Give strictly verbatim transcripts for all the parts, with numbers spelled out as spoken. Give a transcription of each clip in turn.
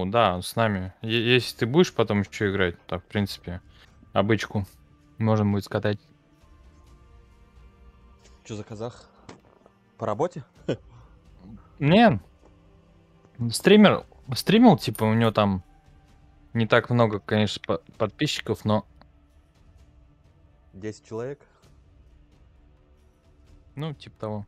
Ну да, с нами. Е- Если ты будешь потом еще играть, то в принципе обычку можно будет скатать. Что за казах? По работе? Не, стример стримил, типа, у него там не так много, конечно, по- подписчиков, но десять человек? ну, типа того.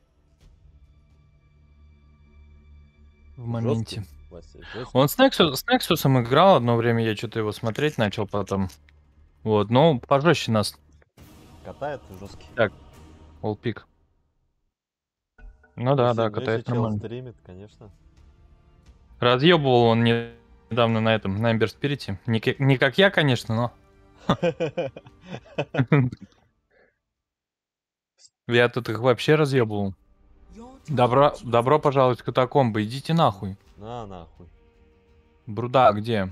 В Жесткий? моменте. Вася, жесткий. Он с Nexus, с Nexus'ом играл, одно время я что-то его смотреть начал потом. Вот, ну, пожестче нас. Катает жесткий. Так, Олпик. Ну да, Если, да, ну, если катает чел нормально. стримит, конечно. Разъебывал он не- недавно на этом, на Ember Spirit. Не, ка- не как я, конечно, но... Я тут их вообще разъебывал. Добро, добро пожаловать в катакомбы, идите нахуй. На, нахуй. Бруда где?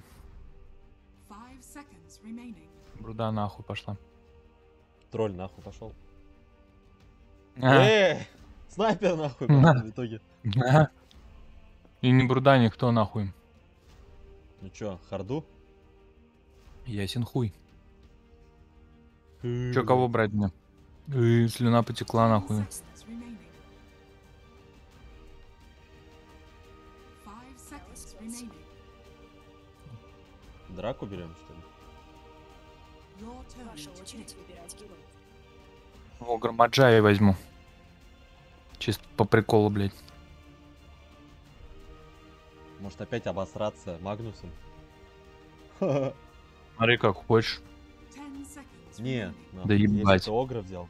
Бруда нахуй пошла. Тролль нахуй пошел. А, Э, снайпер нахуй пошел в итоге. а. И не бруда никто нахуй. Ну чё, харду? Ясен хуй. Чё, кого брать мне? Э, слюна потекла нахуй. Драку берем, что ли? Ваша очередь выбирать героев. О, Громаджа возьму. Чисто по приколу, блядь. Может опять обосраться Магнусом? Смотри, как хочешь. Не, нахуй, Да если ебать. ты Огра взял.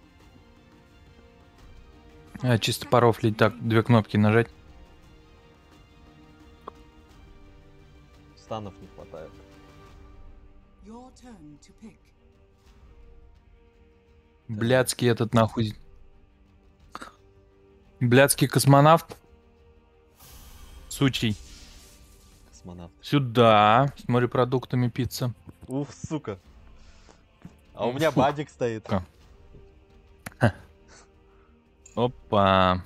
А, чисто порофлить. Так, две кнопки нажать. Станов не хватает. Блядский этот нахуй. Блядский космонавт. Сучий. Космонавт. Сюда. С морепродуктами пицца. Уф, сука. А у меня Фух. бадик стоит. Ка. Опа.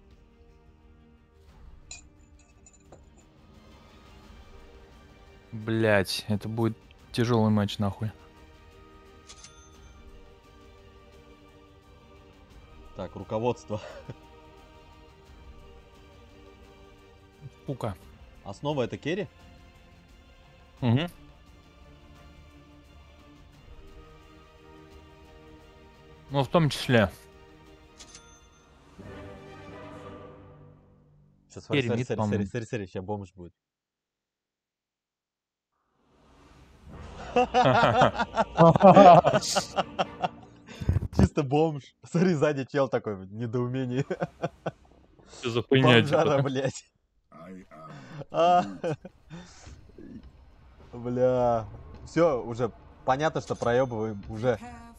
Блять, это будет тяжелый матч нахуй. Так, руководство. Пука. Основа это керри? Угу. Ну, в том числе. Сейчас, смотри, Керри смотри, мид, смотри, смотри, по-моему. смотри, смотри, сейчас бомж будет. Чисто бомж. Смотри, сзади чел такой, в недоумении. Что за хуйня, Бомжара, типа? блядь. А. Бля. Все, уже понятно, что проебываем уже.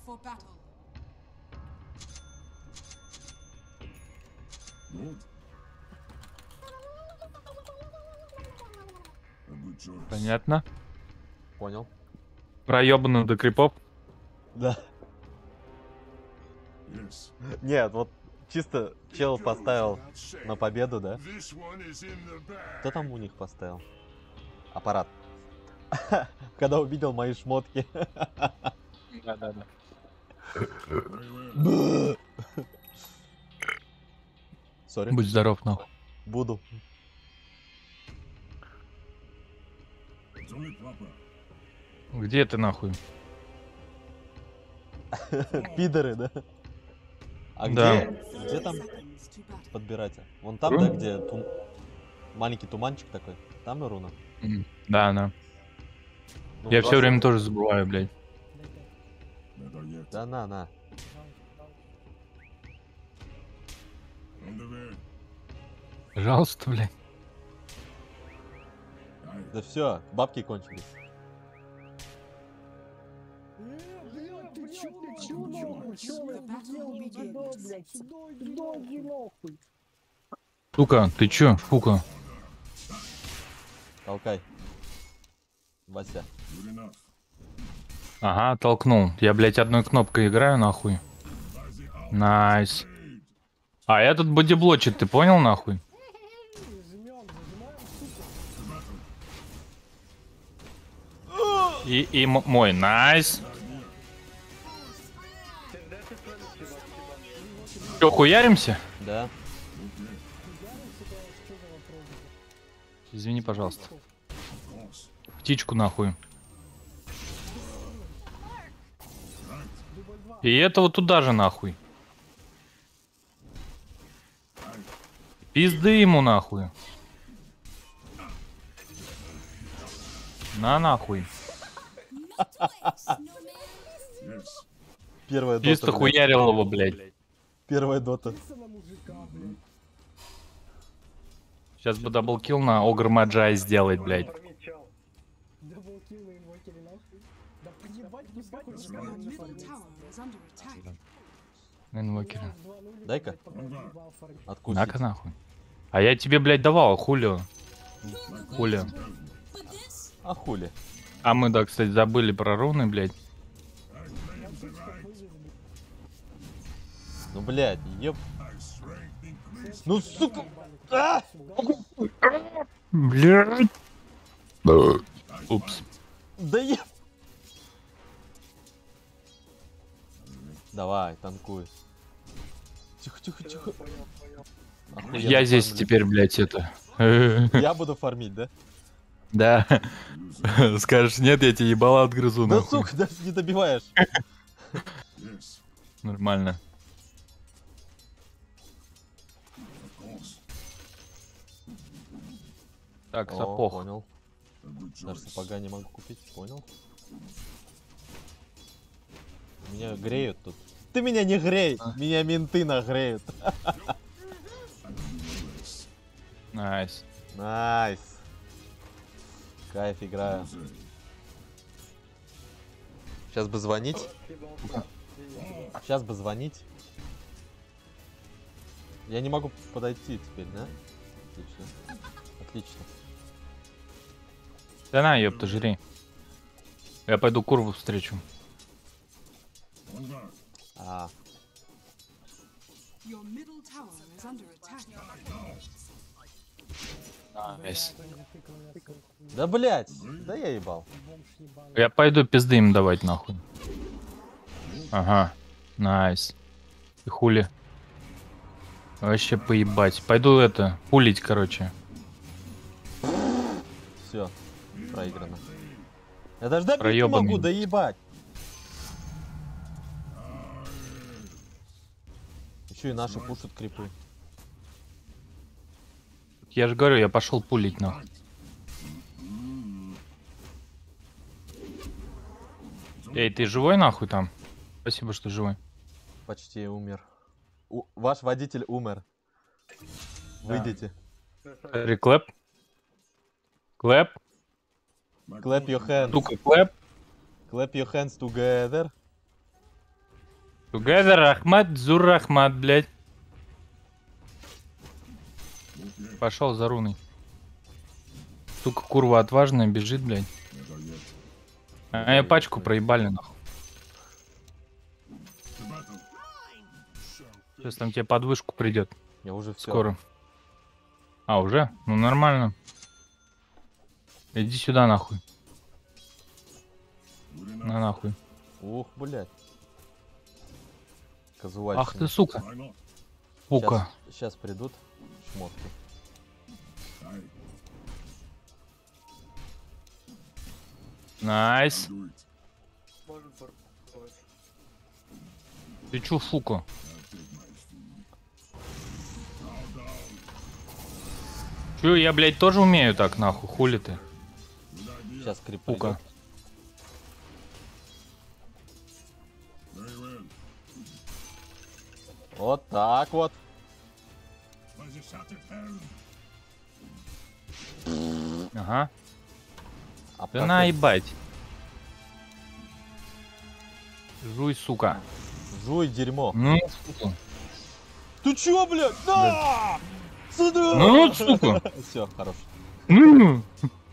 Понятно. Понял. Проебано до крипов. Да. Нет, вот чисто чел поставил на победу, да? Кто там у них поставил? Аппарат. Когда увидел мои шмотки. Да-да-да. Сори. Будь здоров, нахуй. Буду. Где ты, нахуй? Пидоры, да? А Да. где? Где там подбирать? Вон там, Рун? да, где тум- маленький туманчик такой. Там и руна. М, Да, да. Ну, Я два все время штуки. тоже забываю, блядь. Да на, на. Пожалуйста, блядь. Да все, бабки кончились. Сука, ты чё, фука? Толкай. Вася. Ага, толкнул. Я, блядь, одной кнопкой играю, нахуй. Найс. А этот бодиблочит, ты понял, нахуй? И, и м- мой, найс. Че, хуяримся? Да. Извини, пожалуйста. Птичку нахуй. И этого туда же нахуй. Пизды ему нахуй. На нахуй. Первая дота, Чисто блядь. хуярил его, блядь. Первая дота. Сейчас бы даблкил на Огр Маджай сделать, блядь. Инвокера. Дай-ка. Откусить. На-ка нахуй. А я тебе, блядь, давал, хулио. Хулио. А хули? А мы, да, кстати, забыли про руны, блядь. Ну, блядь, еб... Ну, сука! А! Блядь. Упс. Да еб... Давай, танкуй. Тихо, тихо, тихо. Охуенно Я здесь фармлю. теперь, блядь, это... Я буду фармить, да? Да. Скажешь, нет, я тебе ебало отгрызу, Да, нахуй. сука, даже не добиваешь. Нормально. Так, О, сапог. понял. Даже сапога не могу купить, понял? Меня греют тут. Ты меня не грей, А. меня менты нагреют. Найс. Найс. Кайф, играю. Сейчас бы звонить. Сейчас бы звонить. Я не могу подойти теперь, да? Отлично. Отлично. Да на, ёпта, жри. Я пойду курву встречу. А, Your middle tower is under attack. Найс. да блять, да я ебал. Я пойду пизды им давать, нахуй. Ага. Найс. И хули. Вообще поебать. Пойду это, пулить, короче. Все, проиграно. Я даже добить не Проёбанный. могу, да ебать. Еще и наши пушат крипы. Я же говорю, я пошел пулить, нахуй. Эй, ты живой, нахуй, там? Спасибо, что живой. Почти умер. У- ваш водитель умер. Выйдите. Реклэп. Клэп. Clap your hands. Сука, клэп. Clap your hands together. Тугайзер Рахмат, Зур Рахмат, блядь. Пошел за руной. Сука, курва отважная, бежит, блядь. А я пачку проебали, нахуй. Сейчас там тебе подвышку придет. Я уже все. Скоро. А, уже? Ну нормально. Иди сюда, нахуй. На нахуй. Ух, блядь. Казуальщина. Ах ты, сука. Пука. Сейчас, сейчас придут шмотки. Найс. Ты чё, фука? Чё, я, блядь, тоже умею так, нахуй, хули ты? Сейчас крип Пука. придет. Вот так вот. Ага. А Да пока- наебать. Жуй, сука. Жуй дерьмо. Ну, сука. Ты чё, блядь? Да! Сюда! Ну, сука. Все, хорош. Ну.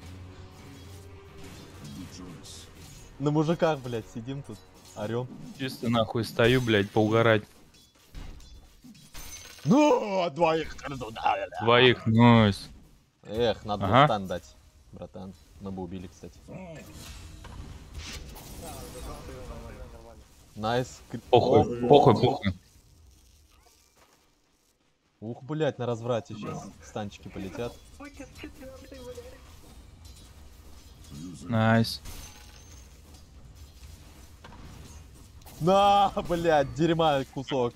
На мужиках, блядь, сидим тут, орем. Чисто нахуй стою, блядь, поугарать. Ну, двоих. Двоих, найс. Эх, надо Ага. было стан дать, братан. Мы бы убили, кстати. Найс. Похуй, Оп. похуй, похуй. Ух, блять, на разврате сейчас станчики полетят. Найс. На, блять, дерьма кусок.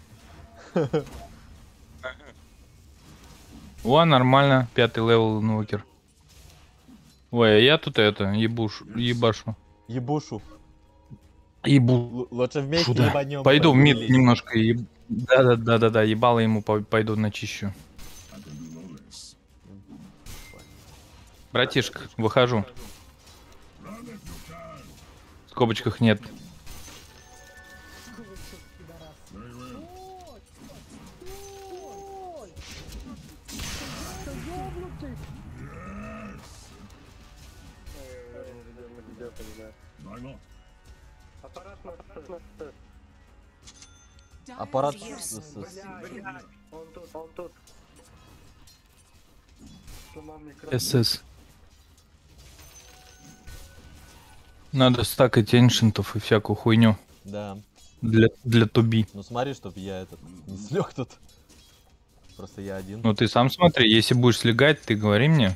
О, нормально. Пятый левел инвокер. Ой, а я тут это, ебуш, ебашу. Ебушу. Ебу. Л- лучше вместе Да. ебанем. Пойду в мид поделись. немножко. Еб... Да-да-да-да-да, ебало ему по- пойду начищу. Братишка, выхожу. В скобочках нет. Аппарат Dire с- с- souls с- killed. Он тут, он тут. Сломал мне красный. СС. Надо стакать эншентов и всякую хуйню. Да. Для, для туби. Ну смотри, чтоб я этот не слег тут. Просто я один. Ну ты сам смотри, если будешь слегать, ты говори мне.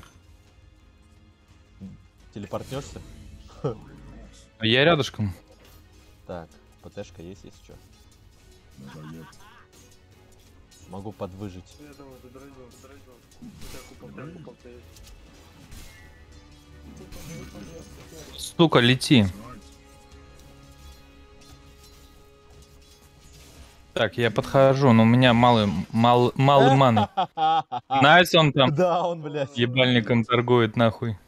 Телепортнешься? А я рядышком. Так, ПТшка есть, если что. Могу подвыжить. Я думаю, задразнил, задразнил. У тебя купол, у тебя купол стоит. Сука, лети. Так, я подхожу, но у меня малый, мал, малый маны. Найс он там Да, он, блядь. ебальником торгует нахуй.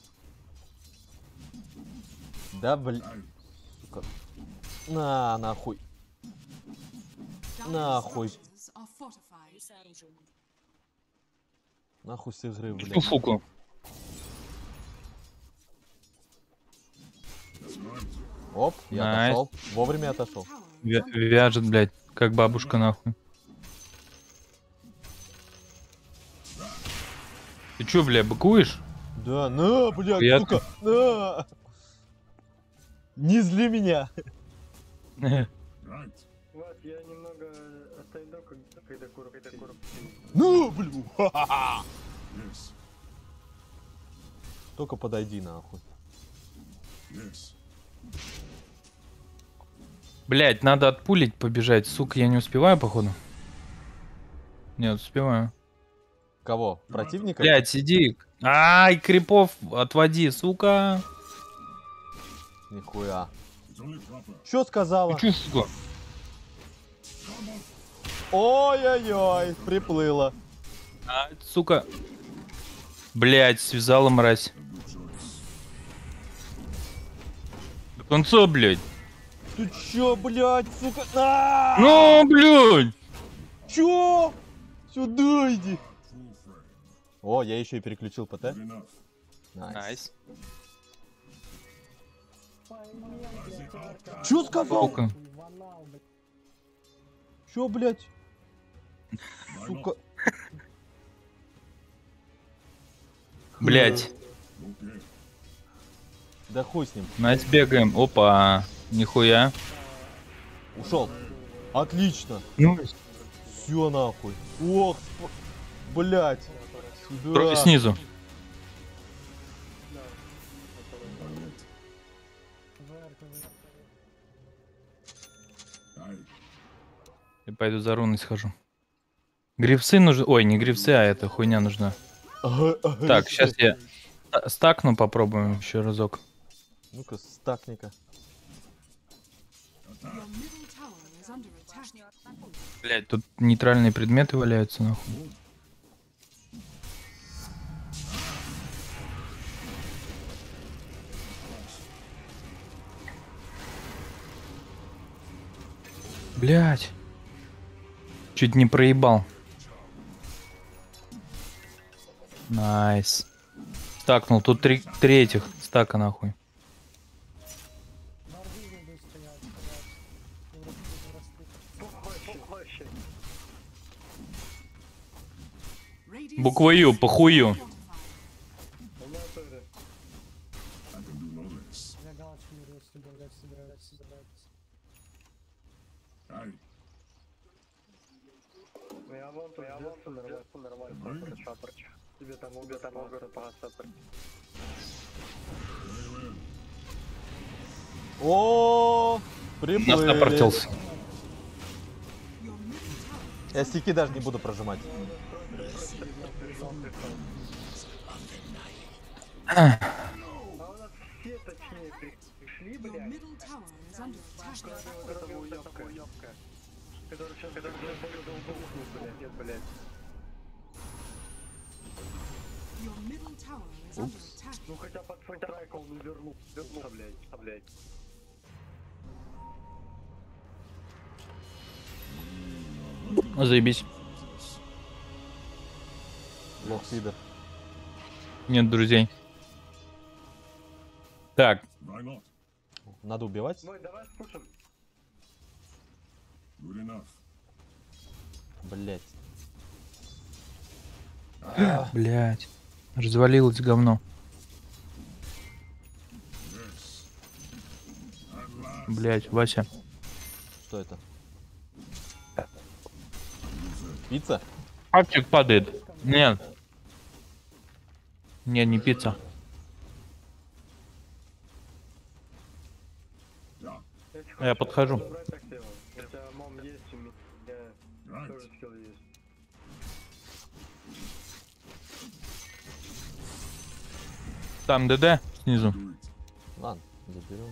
Да, блядь. Сука. На, нахуй. Dire Нахуй. structures are fortified. Нахуй с игры, Ту блядь. фуку. Оп, я Найс. отошел. Вовремя отошел. Tower Вя- is under Вяжет, блядь, как бабушка нахуй. Ты чё, бля, быкуешь? Да, на, блядь, Я- сука, на. Не зли меня. Вот, я немного отойду, когда, когда курок, когда курок. Ну, блю. ха-ха-ха. Только подойди, нахуй. Блядь, надо отпулить, побежать. Сука, я не успеваю, походу. Нет, успеваю. Кого? Противника? Блядь, сиди. Ай, крипов отводи, сука. Нихуя. Что сказала? Ты чё, сука? Ой-ой-ой, приплыла. А, сука. Блядь, связала мразь. До конца, блядь. Ты чё, блядь, сука? А! Ну, блядь. Чё? Сюда иди. О, я еще и переключил ПТ. Найс. Найс. Чё сказал? Сука. Чё, блядь? Сука. Блядь. Да хуй с ним. Найс, бегаем. Опа. Нихуя. Ушел. Отлично. Ну, Все нахуй. Ох, сп- блядь. Сюда. трое снизу. Я пойду за руной схожу. Грифсы нужны. Ой, не грифсы, а эта хуйня нужна. Ага, ага, Так, всё. сейчас я ста- стакну, попробуем еще разок. Ну-ка, стакника. your middle tower is under attack. Блять, тут нейтральные предметы валяются, нахуй. Блять. Чуть не проебал. Найс. Стакнул. Тут три, три этих стака, нахуй. Radiant Буква Ю, похую. fortified. У меня тоже. Я вон тут ждётся нормально, нормально, шапорч. Тебе там убьет, там угоры по шапорч. О, Нас напортился. Я стики даже не буду прожимать. А у нас все точнее пришли, Your блядь. middle tower is under attack. Кроме вот этого уёбка, уёбка. Который сейчас, который сейчас будет долбухнуть, блядь, нет, блядь. Your middle tower is under attack. Ну хотя под фронтрайка он увернул, вернулся, блядь, а, блядь. Заебись. Лох пидор. Нет друзей. Так, Why not? Надо убивать? Мой, давай спушим. Good enough. Блять. блядь. Развалилось говно. Yes. At last. Блядь, Вася. Что это? Пицца? Папчик падает. Нет. Не, не пицца. Yeah. Если Я хочешь подхожу. забрать, так сделай. У тебя мом есть, у меня Right. тоже скилл есть. Там ДД снизу. Do it. Ладно, заберем.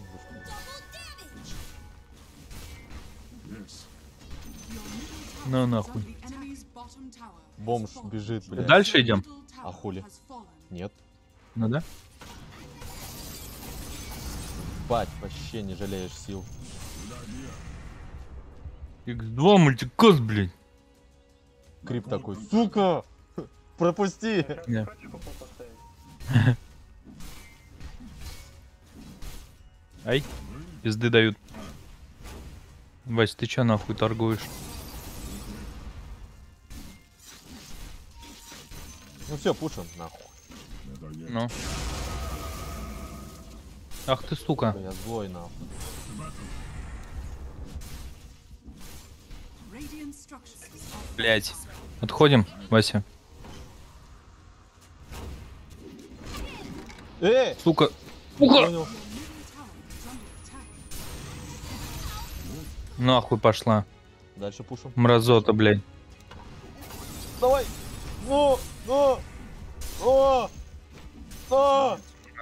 Yes. Ну нахуй. The enemy's bottom tower has Бомж fallen. бежит, блядь. Дальше идем? Middle tower А хули? has fallen. Нет. Ну да? Бать, вообще не жалеешь сил. икс два мультикос, блядь. Крип такой, сука! Пропусти! Сейчас Не. хочешь купол поставить? Ай, пизды дают. Вась, ты чё нахуй торгуешь? Ну все, пушим, нахуй. Never yet. Ну. Ах ты сука. Я злой, нахуй. Radiant structures are Блять. Отходим, Вася. Эй! Сука. Сука. Понял. Нахуй пошла. Дальше пушим. Мразота, блядь. Давай! Ну! Ну! О! О!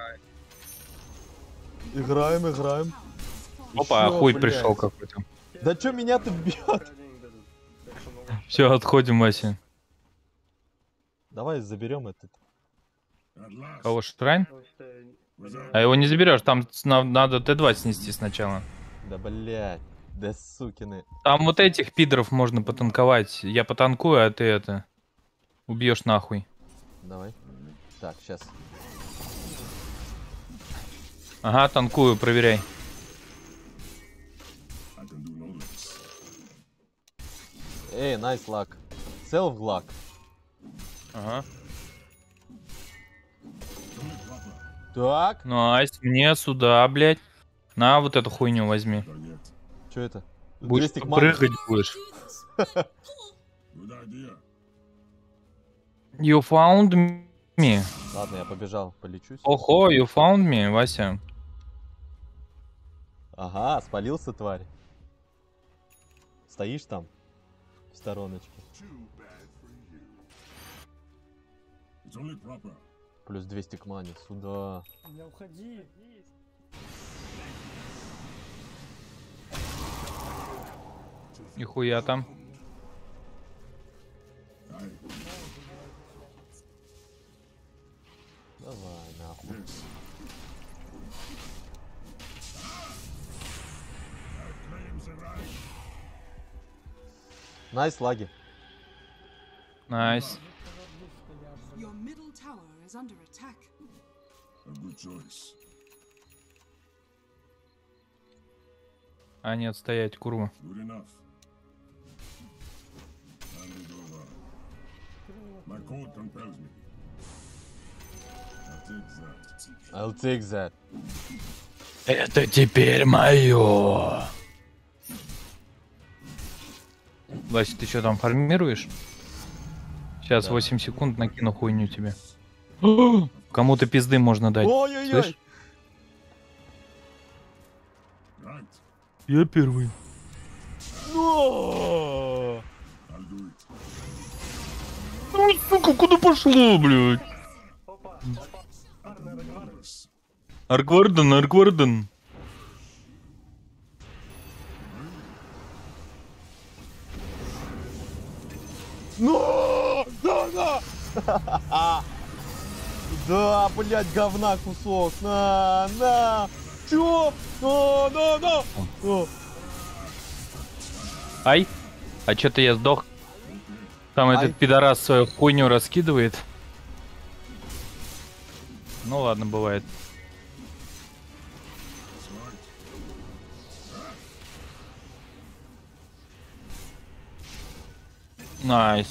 Играем, играем. Опа, Ещё, хуй блядь. пришел какой-то. Да чё меня ты бьет? Денег дадут. Так что могу. Все, отходим, Вася. Давай заберем этот. At last. Кого Шрайн? Ну, считай, А его не заберешь, там с- на- надо Т два снести сначала. Да блять. Да сукины. Там вот этих пидоров можно потанковать. Я потанкую, а ты это убьешь нахуй. Давай. Так, сейчас. Ага, танкую, проверяй. I can do no less. Эй, найс лак. Селф лак. Ага. Так. Найс, мне сюда, блядь. На вот эту хуйню возьми. Never yet. Что это? Будешь Крестик маны. прыгать будешь. Good idea. You found me. Ладно, я побежал, полечусь. Охо, you found me, Вася. Ага, спалился, тварь. Стоишь там, в стороночке. It's only proper. Плюс двести к мане. Сюда. Не уходи. Нихуя там. Aye. Давай, нахуй. Yes. That claims the right. Найс лаги. Найс. Your middle tower is under attack. A good choice. А нет, стоять, курва. Good enough. Hand it over. My code compels me. I'll take that. I'll take that. Это теперь мое. Вася, ты что там фармируешь? Сейчас Да. восемь секунд накину хуйню тебе. Кому-то пизды можно дать. Ой-ой-ой! Слышь? Right. Я первый. Но! I'll do it. Ну, сука, куда пошло, блядь? Опа, опа. Арнер, Арнер. Yes. Аркварден, Аркварден. Но! Да, да! Да, блядь, говна кусок. На, на! Чё? На, на, на! О, Ай, а чё-то я сдох. Там Ай. этот пидорас свою хуйню раскидывает. Ну ладно, бывает. Найс.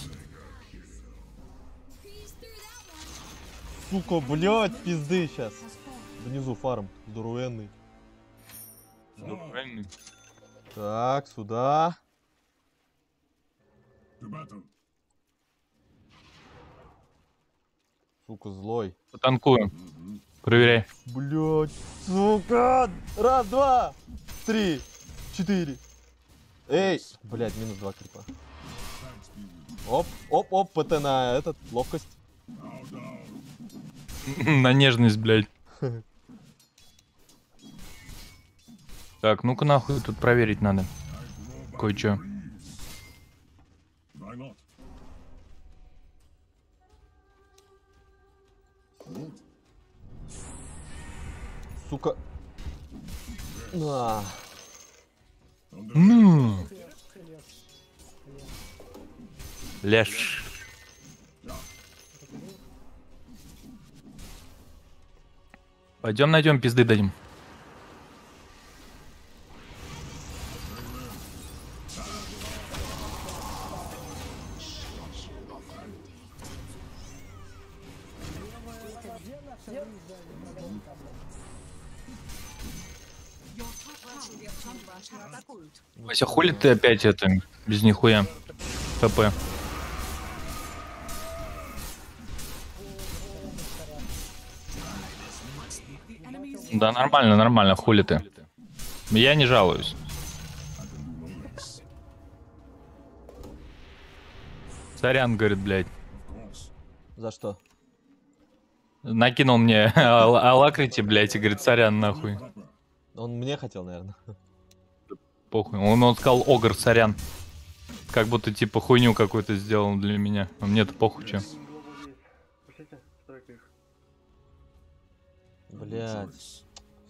сука, блядь, пизды сейчас. Внизу фарм, здоровенный. Правильно. Так, сюда. To battle. Сука, злой. Потанкую. Проверяй. Блядь, сука! Раз, два, три, четыре. Эй! Блядь, минус два крипа. Оп, оп, оп, ПТ на этот, ловкость. На нежность, блядь. Так, ну-ка нахуй тут проверить надо. Кое-чё. Why not? Сука. На. Ну. Леш. Пойдем найдем пизды дадим. Вася, хули ты опять это без нихуя? ТП. Да нормально, нормально, хули ты. Я не жалуюсь. Сорян, говорит, блядь. За что? Накинул мне ал- алакрити, блядь, и говорит, сорян, нахуй. Он мне хотел, наверное. Похуй. Он, он сказал, огр, сорян. Как будто, типа, хуйню какую-то сделал для меня. А мне-то похуй, чё. Пошлите, стройка их. Блядь.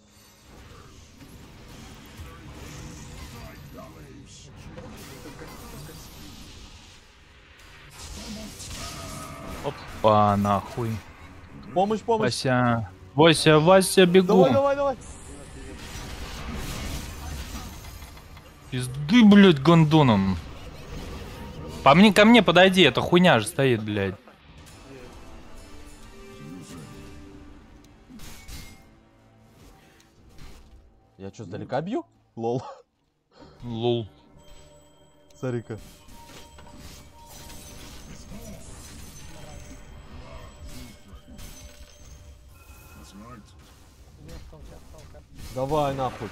Опа, нахуй. Помощь, помощь. Вася. Вася, Вася, бегу. Давай, давай, давай. Пизды, блядь, гондоном. По мне, ко мне подойди, эта хуйня же стоит, блядь. Я что, сдалека бью? Лол. Лол. Смотри-ка. That's right. Давай нахуй.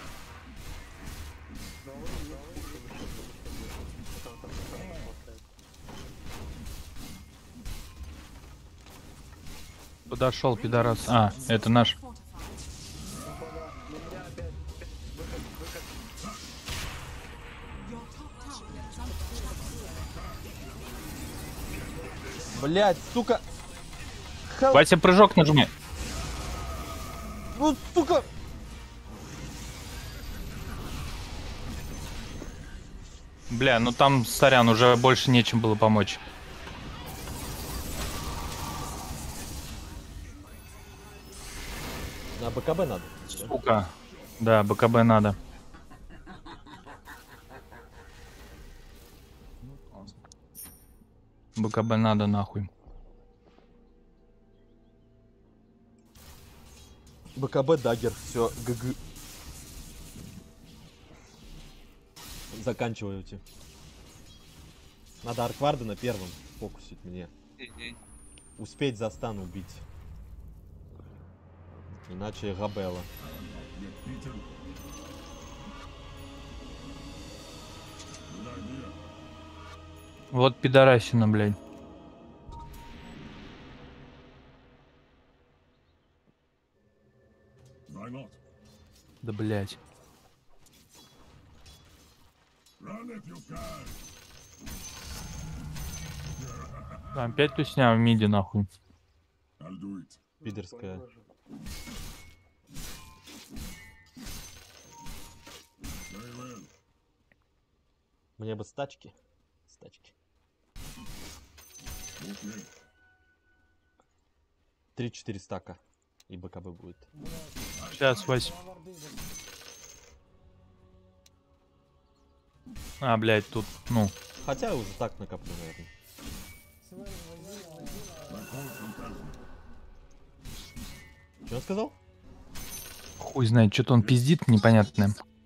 Подошел, пидорас. А, это наш. Блядь, сука. Хел... Вася, прыжок нажми. Ну, сука. Бля, ну там, сорян, уже больше нечем было помочь. На БКБ надо. Сука. Да, БКБ надо. БКБ надо, нахуй. БКБ дагер. Все, ГГ. Заканчивайте. Надо Аркварда на первом фокусить мне. Успеть за стан убить. Иначе Габела. Вот пидорасина, блядь. Why not? Да, блядь. Run if you can. Опять тусня в миде, нахуй. I'll do it. Пидорская. Very well. Мне бы стачки. Стачки. Okay. три-четыре стака. И БКБ будет. Сейчас, Вась. А, блядь, тут, ну. Хотя я уже так накоплю, наверное. Что он сказал? Хуй знает, что-то он пиздит непонятное.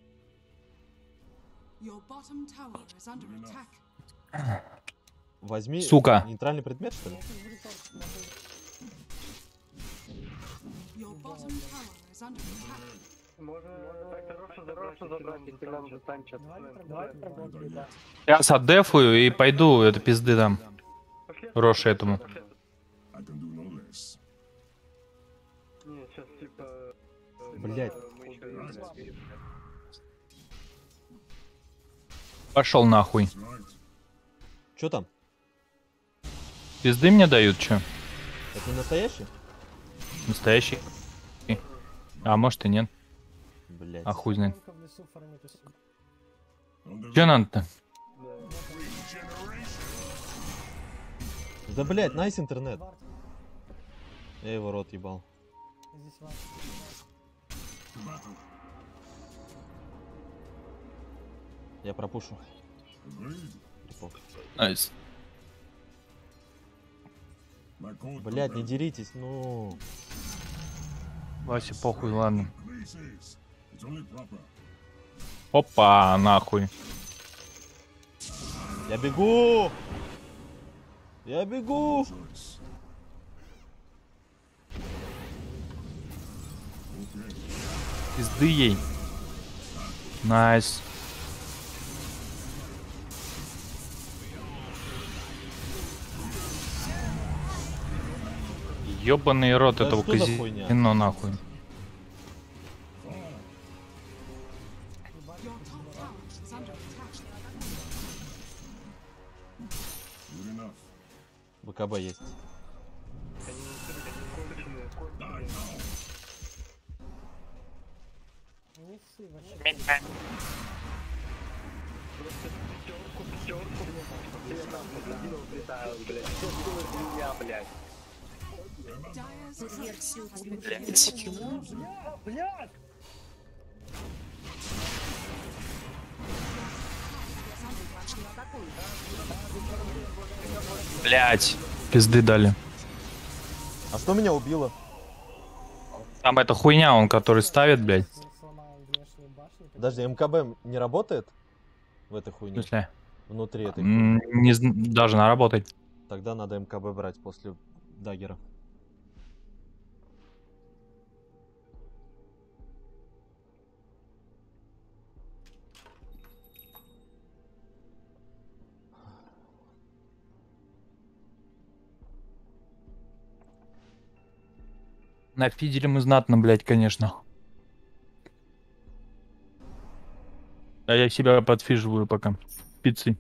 Your bottom tower is under attack. Возьми Сука. нейтральный предмет, что ли? Your bottom tower is under attack. Можно дороже забрать, если нам застанчат. Сейчас отдефую и пойду, это пизды дам. Роше этому. I can do no less. Не, сейчас типа... Блять. Пошел нахуй. Right. Что там? Пизды мне дают, чё? Это не настоящий? Настоящий. А может и нет. Блять. А хуй знает. On the Чё надо-то? Да блять, найс интернет. Я его рот ебал. Я пропушу. agreed. Припок. Найс. My code Блять, не compels деритесь, ну. Вася, похуй, ладно. increases. It's only proper. Опа, нахуй. Я бегу! Я бегу! Choice. Пизды ей. Найс. Ёбаный рот Да этого что за хуйня? казино, нахуй. Your top tower is under attack. Good enough. БКБ есть. Die now. Dyer's turret has been Блядь! Блять, пизды дали. А что меня убило? Там эта хуйня, он который ставит, блядь. Подожди, МКБ не работает в этой В хуйне? смысле? Внутри этой хуйни. М, Не зн- должна работать. Тогда надо МКБ брать после даггера. Нафидели мы знатно, блядь, конечно. А я себя подфиживаю пока. Пиццей.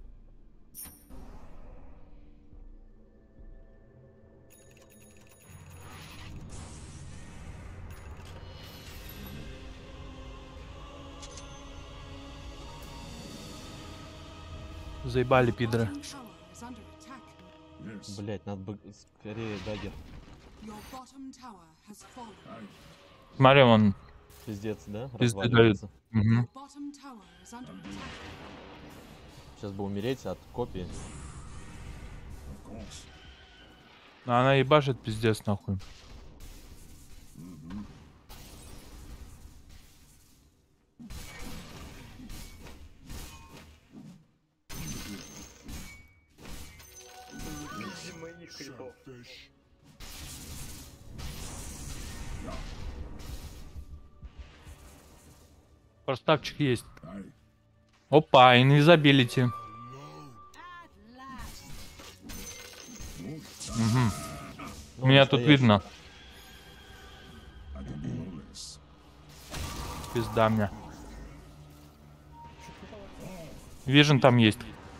Заебали, пидоры. bottom tower is under attack. Yes. Блять, надо бы скорее даггер. Your bottom tower has fallen. Смотри, он. Пиздец, да? Пизды Разваливается. Мгм. Your bottom tower is under attack. Сейчас бы умереть от копии. Of course. А она ебашит пиздец, нахуй. Проставчик есть. I Опа, инвизабилити. Угу. Ну, Меня тут настоящий. видно. I can do no less. Пизда мне. Вижен там есть.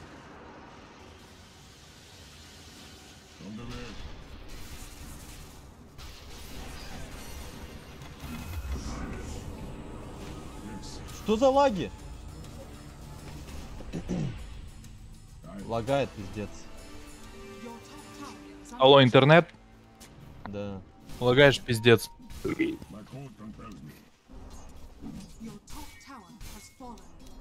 From the red. Yes. Что за лаги? Лагает, пиздец. Your top tower is under Алло, интернет? Да. Лагаешь, пиздец. My code compels me. Your top tower has fallen.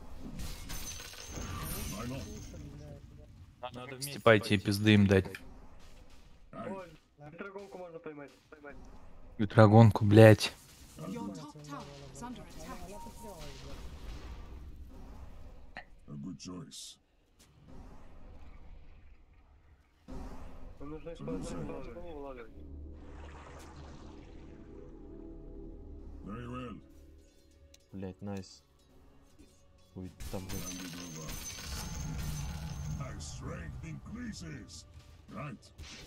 Why not? Надо вместе пойти пизды им дать. I, Ой, драгонку можно поймать. Поймать. Драгонку, блять. Your top tower is under attack. a good choice. Нам нужно использовать влагу. Very well. Блять, найс. Ой, там, блядь. Hand it over. My strength increases. Right.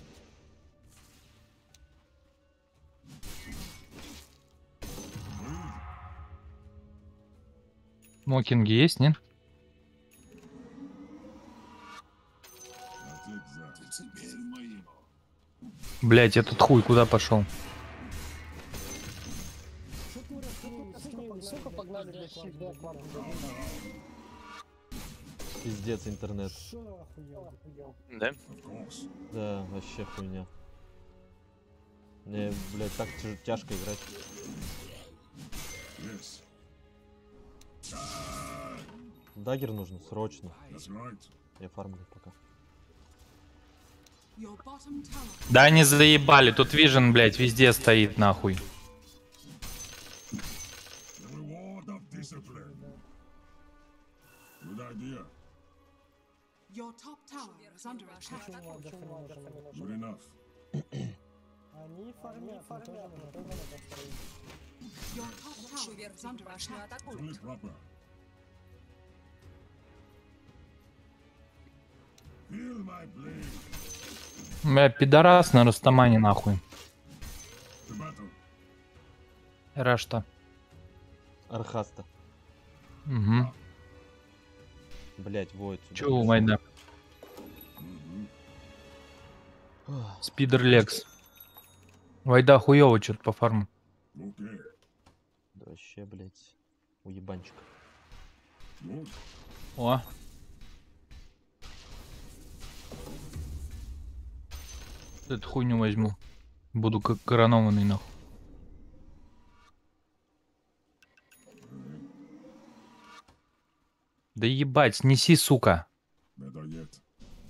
Мокинги есть, нет? I'll take that. Теперь мое. Блять, этот хуй куда пошел? Пиздец, интернет. Да? Of course. Да, вообще хуйня. Мне, блядь, так тяж- тяжко играть. Yes. Дагер нужно срочно. That's right. Я фармлю пока. Your bottom tower Да они заебали, тут Вижен, блять, везде стоит нахуй. The reward of discipline. Good idea. Your top tower is under attack. Good enough. Они фармят, мы тоже мы тоже надо строить. Your top tower is under attack. Fully proper. Feel my blade. Бля, пидорас на Растамане нахуй. To battle. Рашта. Архаста. Угу. Блять, воет. сюда. Чего, Майда? Спидер Лекс. Вайда хуёво что-то по фарму. Okay. Да вообще, блять. Уебанчик. Good. О. Эту хуйню возьму. Буду как коронованный нахуй. Да ебать, снеси, сука. Better yet.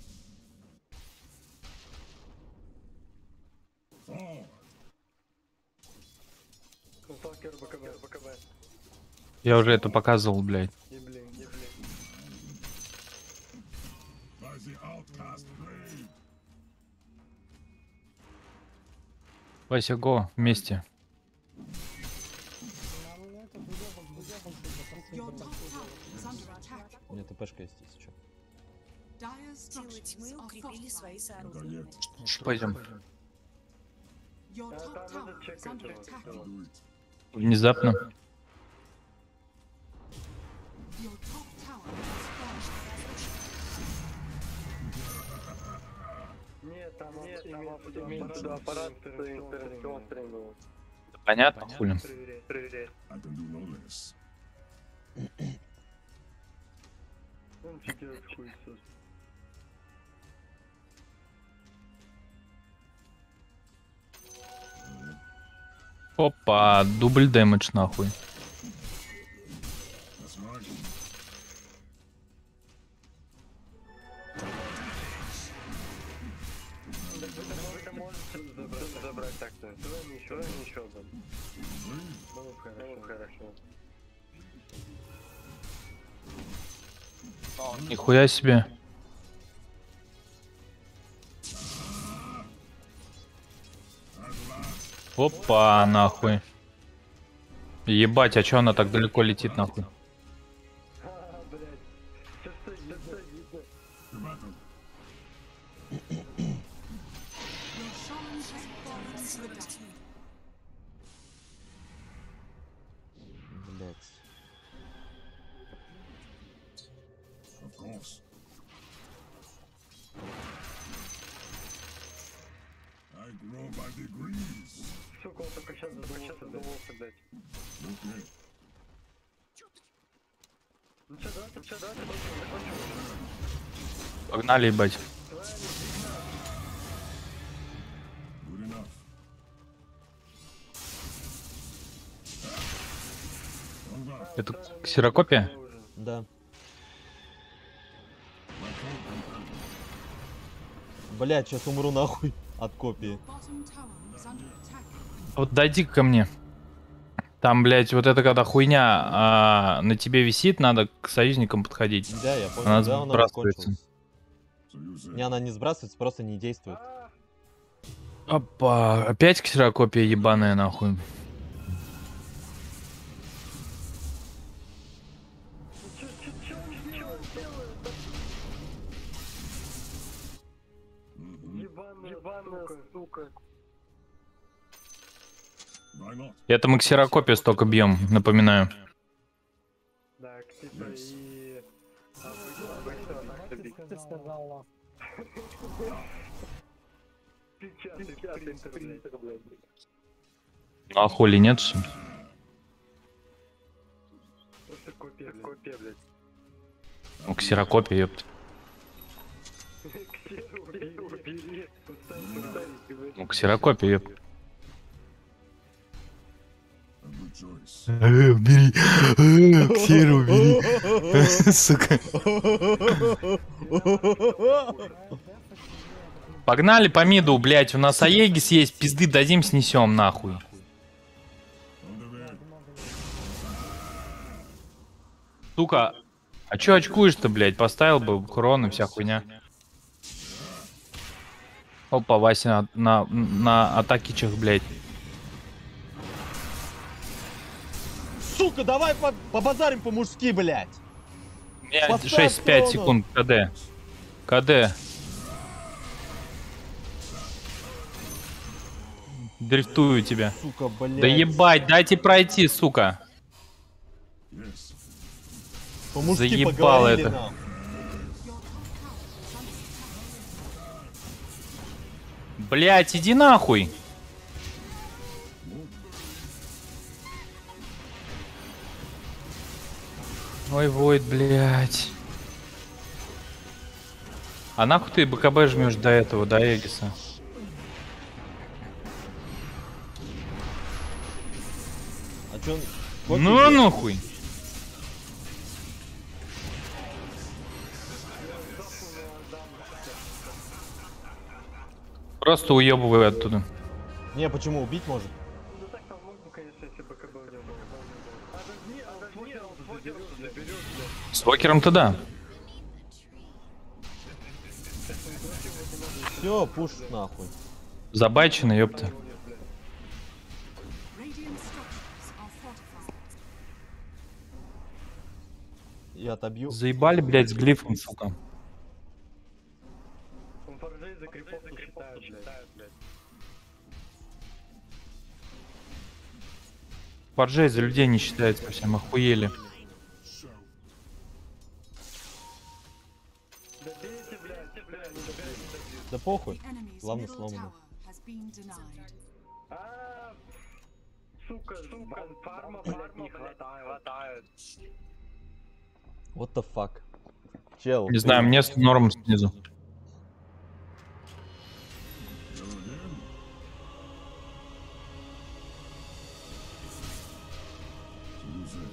Forward. Сталкер БКБ, БКБ. Я уже это показывал, блядь. И блин, и блин. By the outcast blade. Вася, го, вместе. Нам это уебок, уебок, Your top tower is under attack. У меня ТПшка есть, если что. Dire Силы structures тьмы are укрепили fortified. свои Better сооружения. yet. Пойдем. Your А, top там tower надо is чекать under его, attack. всё. Do it. Внезапно. Your top tower has fallen. Нет, там нет, там имеется аппарат интервенцион стрельнул. Понятно, хули. Проверяй, проверяй. I can do no less. Он что делает, хуесос. Опа, дубль дэмэдж нахуй. That's right. Вы можете забрать, забрать так-то. Давай мне еще, давай мне еще один. Ну, хорошо, хорошо. Нихуя себе. Опа, нахуй. Ебать, а чё она так далеко летит, нахуй? А, блядь. Все что видно. To battle. Your Shaman has fallen to the dust. Блять. Of course. I grow by degrees. Сука, он только сейчас задумался, задумался, блядь. Okay. Ну чё, давайте, чё, давайте, закончим, закончим. Погнали, ебать. Good enough. On guard. Это ксерокопия? Да. My code Блять, сейчас умру нахуй от копии. Bottom tower is under attack. Вот дойди ко мне. Там, блядь, вот это когда хуйня а, на тебе висит, надо к союзникам подходить. Да, я понял. Она Да, она сбрасывается. закончилась. So you say. Не, она не сбрасывается, просто не действует. Опа, опять ксерокопия ебаная, нахуй. Ебаная, ебаная сука. Why not? Это мы ксерокопию столько бьем, напоминаю. Так, типа и... Обычно так Ты сказала. печатный принтер, блядь. Ну а хули нет? Что? Просто копия, блядь. Копия, блядь. Ну, ксерокопия, ёпт. Ксеру убери, убери. Пускай, пускай, блядь. Ну, ксерокопия, ёпт. A good choice. Убери. Ксеру убери. Сука. Погнали по миду, блять. У нас Аегис есть, пизды дадим, снесем нахуй. On the way. Сука. А чё очкуешь-то, блять? Поставил бы крон и вся хуйня. Опа, Вася на, на, на атакичах, блять. Сука, давай по побазарим по-мужски, блять. У меня Поставь шесть пять крону. секунд. КД. КД. Дрифтую тебя. Сука, блять. Да ебать, дайте пройти, сука. Yes. По-мужски заебало поговорили это. нам. Блять, иди нахуй. Ой, Войд, блять. А нахуй ты БКБ жмешь до этого, до Эгиса? А чё он... копию Ну делает? нахуй. Просто уебывай оттуда. Не, почему убить может? Ну так там можно, конечно, если бы КБ у него было. Подожди, подожди, он заберет, заберет, блядь. С Вокером-то да. Все, пуш нахуй. Забайчено, ёпта. Radiant structures are fortified. Я отобью. Заебали, блять, с глифом, сука. Он форжей за крипов не считает, блядь. Паржей за людей не считается совсем, охуели. Да бейте, блядь, блядь, не добейте. Да похуй. The enemy's Главное, middle сломано. tower has been denied. А, сука, сука, фарма, блядь, не хватает. What the fuck? Чел. Не ты- знаю, мне с норм снизу. Go again. So you say.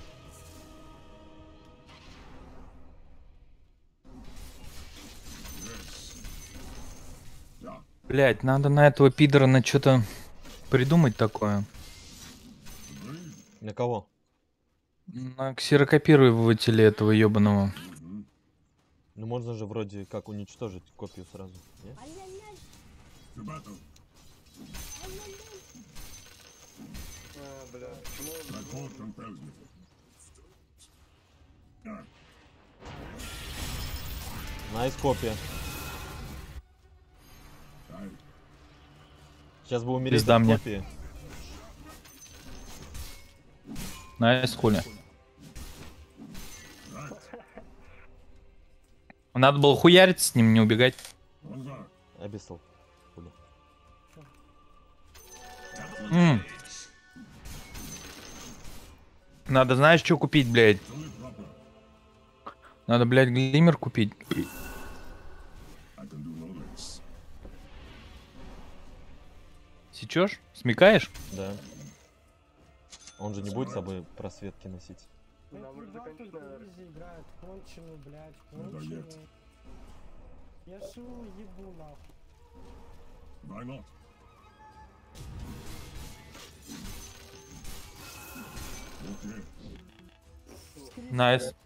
Yes. Yeah. Блять, надо на этого пидора на что-то придумать такое. Agreed. На кого? На ксерокопирователе этого ебаного. Mm-hmm. Ну можно же вроде как уничтожить копию сразу. Нет? To battle. Бля, почему он... My code compels me. Найс копия. I Сейчас бы умереть Пизда от мне. копии. Найс, хули. right. Надо было хуярить с ним, не убегать. On guard. Абиссал. Хули. М. Надо, знаешь, что купить, блядь? Fully proper. Надо, блядь, глиммер купить. I can do no less. Сечешь? Смекаешь? Да. Он же не будет с собой просветки носить. Нам уже Ебать, тут закончено. Изи играет, конченую, блядь, Надоед. конченую. Я ж его ебу нахуй. Why not? Okay. Найс.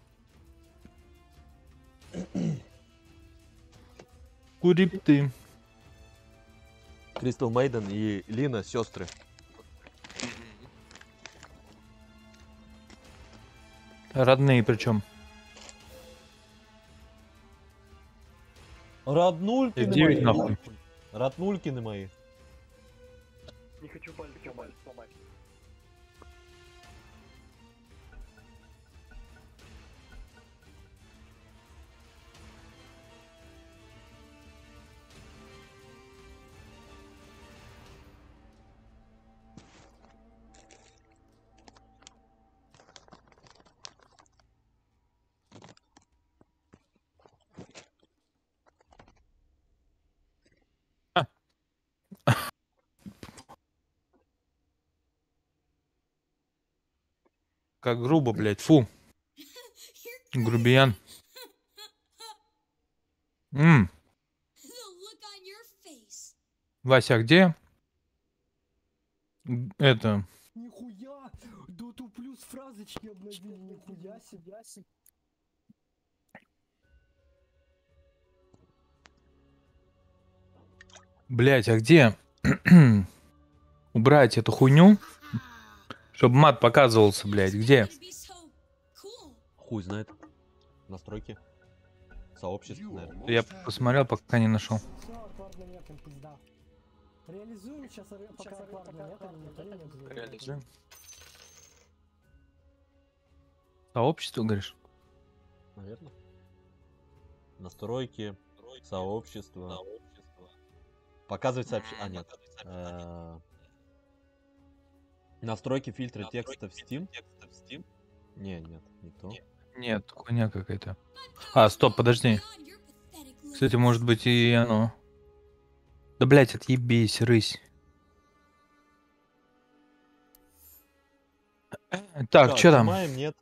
Курип ты. Кристал Мейден и Лина сестры. Родные причем. Роднулькины F девять мои. нахуй. Роднулькины мои. Не хочу пальцы сломать. сломать. Как грубо, блядь. Фу. Грубиян. М. Вася, а где? Г- Это. Нихуя! Доту плюс фразочки обновили, нихуя себе. Блять, а где? Убрать эту хуйню, чтобы мат показывался, блядь. Где? Хуй знает. Настройки. Сообщество, наверное. Я посмотрел, пока не нашел. Все, аккордно нет, им пизда. Реализуем сейчас, а пока аккордно нет, они никто не реализует. Реализуем. Сообщество, говоришь? Наверное. Настройки. Сообщество. Показывать сообщение. А, нет. Э, Настройки фильтра текста в Steam. Не, нет, не то. Нет, хуйня какая-то. А, стоп, подожди. Кстати, может быть и оно. Да, блять, отъебись, рысь. Так, Всё, что там? Отжимаем, нет.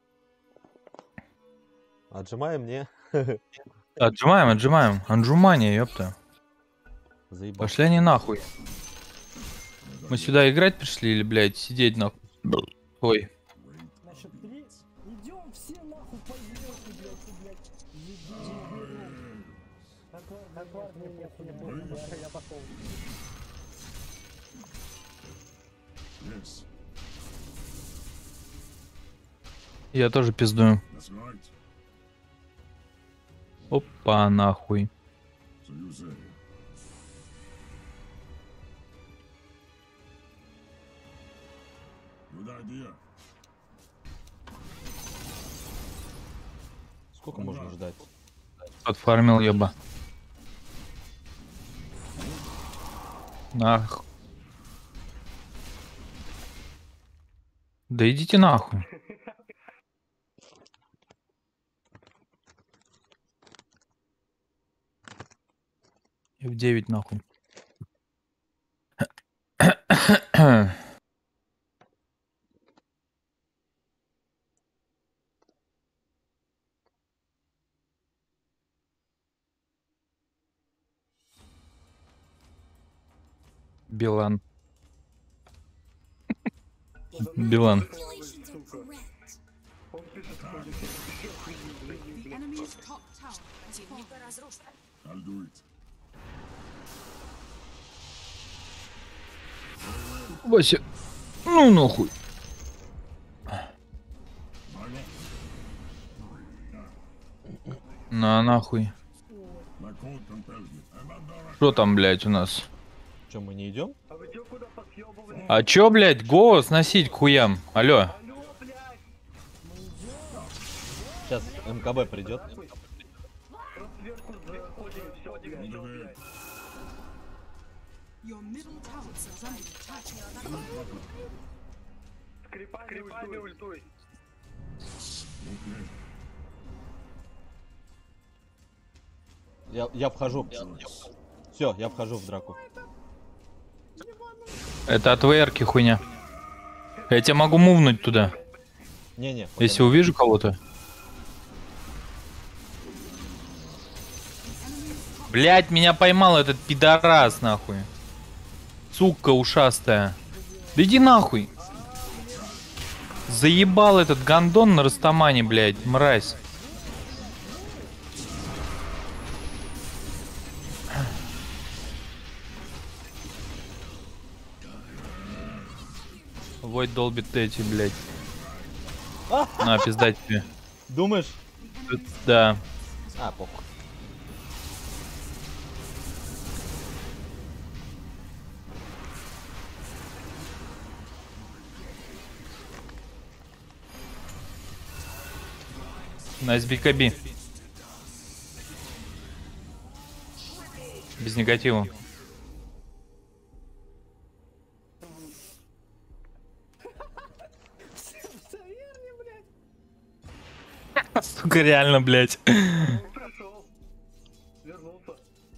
Отжимаем, не. Отжимаем, отжимаем. Анжумания, ёпта. Заебал. Пошли они нахуй. Мы сюда играть пришли или, блядь, сидеть нахуй? Ой. На счет три. Идем все нахуй по звезду, блядь, и, блядь. Ебем. Аккордно, аккордно, нет, не было. Я пошел. Yes, Я тоже пиздую. that's right. Опа, нахуй. So you say. Good idea. Сколько можно ждать? Подфармил, ёба. Нах. Да идите нахуй. эф девять нахуй. Билан. Билан. Он пишет, что The enemy's top tower has fallen. I'll do it. Вася. Ну нахуй. На нахуй. My code compels me. I'm under Что там, блядь, у нас? Че, мы не идем? А вы чё куда подъёбываете? А чё, блядь, го сносить к хуям? Алло. Алло, блядь! Сейчас МКБ придет. Вот сверху заходим, всё, блядь, всё, блядь. Your middle tower is under attack. Скрипами, Скрипами ультуй. Я, я вхожу. Все, я вхожу в драку. Это от ВРки хуйня. Я тебя могу мувнуть туда, Не-не. если увижу кого-то. Блять, меня поймал этот пидорас, нахуй. Сука ушастая. Да иди нахуй. Заебал этот гандон на растамане, блядь, мразь. Войд долбит эти, блядь. На, пиздать тебе. Думаешь? Да. А, похуй. Найс бикаби. Без негатива. Сука, реально, блядь. Пришел. Вернулся.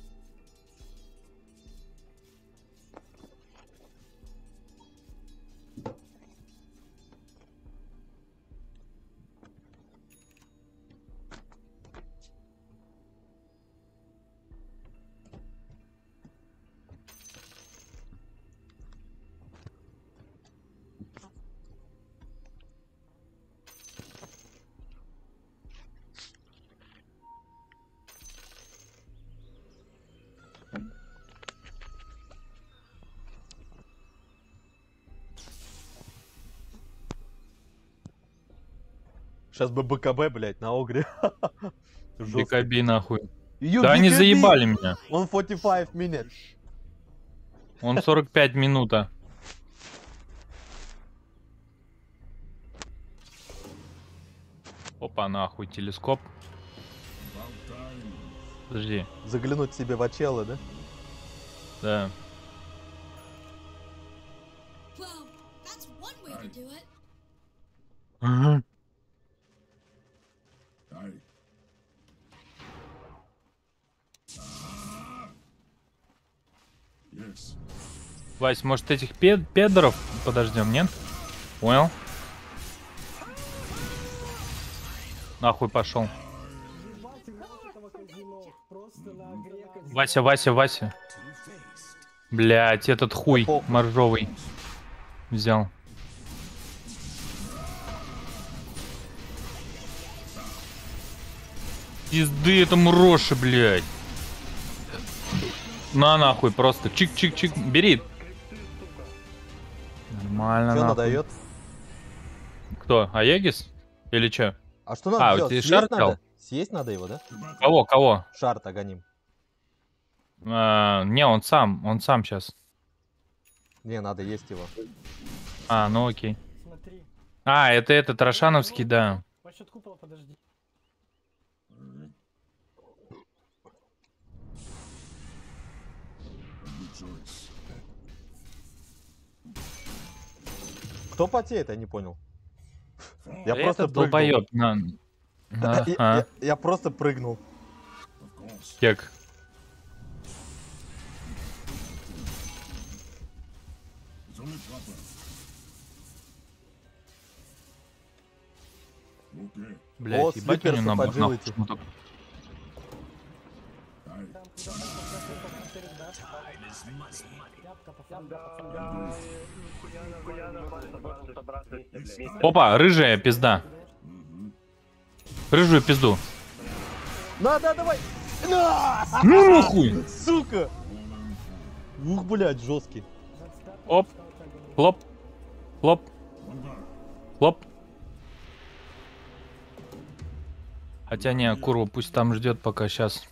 Сейчас бы БКБ, блядь, на Огре. Жёстко. Бикаби, нахуй. You Да они B K B! заебали меня. Он сорок пять minutes. Он сорок пять минута. Опа, нахуй, телескоп. Подожди. Заглянуть себе в очело, да? Да. Well, that's one way to do it. Ага. Ай. Yes. Вась, может этих пед- педоров подождем, нет? Понял? Нахуй пошел. Ебать, у нас этого казино. Просто на огре казино. Вася, Вася, Вася. Блять, этот хуй похуй. моржовый взял. Пизды этому Роши, блядь. На нахуй просто. Чик-чик-чик. Бери. Нормально, Что она нахуй. дает? Кто? Аегис? Или чё? А что надо А, делать? тебе Съесть шар надо? дал? Съесть надо его, да? Кого, кого? Шар агоним. А, не, он сам, он сам сейчас. Не, надо есть его. А, ну окей. Смотри. А, это этот Рошановский, да. Насчет купола подожди. Good choice. Кто потеет, я не понял. Я Да просто этот прыгнул. долбоёб. На... на- Я- а, я- Я просто прыгнул. Of course. Кек. It's only proper. Okay. Блять, ебать у слиперс него набор. agility. нахуй, шмоток. Ай. Там куда повторить, да? Ляпка, пацан, Да, пацан. да, нихуя нихуя нормально собраться, собраться вместе, блядь. Опа, рыжая пизда. Рыжую пизду. На, да, давай! На! Ну нахуй! Сука! Ух, блядь, жесткий. Оп. Хлоп. Хлоп. Хлоп. Хотя не, курва, пусть там ждет, пока сейчас.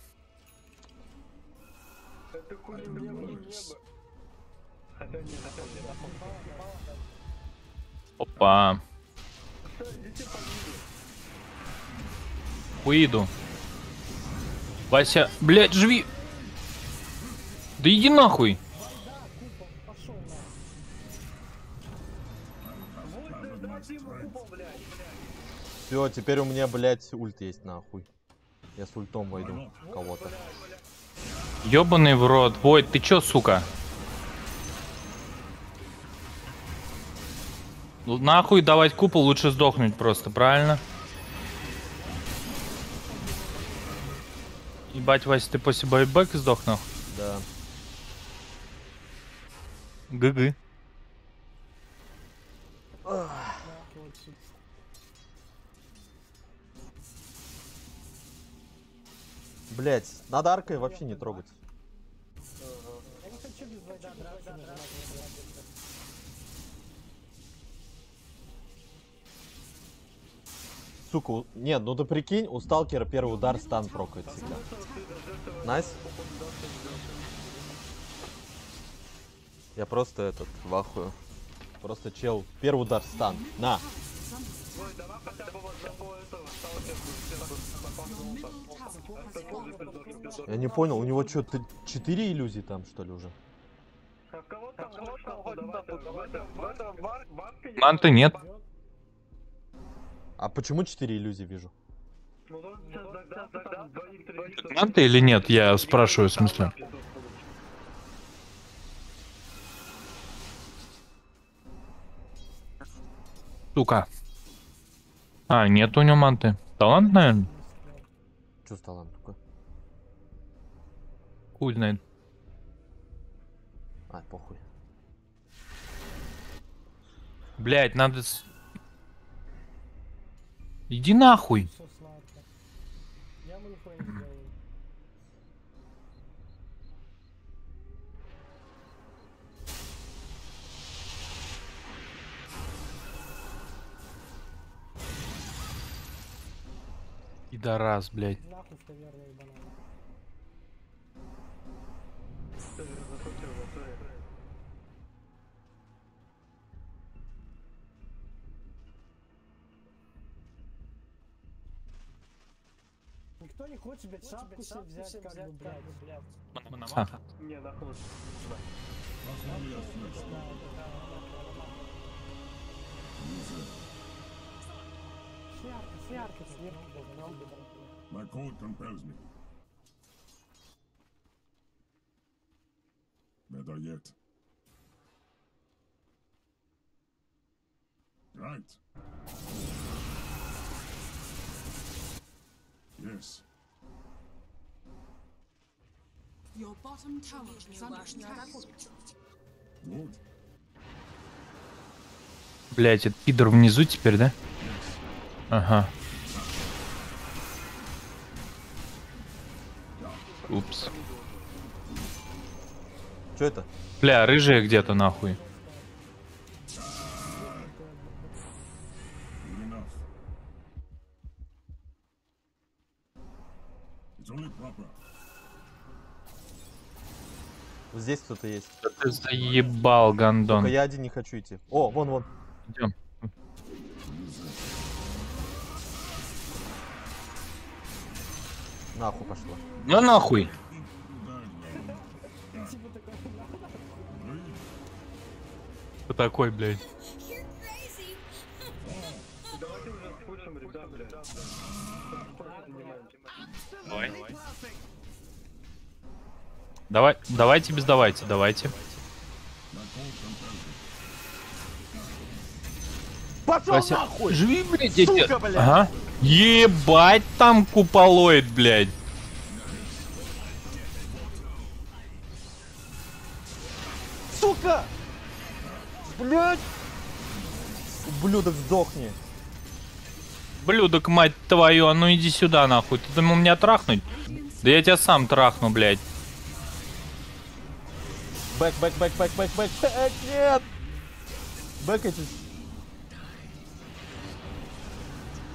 Это хуй мне в небо. Хотя нет, хотя нет. Опа. Всё, идите по миру. Уиду. Вася, блядь, живи. Да иди нахуй. Все, теперь у меня, блядь, ульт есть, нахуй. Я с ультом войду в кого-то. Ёбаный в рот. Войд, ты чё, сука? Л- Нахуй давать купол, лучше сдохнуть просто, правильно? Ебать, Вася, ты после байбека сдох, нахуй? Да. ГГ. Блять, надо аркой вообще не трогать. Я не хочу без войда драться, нажимать на кнопку. Сука, у- не, ну ты прикинь, у сталкера первый удар стан прокает всегда. Найс. Я просто этот, в ахуе. Просто чел, первый удар стан. На. Ой, давай хотя бы вот одного этого сталкера Я не понял, у него что, четыре иллюзии там, что ли, уже? А в кого там можно давайте в это- в это вар- варке есть? Манты нет. А почему четыре иллюзии вижу? Ну, вот сейчас тогда- тогда двоих, троих, что- Манты или нет, я спрашиваю, в смысле. Сука. А, нет у него манты. Талант, наверное? Что с талантом такой? Хуй знает. А, похуй. Блять, надо... с- Иди нахуй. Всё сладко. Я ему нихуя не сделаю. Пидорас, блять. Нахуй в таверну ебаную. Никто не хочет, блядь, шапку себе взять, как бы, блядь. А, Не, нахуй. Шиарка, шиарка, сверху, блядь. My code compels me. Better yet. Right. Yes. Your bottom tower is under attack. Good. блять, этот пидор внизу теперь, да? Ага. Упс. Что это? Бля, рыжая где-то нахуй. Good enough. It's only proper. Вот здесь кто-то есть. Да ты заебал, гандон. Только я один не хочу идти. О, вон, вон. Идем. Нахуй пошла. Ну нахуй. Кто такой, блядь? You're crazy. Давайте уже спушим, ребят, блядь. Давай. Давай, давайте без давайте, давайте. Пошел Вася, нахуй! живи, блядь, Сука, дети. блядь. Ага. Ебать там куполоид, блядь. Сука! Блять! Ублюдок, сдохни. Блюдок, мать твою, а ну иди сюда, нахуй. Ты думал меня трахнуть? Да я тебя сам трахну, блядь. Бэк, бэк, бэк, бэк, бэк, бэк, бэк, нет! Бэкайтесь.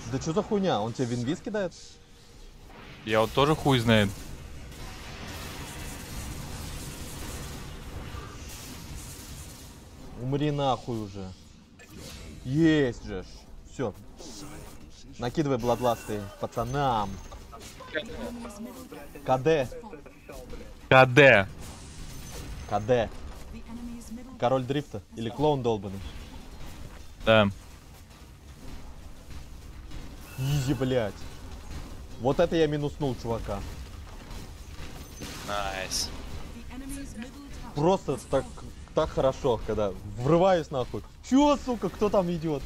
Да что за хуйня? Он тебе винвиз кидает? Я вот тоже хуй знает. Умри нахуй уже. Есть же. Все. Накидывай бладласты пацанам. КД. КД. КД. Король дрифта. Или клоун долбанный. Да. Изи, блядь. Вот это я минуснул, чувака. Найс. Просто так, так хорошо, когда врываюсь нахуй. Чё, сука, кто там идет?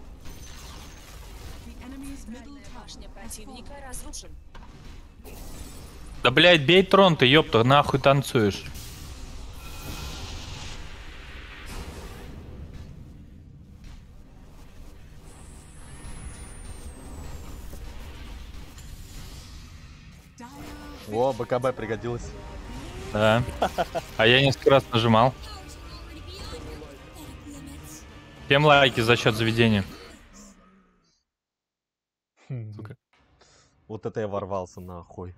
Башня противника разрушен. Да, блядь, бей трон ты, ёпта, нахуй танцуешь. О, БКБ пригодилось. Да. А я несколько раз нажимал. Всем лайки за счет заведения. Сука. Вот это я ворвался нахуй.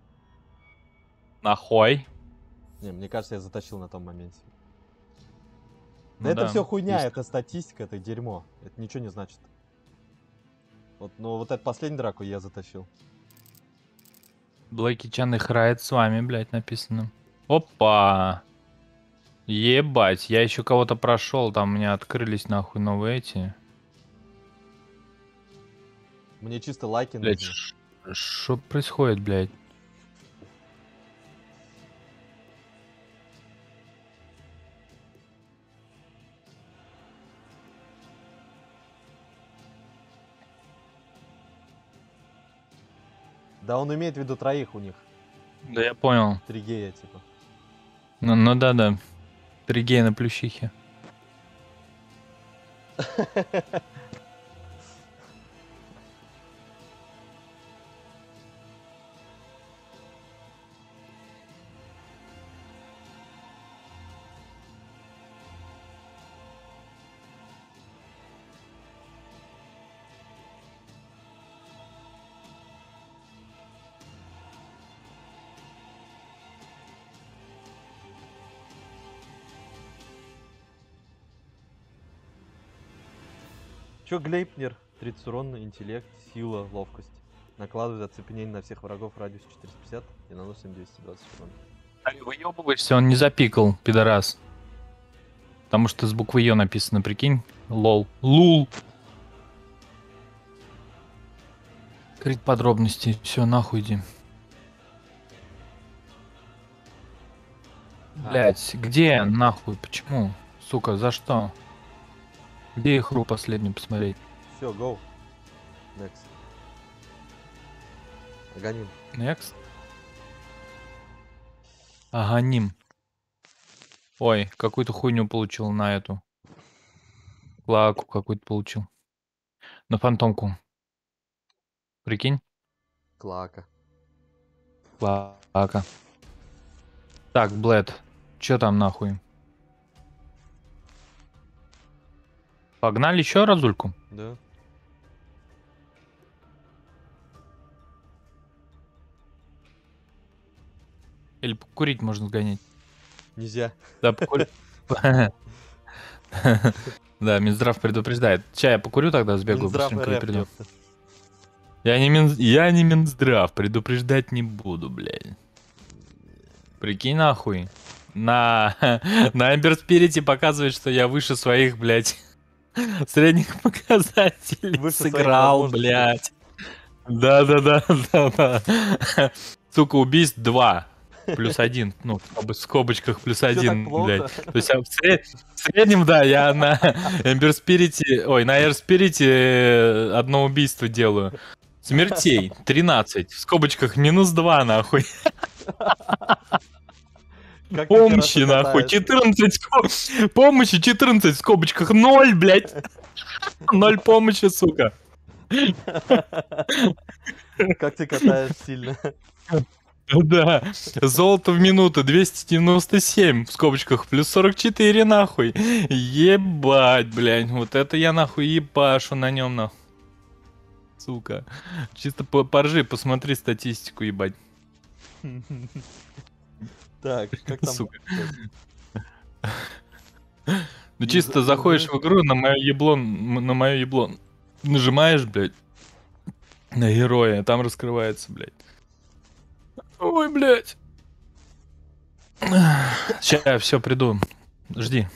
Нахуй. Не, мне кажется, я затащил на том моменте. Ну да это да, все хуйня, есть. это статистика, это дерьмо. Это ничего не значит. Вот, ну вот эту последнюю драку я затащил. Блэки Чан играет с вами, блядь, написано. Опа. Ебать, я еще кого-то прошел, там у меня открылись нахуй новые эти. Мне чисто лайки Блядь, нужны. что происходит, блядь? Да он имеет в виду троих у них. Да я понял. Три гея, типа. Ну, ну да, да. Три гея на плющихе. Чё Глейпнер? тридцать урон, интеллект, сила, ловкость. Накладывает оцепенение на всех врагов в радиусе четыреста пятьдесят и наносит им двести двадцать урона. Выебываешься, он не запикал, пидорас. Потому что с буквы Ё написано, прикинь. Лол. Лул. Крит подробности. Все, нахуй иди. Блять, где нахуй? Почему? Сука, за что? Где игру последнюю посмотреть? Все, go. Next. Аганим. Next? Аганим. Ой, какую-то хуйню получил на эту. Лаку какую-то получил. На фантомку. Прикинь? Клака. Лака. Так, Блэд. Чё там нахуй? Погнали еще разульку? Да. Или покурить можно сгонять? Нельзя. Да, покурить. Да, Минздрав предупреждает. Чай, я покурю тогда, сбегаю Минздрав быстренько и РФ, приду. ёпта. Я не, Мин... я не Минздрав, предупреждать не буду, блядь. Прикинь нахуй. На, на Эмбер Спирите показывает, что я выше своих, блядь, средних показателей. Выше своих сыграл, возможностей. блядь. Да-да-да. Сука, убийств два. Плюс один. Ну, в скобочках плюс Всё один, так плохо? блядь. То есть я в, сред- в среднем, да, я на Эмбер Спирите, ой, на Air Спирите одно убийство делаю. Смертей тринадцать. В скобочках минус два, нахуй. Как ты Помощи, хорошо нахуй. катаешься. четырнадцать. скоб- Помощи четырнадцать в скобочках. ноль, блядь. ноль помощи, сука. Как ты катаешь сильно. Да. Золото в минуту двести девяносто семь в скобочках. Плюс сорок четыре, нахуй. Ебать, блядь. Вот это я, нахуй, ебашу на нем, нахуй. Сука. Чисто по поржи, посмотри статистику, ебать. Так, как там? Сука. Ну Из- чисто из- заходишь в игру, на мое ебло, м- на мое ебло нажимаешь, блядь, на героя, там раскрывается, блядь. Ой, блядь. Сейчас я все приду. Жди.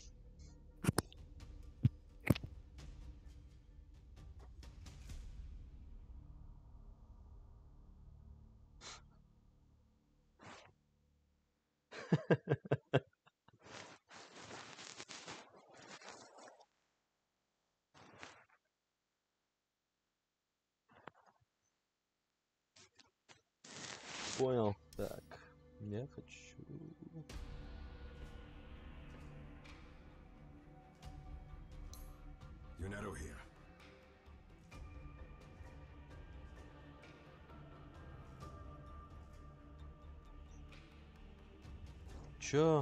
Понял. Так, я хочу... Yunero here. Чё?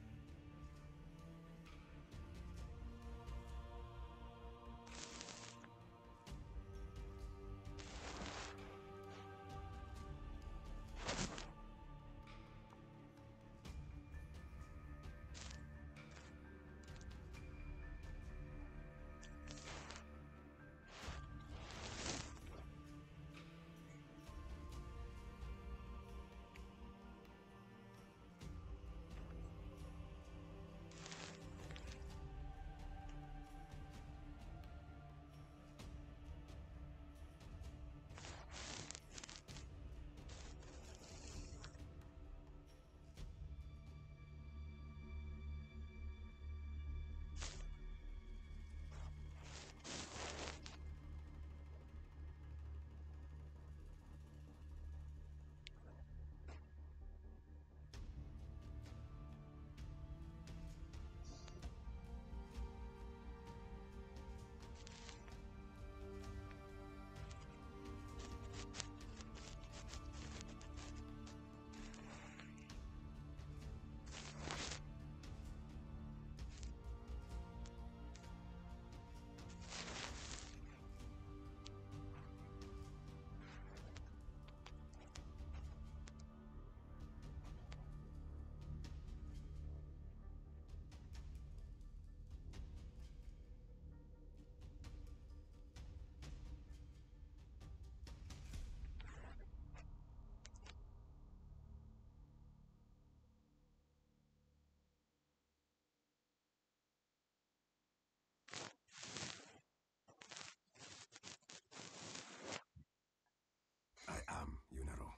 I am Yunero.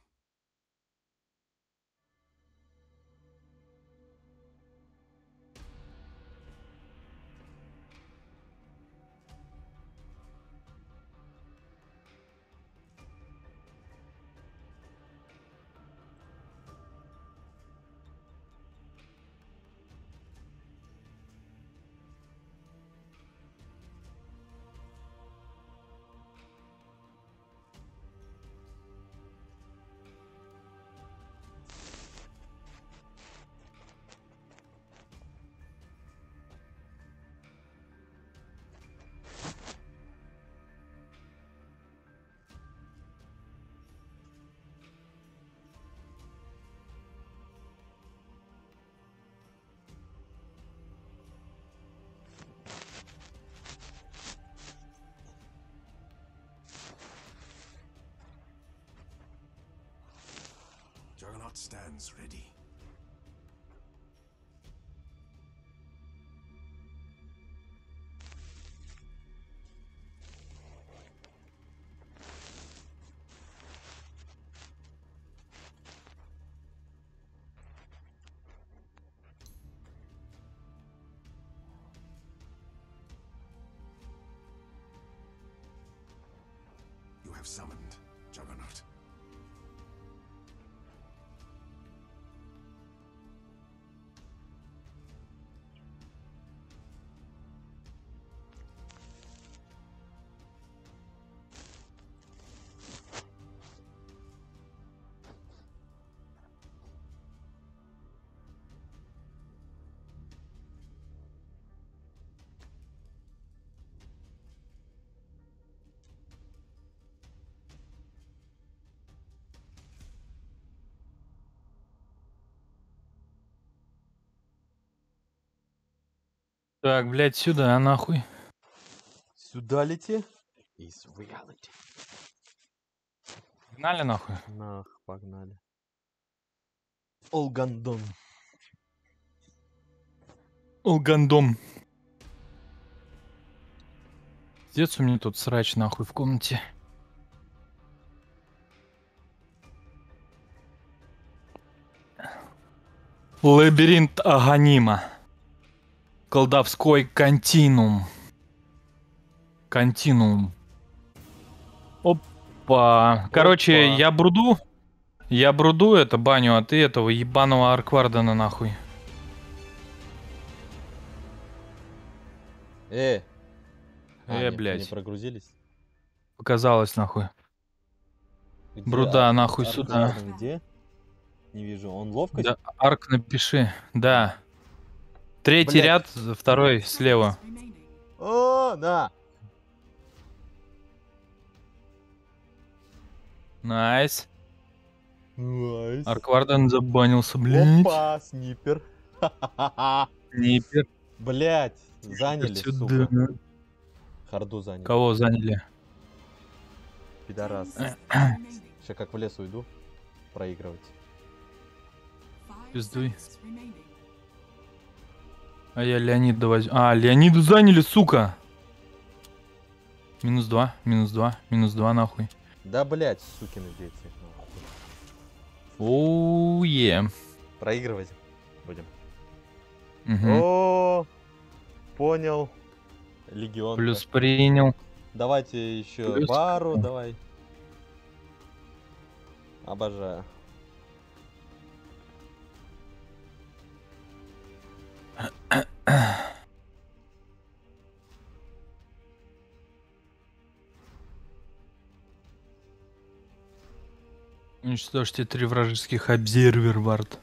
Juggernaut stands ready. You have summoned Juggernaut. Так, блядь, сюда, нахуй. Сюда лети. Is reality. Погнали, нахуй. Нах, погнали. Олгандон. Олгандом. Пиздец у меня тут срач, нахуй, в комнате. Лабиринт Аганима. Колдовской континуум. Континуум. Опа. Короче, Опа. я бруду. Я бруду это баню, а ты этого ебаного Арквардена нахуй. Э. А, Э, нет, блядь. не прогрузились? Показалось нахуй. Где Бруда Ар- нахуй Арк сюда. Варден где? Не вижу. Он ловкость? Да, Арк напиши. Да. Третий Блядь. ряд, второй слева. Remaining. О, на! Найс. Найс. Аркварден забанился, блядь. Опа, снипер. Ха-ха-ха-ха. Снипер. Блять, заняли, Сюда. сука. Харду заняли. Кого заняли? Пидорас. Ten seconds remaining. Сейчас как в лес уйду. Проигрывать. Five Пиздуй. seconds remaining. А я Леонида возьму. А, Леониду заняли, сука. Минус два, минус два, минус два, нахуй. Да, блять, сукины дети. нахуй. Оуе. Проигрывать будем. Мгм. О, понял. Легион. Плюс принял. Давайте еще Плюс. бару, давай. Обожаю. Уничтожьте три вражеских обсервер вард.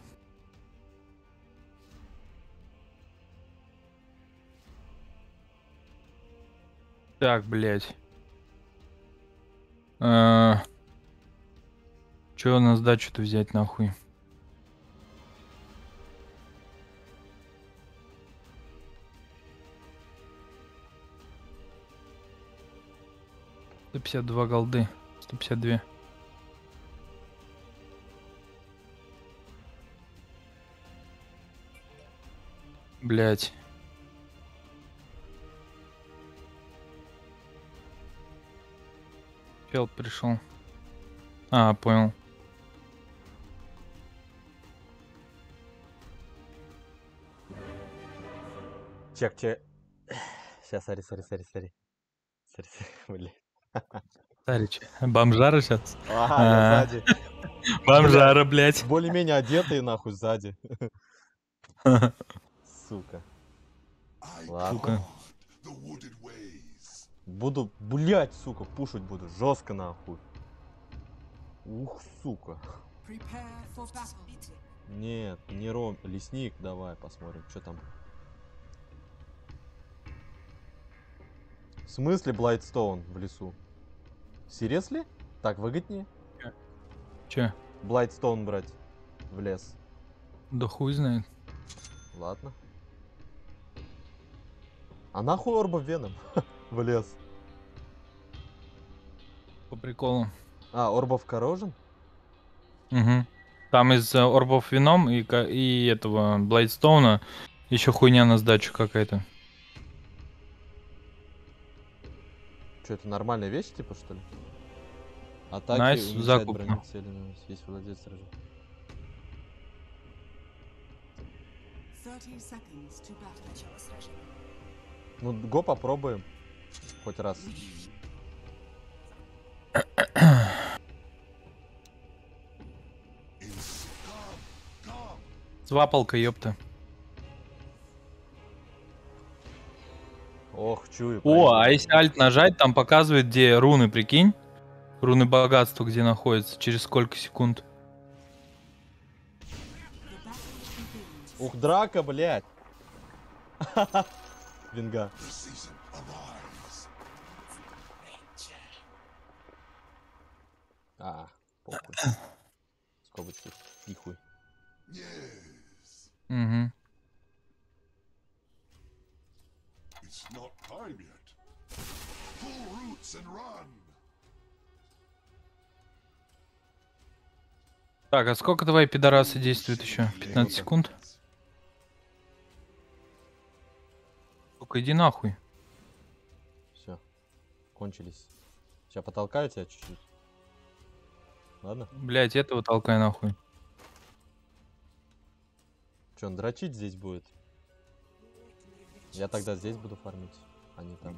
Так, блять. А... Че на сдачу-то взять нахуй? сто пятьдесят два голды. сто пятьдесят два. Блять. Чел пришел. А, понял. Чек, чек. Сейчас, сори, сори, сори, сори. Сори, сори, блядь. Старич. Бомжара сейчас? Ага, А. я сзади. Бомжара, блять. Более-менее одетые, нахуй, сзади. Сука. Ладно. Сука. Буду, блять, сука, пушить буду. Жестко, нахуй. Ух, сука. Prepare for battle. Нет, не ром... Лесник, давай посмотрим, что там. В смысле Блайтстоун в лесу? Серьезно? Так выгоднее? Че? Блайтстоун брать в лес. Да хуй знает. Ладно. А нахуй Орба Веном в лес? По приколу. А, Орбов Коррожен? Угу. Там из э, орбов вином и, ка- и этого Блайдстоуна еще хуйня на сдачу какая-то. Что, это нормальная вещь, типа, что ли? Атаки, Найс, уменьшает закупно. броню цели, наносит, есть владелец сражения. thirty seconds to battle. Начало сражения. Ну, го попробуем. Хоть раз. Свапалка, ёпта. Ох, чую. О, а проигрываю. если альт нажать, там показывает, где руны, прикинь? Руны богатства, где находятся, через сколько секунд. The battle begins. Ух, драка, блядь. Винга. А, похуй. Скобочки. Нихуй. Угу. Так, а сколько твои пидорасы действуют еще? пятнадцать секунд? Сука, иди нахуй. Все. Кончились. Сейчас потолкаю тебя чуть-чуть. Ладно? Блять, этого толкай нахуй. Че, он дрочить здесь будет? Я тогда здесь буду фармить, а не там.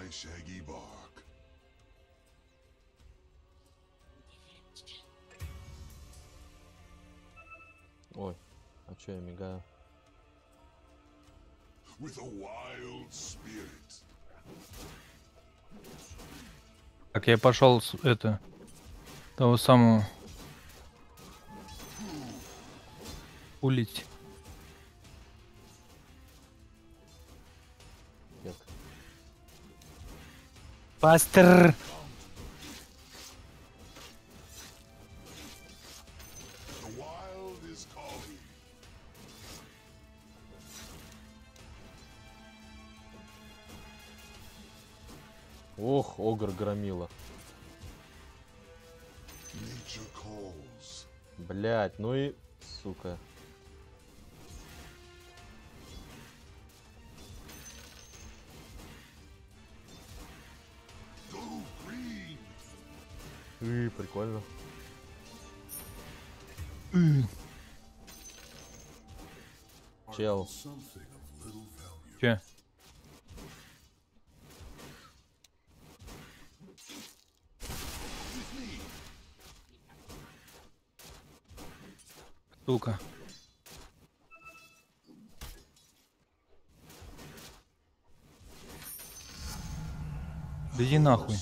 Ой, а че я мигаю? Так, я пошел с это того самого улить. Нет. Пастер! Ох, огр громила. Блять, ну и сука. И прикольно. Чел. Че? Сука. Да иди нахуй.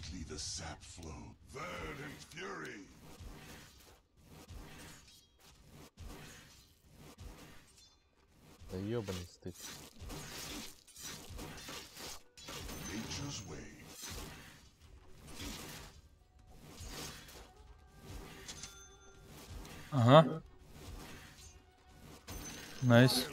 Да ёбаный стыд. Ага. Найс.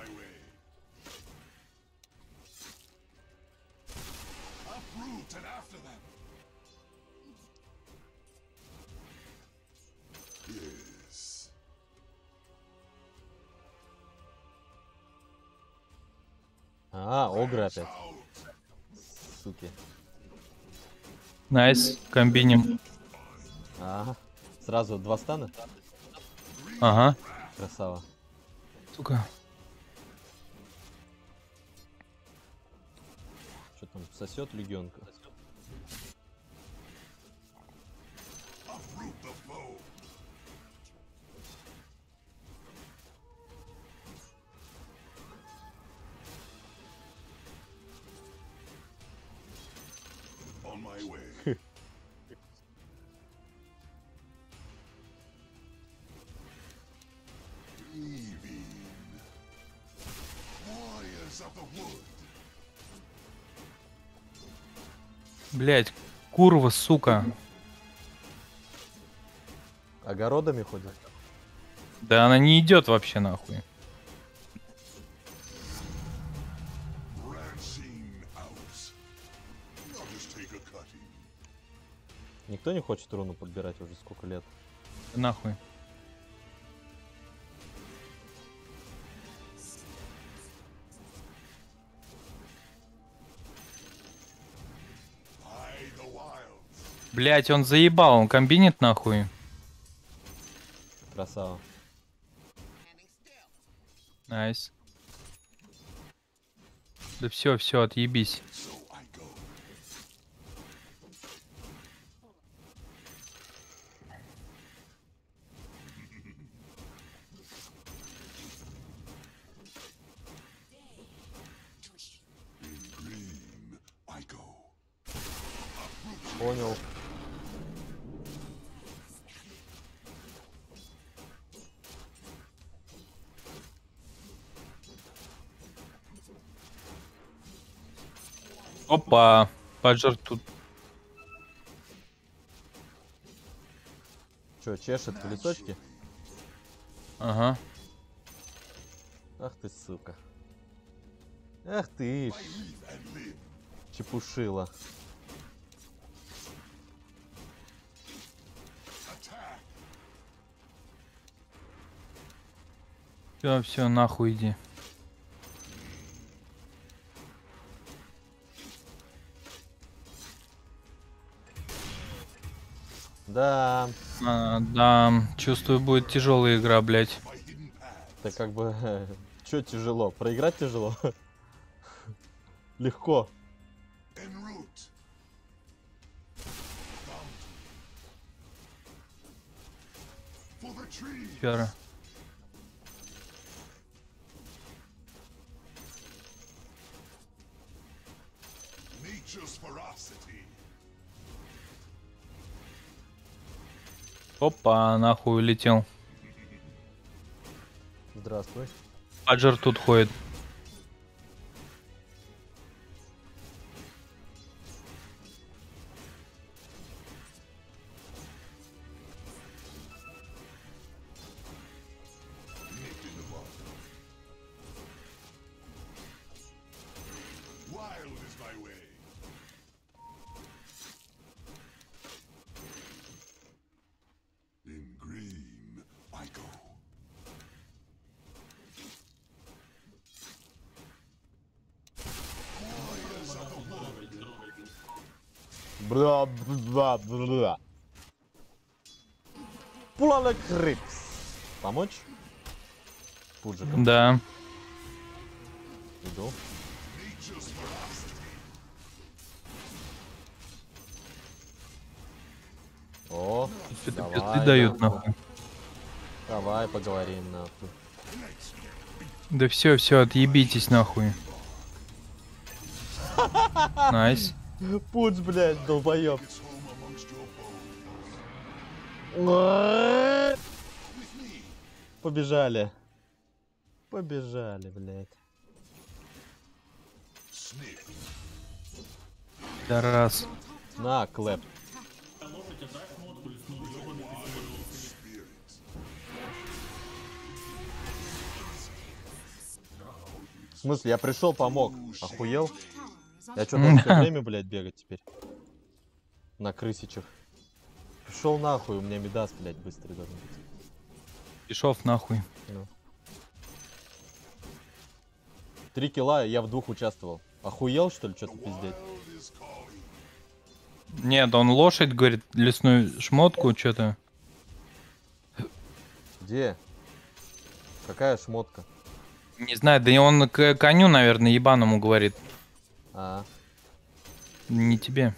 А, огры опять. Суки. Найс. Комбиним. Ага. Сразу два стана? Ага. Красава. Сука. Что там, сосет легионка? Блять, курва, сука. Огородами ходит? Да она не идет вообще нахуй. Никто не хочет руну подбирать уже сколько лет? Нахуй. Блять, он заебал, он комбинит нахуй. Красава. Найс. Да все, все, отъебись. Понял. Опа, поджар тут. Че, чешет в лесочке? Ага. Ах ты, сука. Ах ты ж. Чепушила. Все, все, нахуй иди. Да, А, да, чувствую, будет тяжелая игра, блядь. это как бы... Чё тяжело? Проиграть тяжело? Легко. Пера. Опа, нахуй улетел. Здравствуй. Паджер тут ходит. Бла бла бла. Пулала Крипс. Помочь? Пуджиком. Да. Иду. О, Это давай, пизды дают, нахуй. нахуй. Давай поговорим, нахуй. Да все, все, отъебитесь, нахуй. Найс. Пудж, блядь, долбоёб. Побежали. Побежали, блядь. Да раз. На, клэп. В смысле, я пришел, помог. Охуел? Я что, должен все время, блядь, бегать теперь? На крысичах. Пришел нахуй, у меня Мидас, блядь, быстрый должен быть. Пешов нахуй. Ну. Три килла, я в двух участвовал. Охуел, что ли, что-то пиздеть? Нет, он лошадь, говорит, лесную шмотку, что-то. Где? Какая шмотка? Не знаю, да и он к коню, наверное, ебаному говорит. А, Не тебе.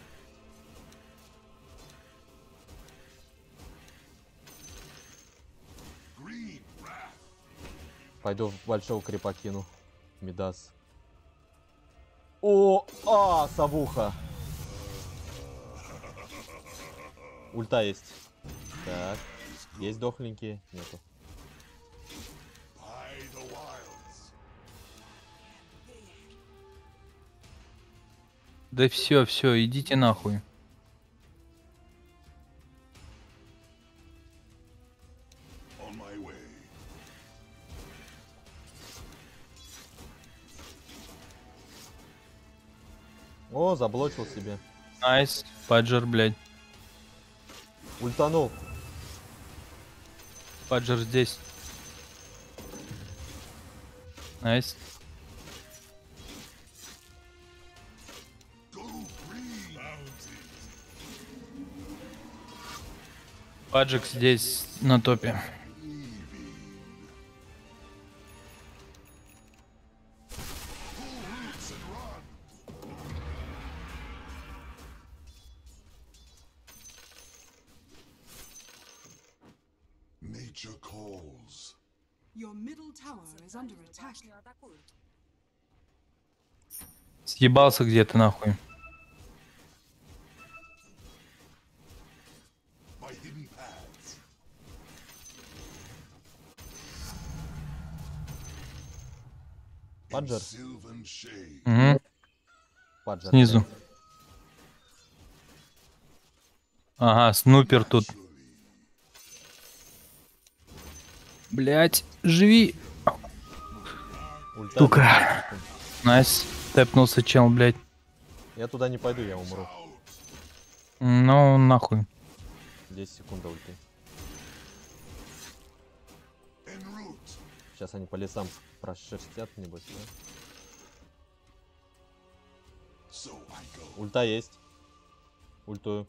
пойду в большого крипа кину. Мидас. О, а, совуха. Ульта есть. Так. Есть дохленькие? Нету. Да все, все, идите нахуй. О, заблочил себе. Найс, Паджер, блядь. Ультанул. Паджер здесь. Найс. Паджик здесь на топе. Your middle tower is under attack. Съебался где-то нахуй. Паджер. Угу. Паджер. Снизу. Ага, снупер тут. Блять, живи. Ульта. Сука. Найс. Тэпнулся чел, блять. Я туда не пойду, я умру. Ну, нахуй. десять секунд до ульты. Сейчас они по лесам прошерстят, небось, да? Ульта есть. Ультую.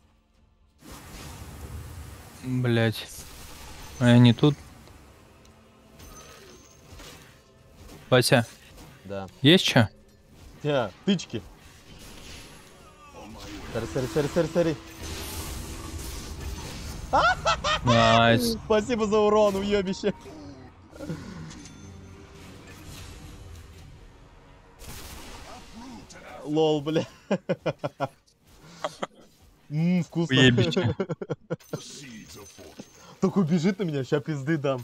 Блять. А я не тут. Вася, Да. есть чё? Тя, тычки. Сори, сори, сори, сори, сори. Найс. Спасибо за урон, уёбище. Лол, бля. Ммм, вкусно. Уебище. Только убежит на меня, ща пизды дам.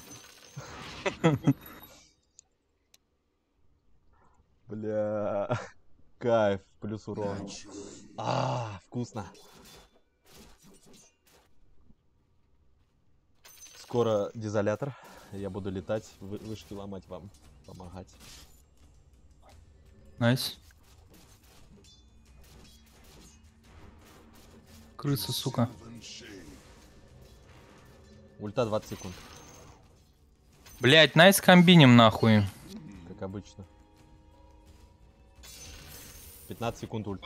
Бля. Кайф, плюс урон. А, вкусно. Скоро дизолятор. Я буду летать, вы- вышки ломать вам, помогать. Найс. Крыса, сука. Ульта двадцать секунд, Блять, найс комбинем нахуй. как обычно. пятнадцать секунд ульт.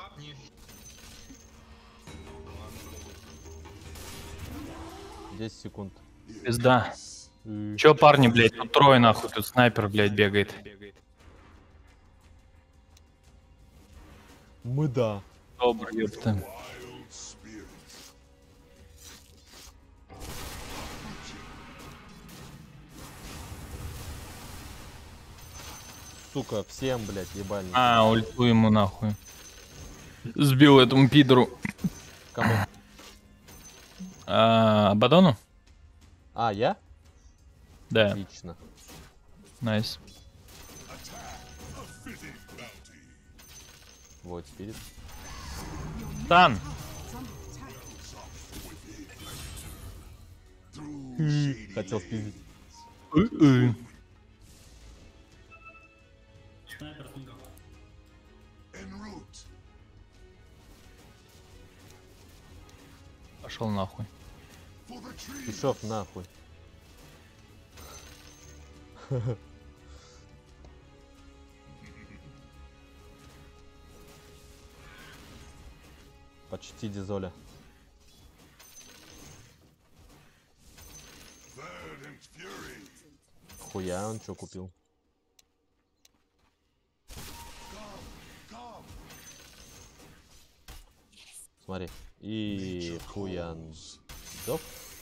десять секунд. Пизда. И- Чё, парни, блять, тут трое нахуй, тут снайпер, блять, бегает. Мы да. Добрый, ёпта. Сука, всем, блядь, ебальник. А, ульту ему нахуй. Сбил этому пидору. Кому? А, Абадону? А, я? Да, Отлично. найс. Вот, спирит. Тан! Хотел спиздить. Э-э. Пошел нахуй. Пешов нахуй. Почти дизоля. Хуя, он что купил? Смотри. И хуян. Сдох?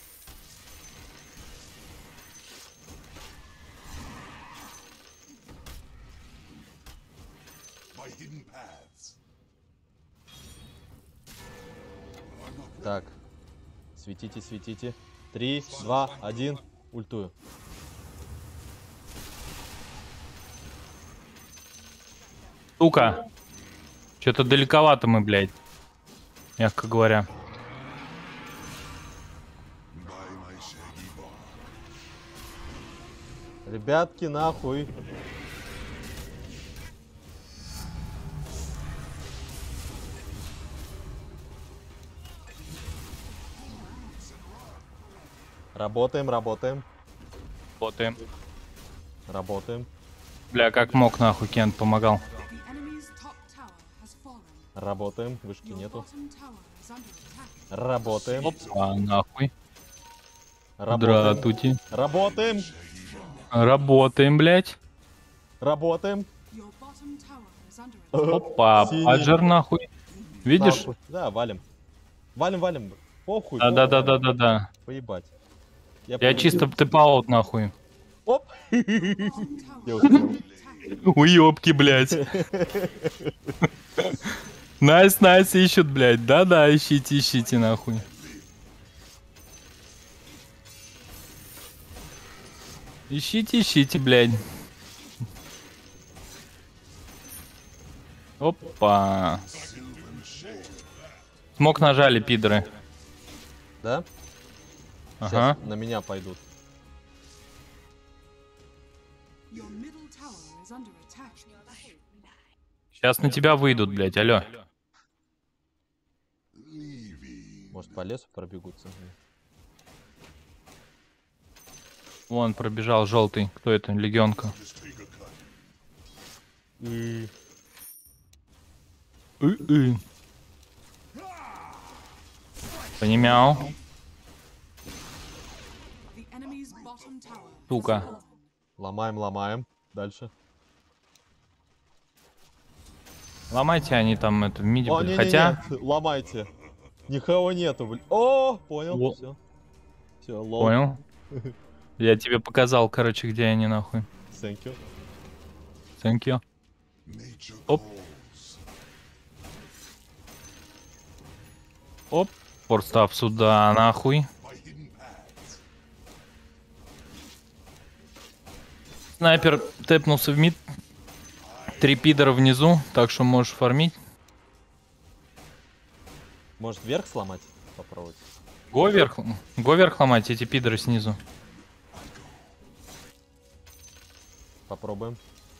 Так. Светите, светите. Три, два, один. Ультую. Сука. Что-то далековато мы, блядь. Мягко говоря. Ребятки, нахуй. Работаем, работаем, Работаем. работаем, Бля, как мог нахуй Кент помогал. The enemy's top tower has fallen. работаем. Вышки Your нету. bottom tower is under attack. Работаем, Опа, нахуй. работаем, Дратути. работаем, Работаем, блядь. работаем. Your bottom tower is under attack. Опа, Синий. паджер нахуй. Видишь? Нахуй. Да, валим. Валим, валим. Похуй. Да, да, да, да, да, да. Поебать. Я понял. чисто тэп-аут нахуй. Оп. Bottom tower Я is успел. under attack. Уёбки, блядь. Найс, найс ищут, блядь. Да-да, ищите, ищите нахуй. Ищите, ищите, блядь. Опа. Смог нажали, пидоры. Да? Ага. Сейчас на меня пойдут. Your middle tower is under attack. Сейчас на тебя выйдут, блядь, алё. Может, по лесу пробегутся. Вон пробежал желтый. Кто это? Легионка. И... И-и. Понимал. The enemy's bottom tower. Сука. Ломаем, ломаем. Дальше. Ломайте они там это в миди. О, были. не, Хотя... не, не, ломайте. Никого нету, блин. О, понял, Ло- все. Все, лол. Понял? Я тебе показал, короче, где они нахуй. Thank you. Thank you. Оп. Оп. Форстав сюда, нахуй. Снайпер тэпнулся в мид. Три пидора внизу, так что можешь фармить. Может вверх сломать? Попробовать. Го вверх, го вверх ломать, эти пидоры снизу. Попробуем.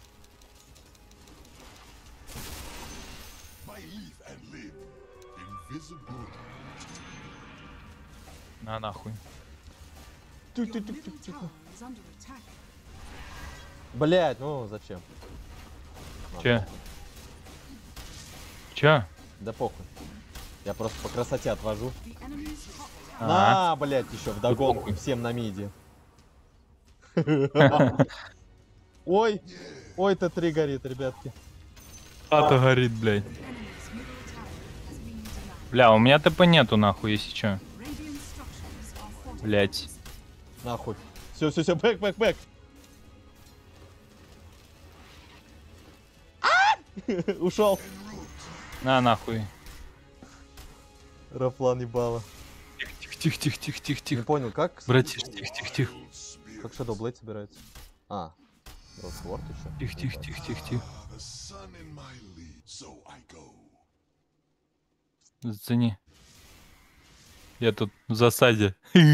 На нахуй. Your middle tower is under attack. Блять, ну зачем? Че? Че? Да похуй. Я просто по красоте отвожу. The enemy's top tower. А, На, блять, еще вдогонку похуй. всем на миде. Ой, ой, Т три горит, ребятки. хата горит, блядь. Enemy's middle tower has been denied. Бля, у меня ТП нету, нахуй, если чё. Radiant structures are fortified. Блять. Нахуй. Все, все, все, бэк, бэк, бэк. Ушел. На нахуй. Рафлан ебало. Тихо, тихо, тихо, тихо, тихо, Не тихо. понял, как? Братиш, тихо, тихо, тихо. Как Shadow Blade собирается? А, Росворд еще. Тихо, тихо, тихо, тихо, тихо. Зацени. Я тут в засаде.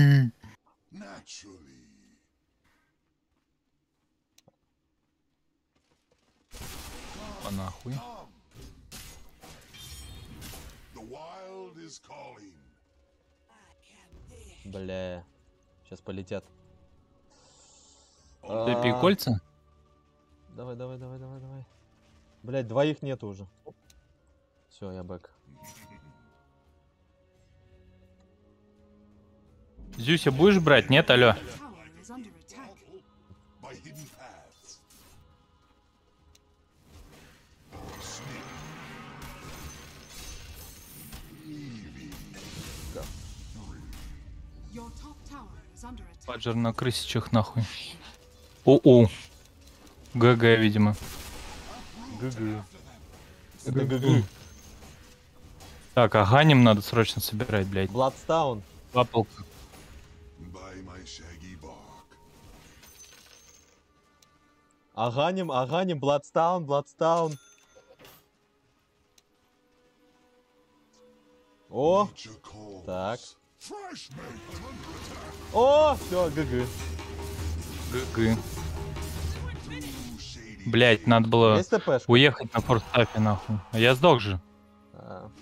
А нахуй. Бля. Сейчас полетят. Тэпи А, кольца? Давай, давай, давай, давай, давай. Блять, двоих нету уже. Все, я бэк. Зюся будешь брать? Нет, алло. Tower is under attack. Your top tower is under attack. Паджер на крысичах нахуй. О-о. ГГ, видимо. ГГ. Это ГГ. Так, а ганим надо срочно собирать, блядь. Бладстаун. Папалка. Аганим, аганим, Бладстаун, Бладстаун. О! Так. О! Все, ГГ. ГГ. Блядь, надо было Есть ТПшка? уехать на форстафе, нахуй. А я сдох же. А,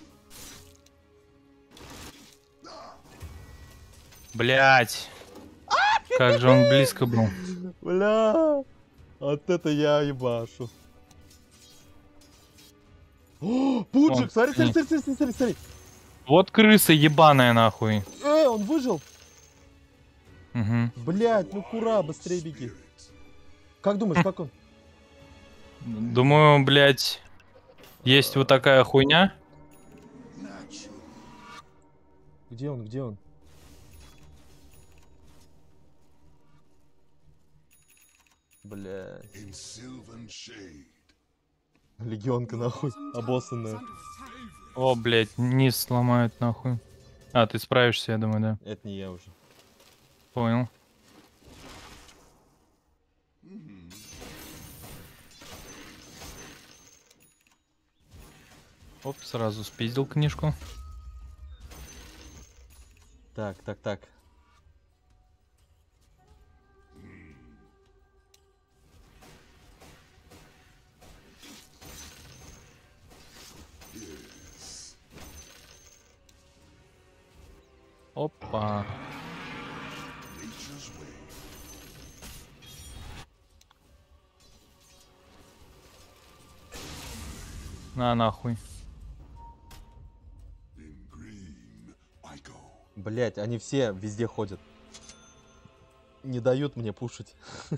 Блядь. Как же он близко был. бля! Вот это я ебашу. О, Пуджик, Он- смотри, смотри, смотри, смотри, смотри, смотри. Вот крыса ебаная, нахуй. Э, он выжил. Угу. Блять, ну кура, быстрее беги. Как думаешь, как он? Думаю, блядь, есть вот такая хуйня. Где он, где он? Блять. Легионка нахуй, Bottom tower is обоссанная. under attack. О, блядь, низ сломают, нахуй. А, ты справишься, я думаю, да. Это не я уже. Понял. Оп, сразу спиздил книжку. Так, так, так. Опа. На нахуй. Блять, они все везде ходят. Не дают мне пушить.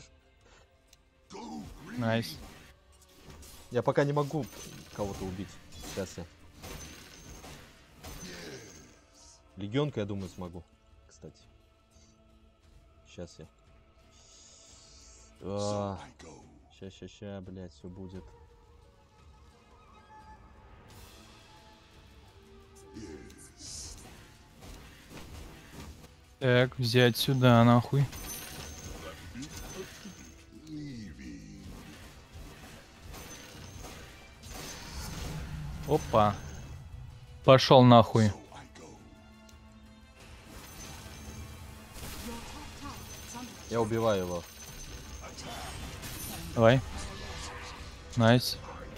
Найс. Я пока не могу кого-то убить. Сейчас я. Легионка, я думаю, смогу. Кстати. Сейчас я. А, ща, ща, ща, блять, все будет. Так, взять сюда, нахуй. Опа. Пошел нахуй. Я убиваю его. Давай. Найс.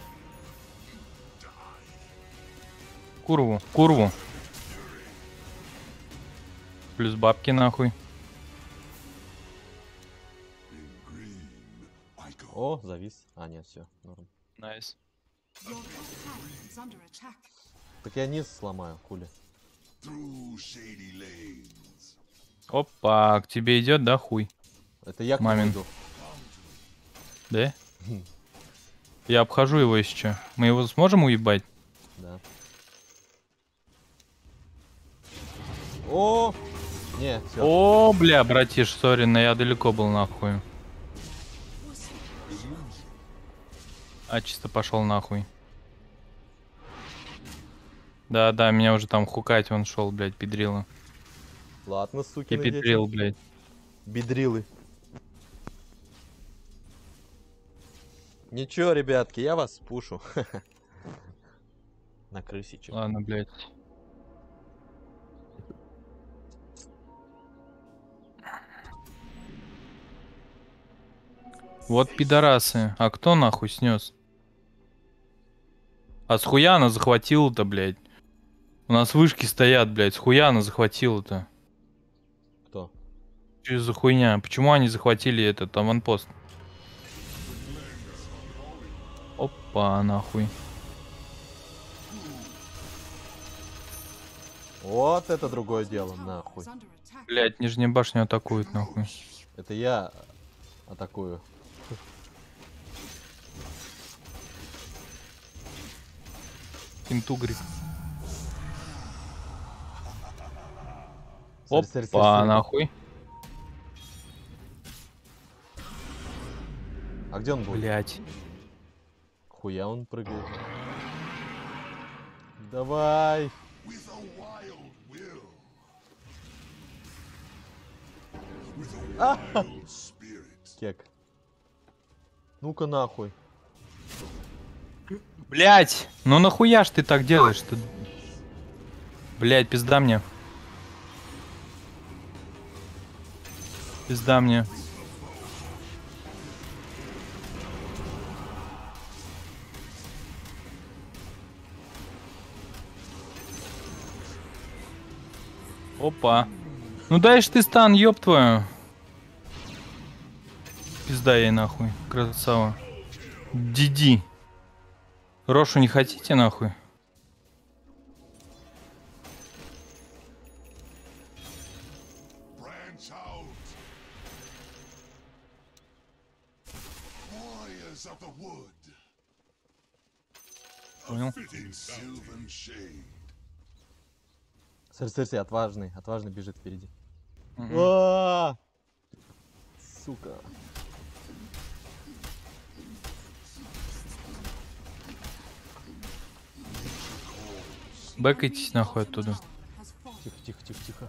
Курву, курву. Плюс бабки нахуй. О, завис. А, нет, все. Норм. Найс. Your top tower is under attack. Так я низ сломаю, хули. Опа, к тебе идет, да, хуй? Это я к Мамин. нему иду. Да? Я обхожу его еще. Мы его сможем уебать? Да. О! Не, все. О, бля, братиш, сори, но я далеко был нахуй. А чисто пошел нахуй. Да, да, меня уже там хукать он шел, блядь, педрила. Ладно, суки. И педрил, блядь. Бедрилы. Ничего, ребятки, я вас пушу. На крысичек. Ладно, блядь. Вот пидорасы. А кто нахуй снес? А с хуя она захватила-то, блядь? У нас вышки стоят, блядь. С хуя она захватила-то? Кто? Что за хуйня? Почему они захватили этот аванпост? Опа, нахуй. Вот это другое дело, нахуй. Is under attack. Блядь, нижняя башня атакует, нахуй. Это я атакую. Кентугрик. Смотри, смотри, смотри, Опа, смотри. нахуй. А где он будет? Блядь. Хуя он прыгает. Давай. А! Кек. Ну-ка нахуй. Блядь, ну нахуя ж ты так делаешь-то? Блядь, пизда мне. Пизда мне. Опа. Ну дай ж ты стан, ёб твою. Пизда ей нахуй, красава. Диди. Рошу не хотите нахуй? Понял? Смотри, смотри, смотри, отважный, отважный бежит впереди. Мгм. А! Сука. Бэкайтесь нахуй оттуда. Has fallen. Тихо, тихо, тихо, тихо.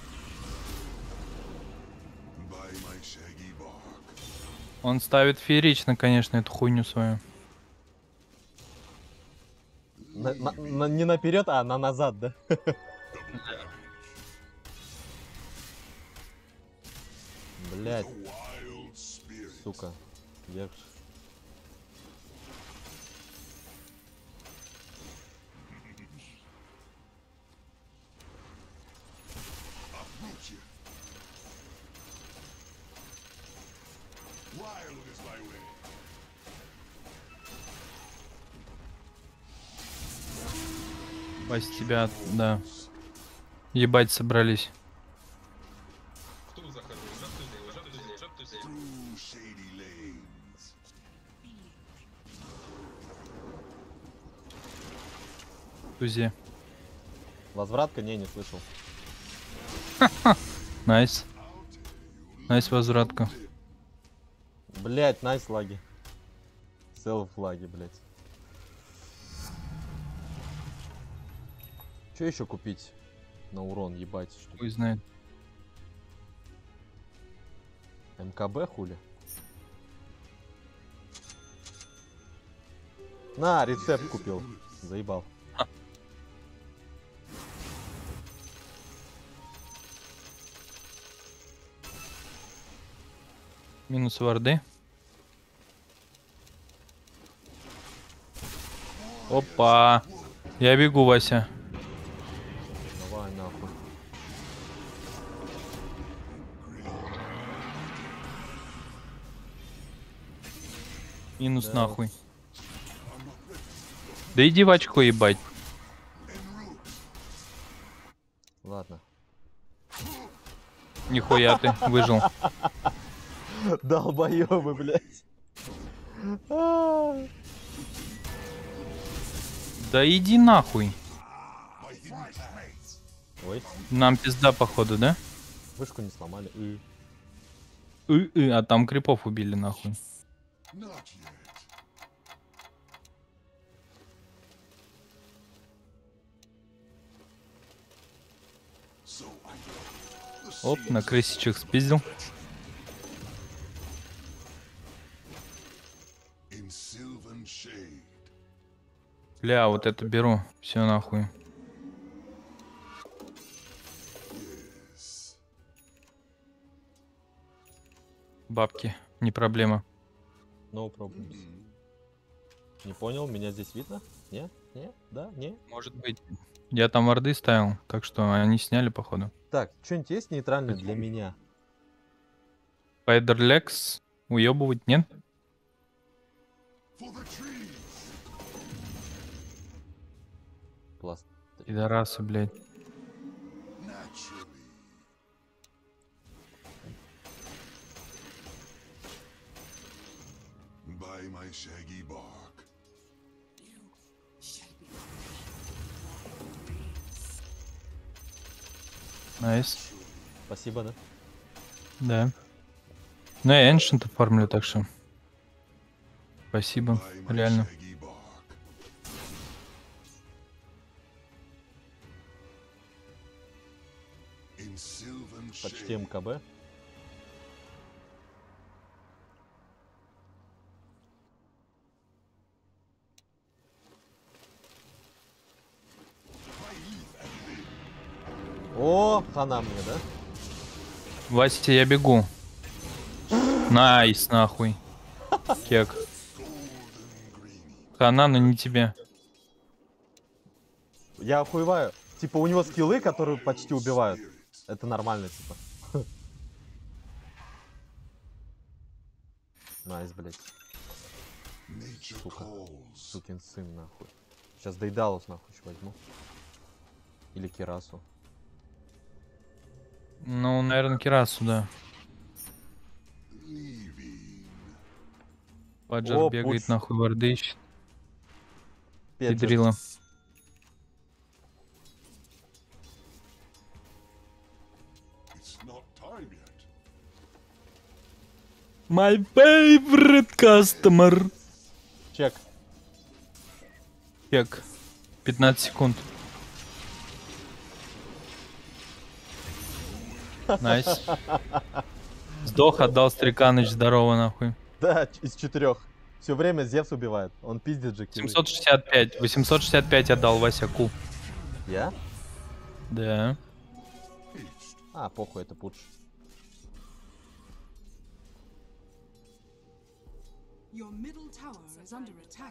Он ставит феерично, конечно, эту хуйню свою. На- на- на- не наперед, а на назад, да? Блять. Сука. Я ж- Вась, тебя, да. Ебать собрались. Тузе. Возвратка? Не, не слышал. Найс. Найс возвратка. Блять, найс лаги. Селф лаги, блять. Что еще купить на урон, ебать? Что... Хуй знает. МКБ хули? На, рецепт купил. Заебал. Минус варды. Опа. Я бегу, Вася. Давай нахуй. Минус Да. нахуй. Да иди в очко ебать. Ладно. Нихуя ты выжил. Долбоёбы, блять. А. Да иди нахуй. Ой, Нам пизда походу, да? вышку не сломали. И... И-и, а там крипов убили нахуй. Оп, на крысичек спиздил. Бля, вот это беру. Все нахуй. Бабки, не проблема. No problems. Не понял, меня здесь видно? Не? Не? Да? Не? Может быть. Я там варды ставил, так что они сняли, походу. Так, что-нибудь есть нейтральное для меня? Пайдерлекс уебывать нет? Пласт. Пидорасы, блядь. Найс. Спасибо, да? Да. Ну, я Ancient оформлю, так что... Спасибо, реально. Почти МКБ. О, хана мне, да? Вася, я бегу. Найс, нахуй. Кек. Хана, но не тебе. Я охуеваю. Типа у него скиллы, которые почти убивают. Это нормально, типа. Найс, блять. Сука. Сукин сын, нахуй. Сейчас Дейдалус, нахуй, еще возьму. Или Кирасу. Ну, наверное, Кирасу, да. Паджер О, бегает, пуш. нахуй, варды ищет. Педжи. Педрила. My favorite customer. Чек. Кек. пятнадцать секунд. Найс. Сдох, отдал Стреканыч, здорово, нахуй. Да, ч- из четырех. Все время Зевс убивает. Он пиздит же киллы. семьсот шестьдесят пять. восемьсот шестьдесят пять отдал Вася Ку. Я? Да. А, похуй, это пудж. Your middle tower is under attack.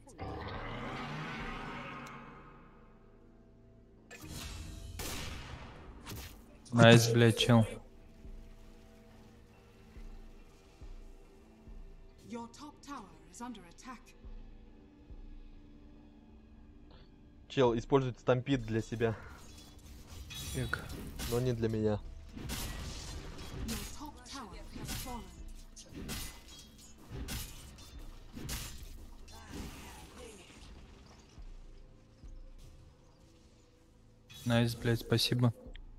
Найс, блядь, чел. Your top tower is under attack. Чел использует стампид для себя, Фиг. но не для меня. Your top tower has fallen. Найс, блядь, спасибо.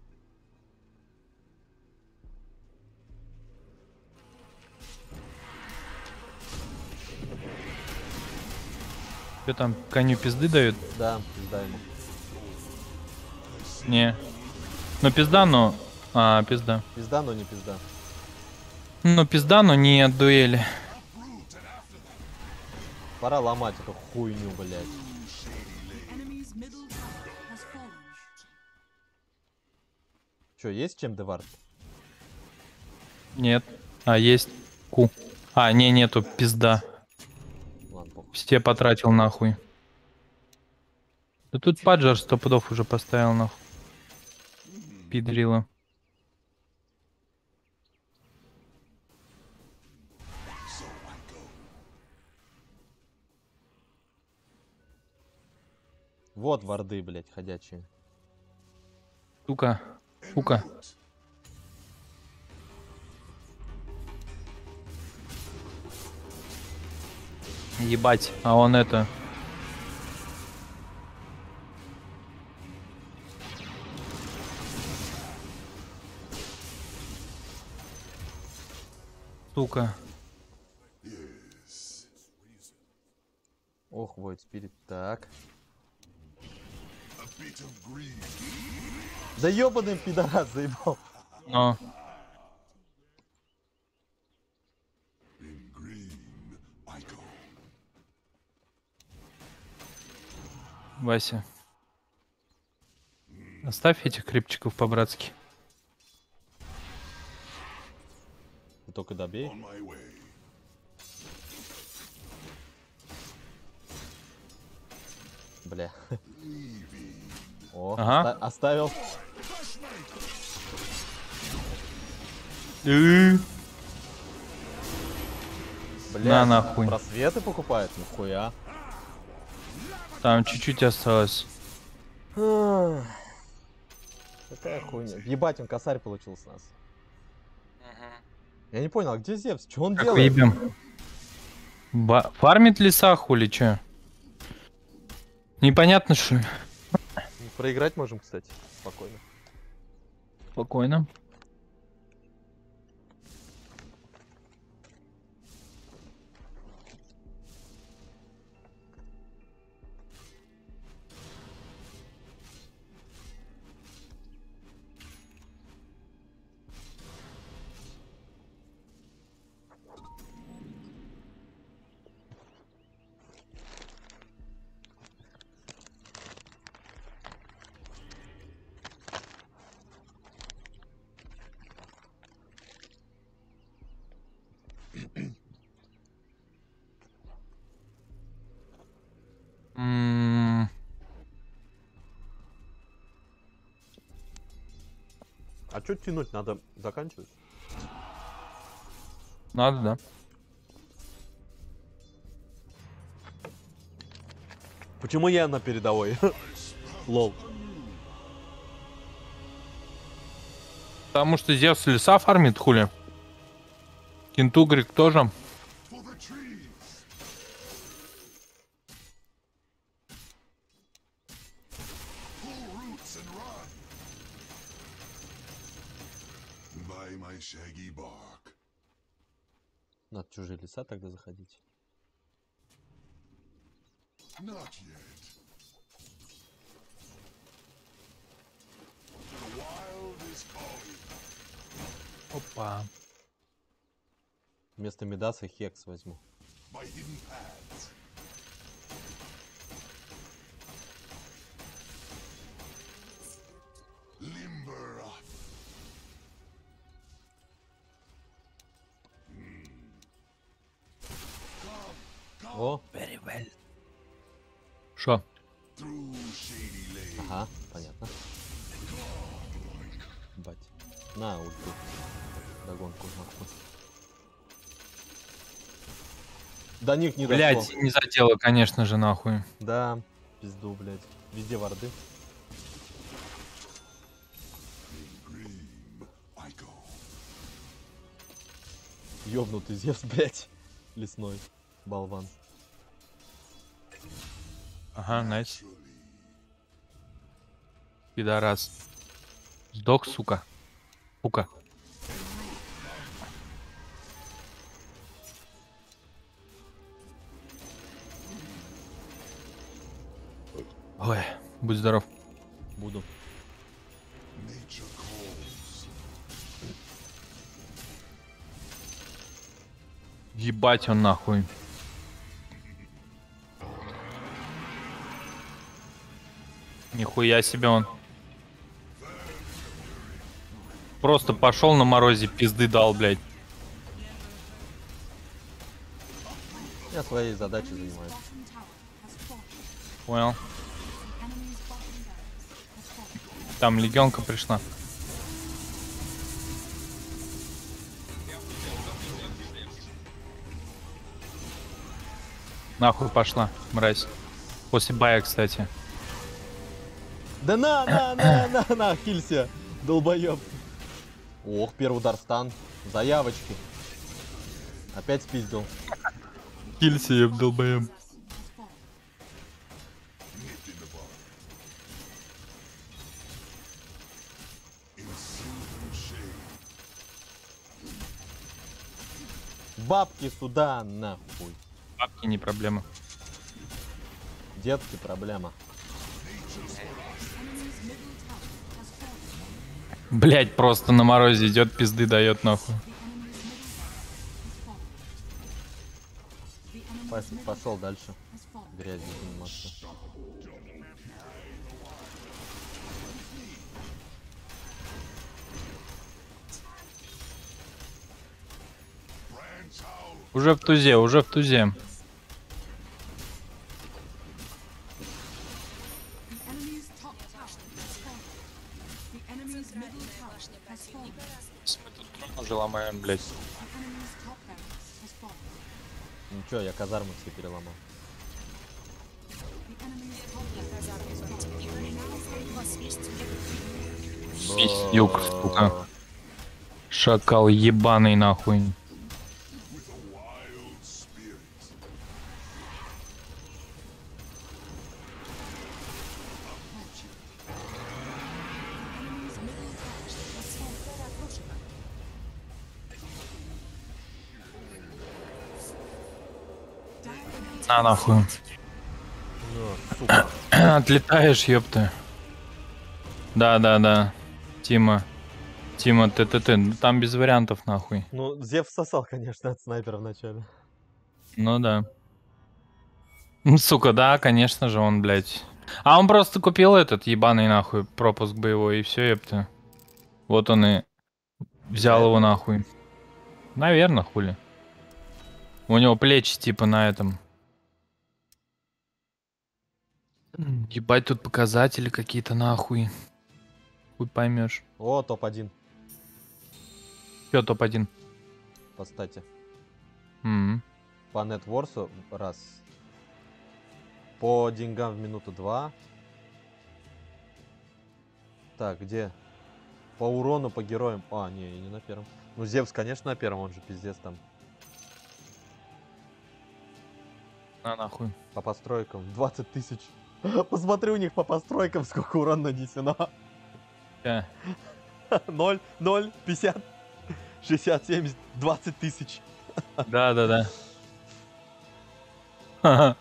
Что там, коню пизды дают? Да, пизда ему. Не. Ну пизда, но... А, пизда. Пизда, но не пизда. Ну пизда, но не от дуэли. Пора ломать эту хуйню, блядь. The enemy's middle tower has fallen. Чё, есть чем девард? Нет. А, есть. Ку. А, не, нету, пизда. Ладно, похуй. Все потратил нахуй. Да тут паджер сто пудов уже поставил нахуй. Пидрила. Вот варды, блядь, ходячие. Сука. Сука. Ебать, а он это... Сука. Ох, Void Spirit. Так. Да ёбаный пидорас заебал. Но. Вася. Оставь этих крепчиков по-братски. Ты только добей. Бля. О, Ага. оста- оставил. Бля, На нахуй. просветы покупает? Нихуя. Там чуть-чуть осталось. Какая хуйня. Ебать, он косарь получил с нас. Я не понял, а где Зевс? Что он Как делает? выебем? Ба- Фармит леса хули, чё? Непонятно, что. Проиграть можем, кстати, спокойно. Спокойно. М, А что тянуть? Надо заканчивать? Надо, да. Почему я на передовой? Лол. Потому что Зевс леса фармит, хули. Кентугрик тоже. Надо в чужие леса тогда заходить. Опа. Вместо Медаса Хекс возьму. О, Шо? ага, понятно. Бать. На, ульту. Догонку нахуй. До них не дошло. Блять, не задело, конечно же, нахуй. Да, пизду, блядь. Везде варды. Ёбнутый Зевс, блять. Лесной болван. Ага, найс. Пидорас. Сдох, сука. Сука. Ой, будь здоров. Буду. Ебать он нахуй. Нихуя себе он. Просто пошел на морозе, пизды дал, блядь. Я своей задачей занимаюсь. Bottom tower has fallen. Понял. The enemy's bottom barracks has fallen. Там легионка пришла. Нахуй пошла, мразь. После бая, кстати. Да на, на, на, на, на, хилься, долбоёб. Ох, первый удар стан. Заявочки. Опять спиздил. Килься, еб долбоем. Has fallen. Бабки сюда, нахуй. Бабки не проблема. Детки проблема. Блять, просто на морозе идет, пизды дает нахуй. Пос- Пошел дальше. Has fallen. Грязью заниматься. Уже в тузе, уже в тузе. The enemy's top tower has fallen. The enemy's middle tower has fallen. Мы тут уже ломаем, блять. The enemy's top barracks has fallen. Ничего, я казармы все переломал. The enemy's top barracks has fallen. Пиздюк, сука. Шакал ебаный нахуй. На нахуй. Ну, сука. Отлетаешь, ёпта. Да, да, да. Тима. Тима, ТТТ. Ну там без вариантов нахуй. Ну, Зев сосал, конечно, от снайпера вначале. Ну да. Ну, сука, да, конечно же, он, блядь. А он просто купил этот ебаный нахуй пропуск боевой, и все, ёпта. Вот он и взял его нахуй. Наверное, хули. У него плечи типа на этом. Ебать, тут показатели какие-то нахуй. Хуй поймешь. О, топ один Чё топ один? по стате. М. По нетворсу раз. По деньгам в минуту два. Так, где? По урону, по героям. А, не, не на первом. Ну, Зевс, конечно, на первом, он же пиздец там. На нахуй. По постройкам двадцать тысяч. Посмотри у них по постройкам, сколько урона нанесено. Э, ноль, ноль, пятьдесят, шестьдесят, семьдесят, двадцать тысяч. Да, да, да.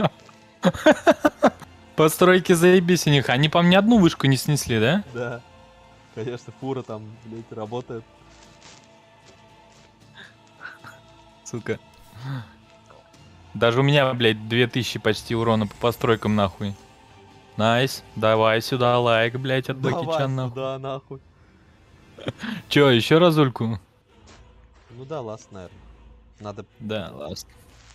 Постройки заебись у них. Они, по мне, одну вышку не снесли, да? Да. Конечно, фура там, блядь, работает. Сука. Даже у меня, блядь, две тысячи почти урона по постройкам, нахуй. Найс. Давай сюда лайк, блядь, от Давай Бакичан, нахуй. сюда, нахуй. Чё, еще разульку? Ну да, ласт, наверное. Надо, Да, ласт.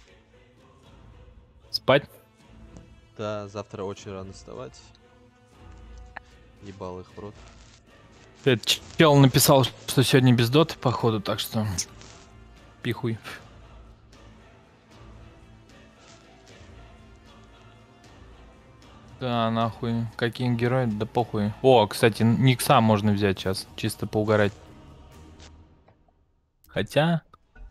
Спать? да, завтра очень рано вставать. Ебал их в рот. Этот чел написал, что сегодня без доты, походу, так что... Пихуй. Да, нахуй. Какие герои? Да похуй. О, кстати, Никса можно взять сейчас. Чисто поугарать. Хотя...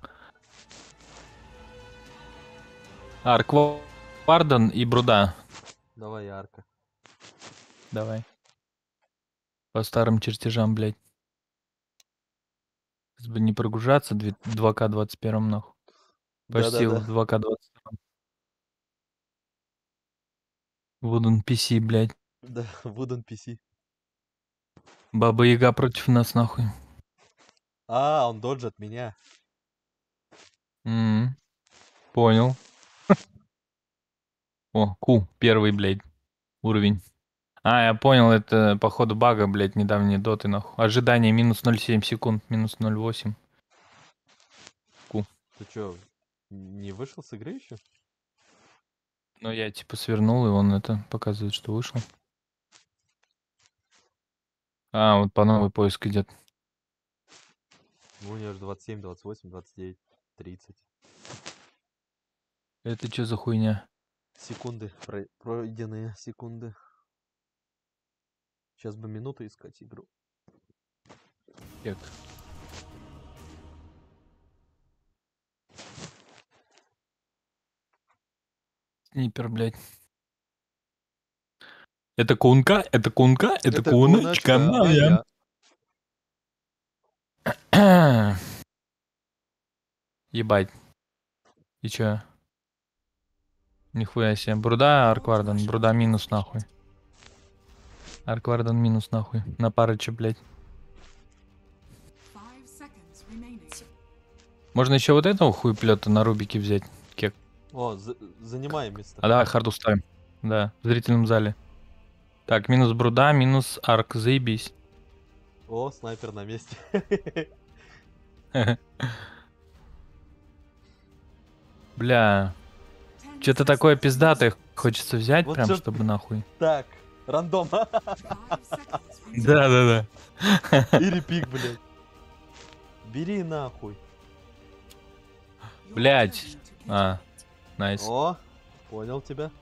Арк Варден и Бруда. Давай ярко. Давай. По старым чертежам, блядь. Сейчас бы не прогружаться два ка двадцать первом нахуй. Почти в Да-да-да. два ка двадцать втором. Вуден пи си, блядь. Да, Wooden пи си. Баба Яга против нас, нахуй. А, он доджит меня. М, Понял. О, Ку, первый, блядь, уровень. А, я понял, это походу бага, блядь, недавние доты, нахуй. Ожидание минус ноль семь секунд, минус ноль восемь. Ку. Ты чё, не вышел с игры еще? Ну, я типа свернул, и он это показывает, что вышел. А, вот по новый поиск идет. Ну, у него же двадцать семь, двадцать восемь, двадцать девять, тридцать. Это что за хуйня? Секунды, про- пройденные секунды. Сейчас бы минуту искать игру. Чек. Снипер, блядь. Это кунка, это кунка, это, куночка моя. Ебать. И чё? Нихуя себе. Бруда, Аркварден. Бруда минус нахуй. Аркварден минус нахуй. На парыча, блядь. Five seconds remaining. Можно еще вот этого хуеплета на рубике взять. Кек. О, за- занимаем место. А давай харду ставим. Да, в зрительном зале. Так, минус Бруда, минус Арк. Заебись. О, снайпер на месте. Бля. Ten Что-то seconds такое remaining. пиздатое хочется взять, Вот прям, чё- чтобы нахуй. Так, рандом. Five seconds remaining. Да-да-да. Или пик, блядь. Бери нахуй. Your Блядь. turn to А, найс. О, понял тебя.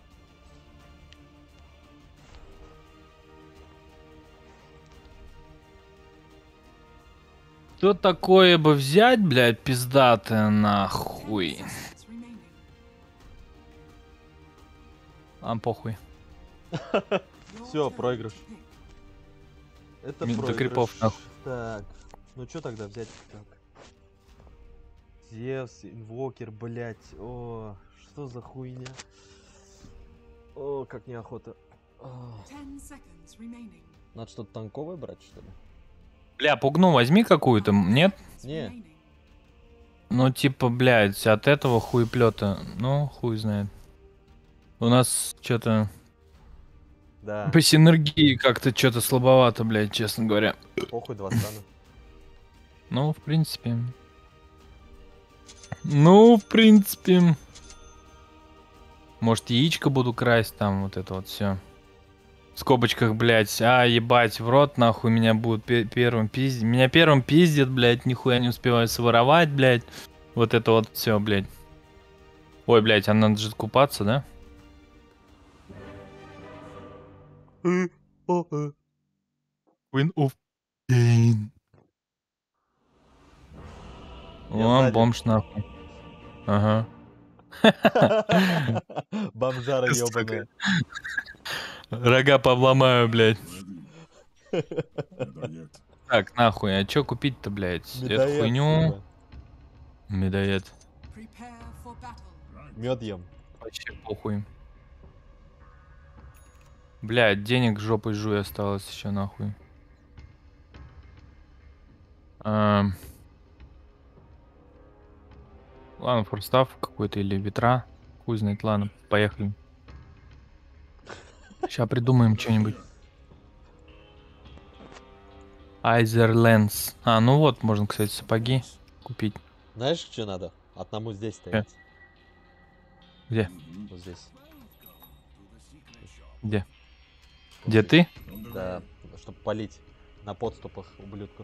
Что такое бы взять, блядь, пиздатое нахуй? seconds remaining. А, похуй. Your Всё, turn проигрыш. to pick. Это Мин- до проигрыш. крипов, нахуй. Так, ну что тогда взять? Так. Зевс, инвокер, блять. О, что за хуйня? О, как неохота. О, Ten seconds remaining. надо что-то танковое брать, что ли? Бля, пугну возьми какую-то, нет? Seconds Не. remaining. Ну, типа, блядь, от этого хуеплета, ну, хуй знает. У нас что-то Да, по синергии как-то что-то слабовато, блядь, честно говоря. похуй, два стана. Ну, в принципе. Ну, в принципе. Может, яичко буду красть, там, вот это вот все. В скобочках, блядь, а, ебать, в рот, нахуй, меня будут пе- первым пиздить. Меня первым пиздят, блядь, нихуя не успеваю своровать, блядь. Вот это вот все, блядь. Ой, блядь, а надо же купаться, да? Queen of Pain. Я О, сзади. бомж, нахуй. Ага. Бомжара Сука. ёбаная. Рога повломаю, блядь. Ready. Медоед. Так, нахуй, а чё купить-то, блядь? Эту Медоед, хуйню. сука. Медоед. Prepare for battle. Мед ем. Вообще похуй. Блядь, денег жопой жуй осталось еще, нахуй. Ам. Ладно, форстав какой-то или ветра. Хуй знает, ладно, поехали. Сейчас придумаем что-нибудь. Айзерленс. А, ну вот, можно, кстати, сапоги купить. Знаешь, что надо? Одному здесь стоять. Где? Вот здесь. Где? Где ты? Да, чтобы полить на подступах ублюдков.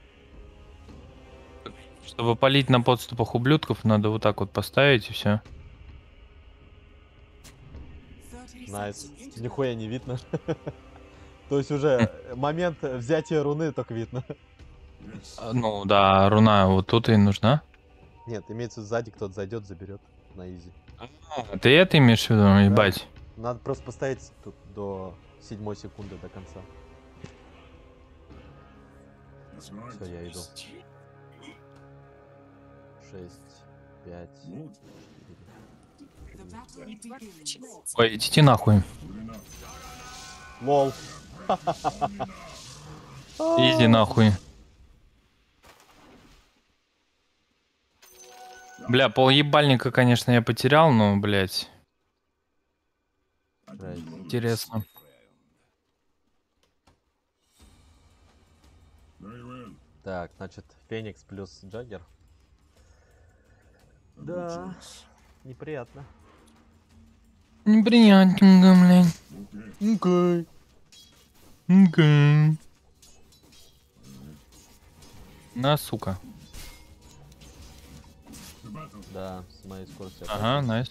Чтобы полить на подступах ублюдков, надо вот так вот поставить и все. thirty Найс. Нихуя не видно. То есть уже момент взятия руны только видно. А, Ну да, руна вот тут и нужна. Нет, имеется в виду, сзади кто-то зайдет, заберет на изи. А, ты это имеешь в виду, ебать? Надо просто поставить тут до седьмой секунды до конца. That's right. Все, я иду. Шесть, пять, Good. The battle begins. Ой, идите нахуй. Good enough. лол. Иди нахуй. Бля, полъебальника, конечно, я потерял, но, блядь, интересно. Very well. Так, значит, Феникс плюс Джаггер. A good Да. choice. Неприятно. Неприятненько, блядь. Okay. Окей. Окей. На, сука. To battle. Да, с моей скоростью. Ага, найс.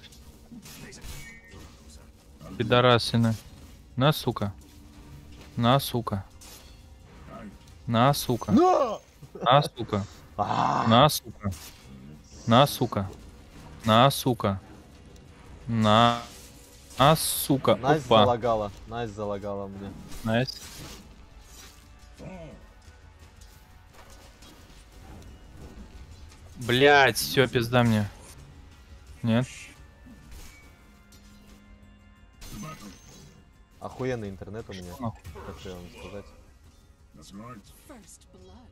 Пидорасины. На, сука. На, сука. На, сука. Но! На, сука. А, На, сука. На, сука. На, сука. На. На, сука. Найс Опа. залагала. Найс залагала мне. Найс. Блять, все, пизда мне. Нет. Охуенный интернет у меня. Нахуй. Хочу вам сказать. That's right. First blood.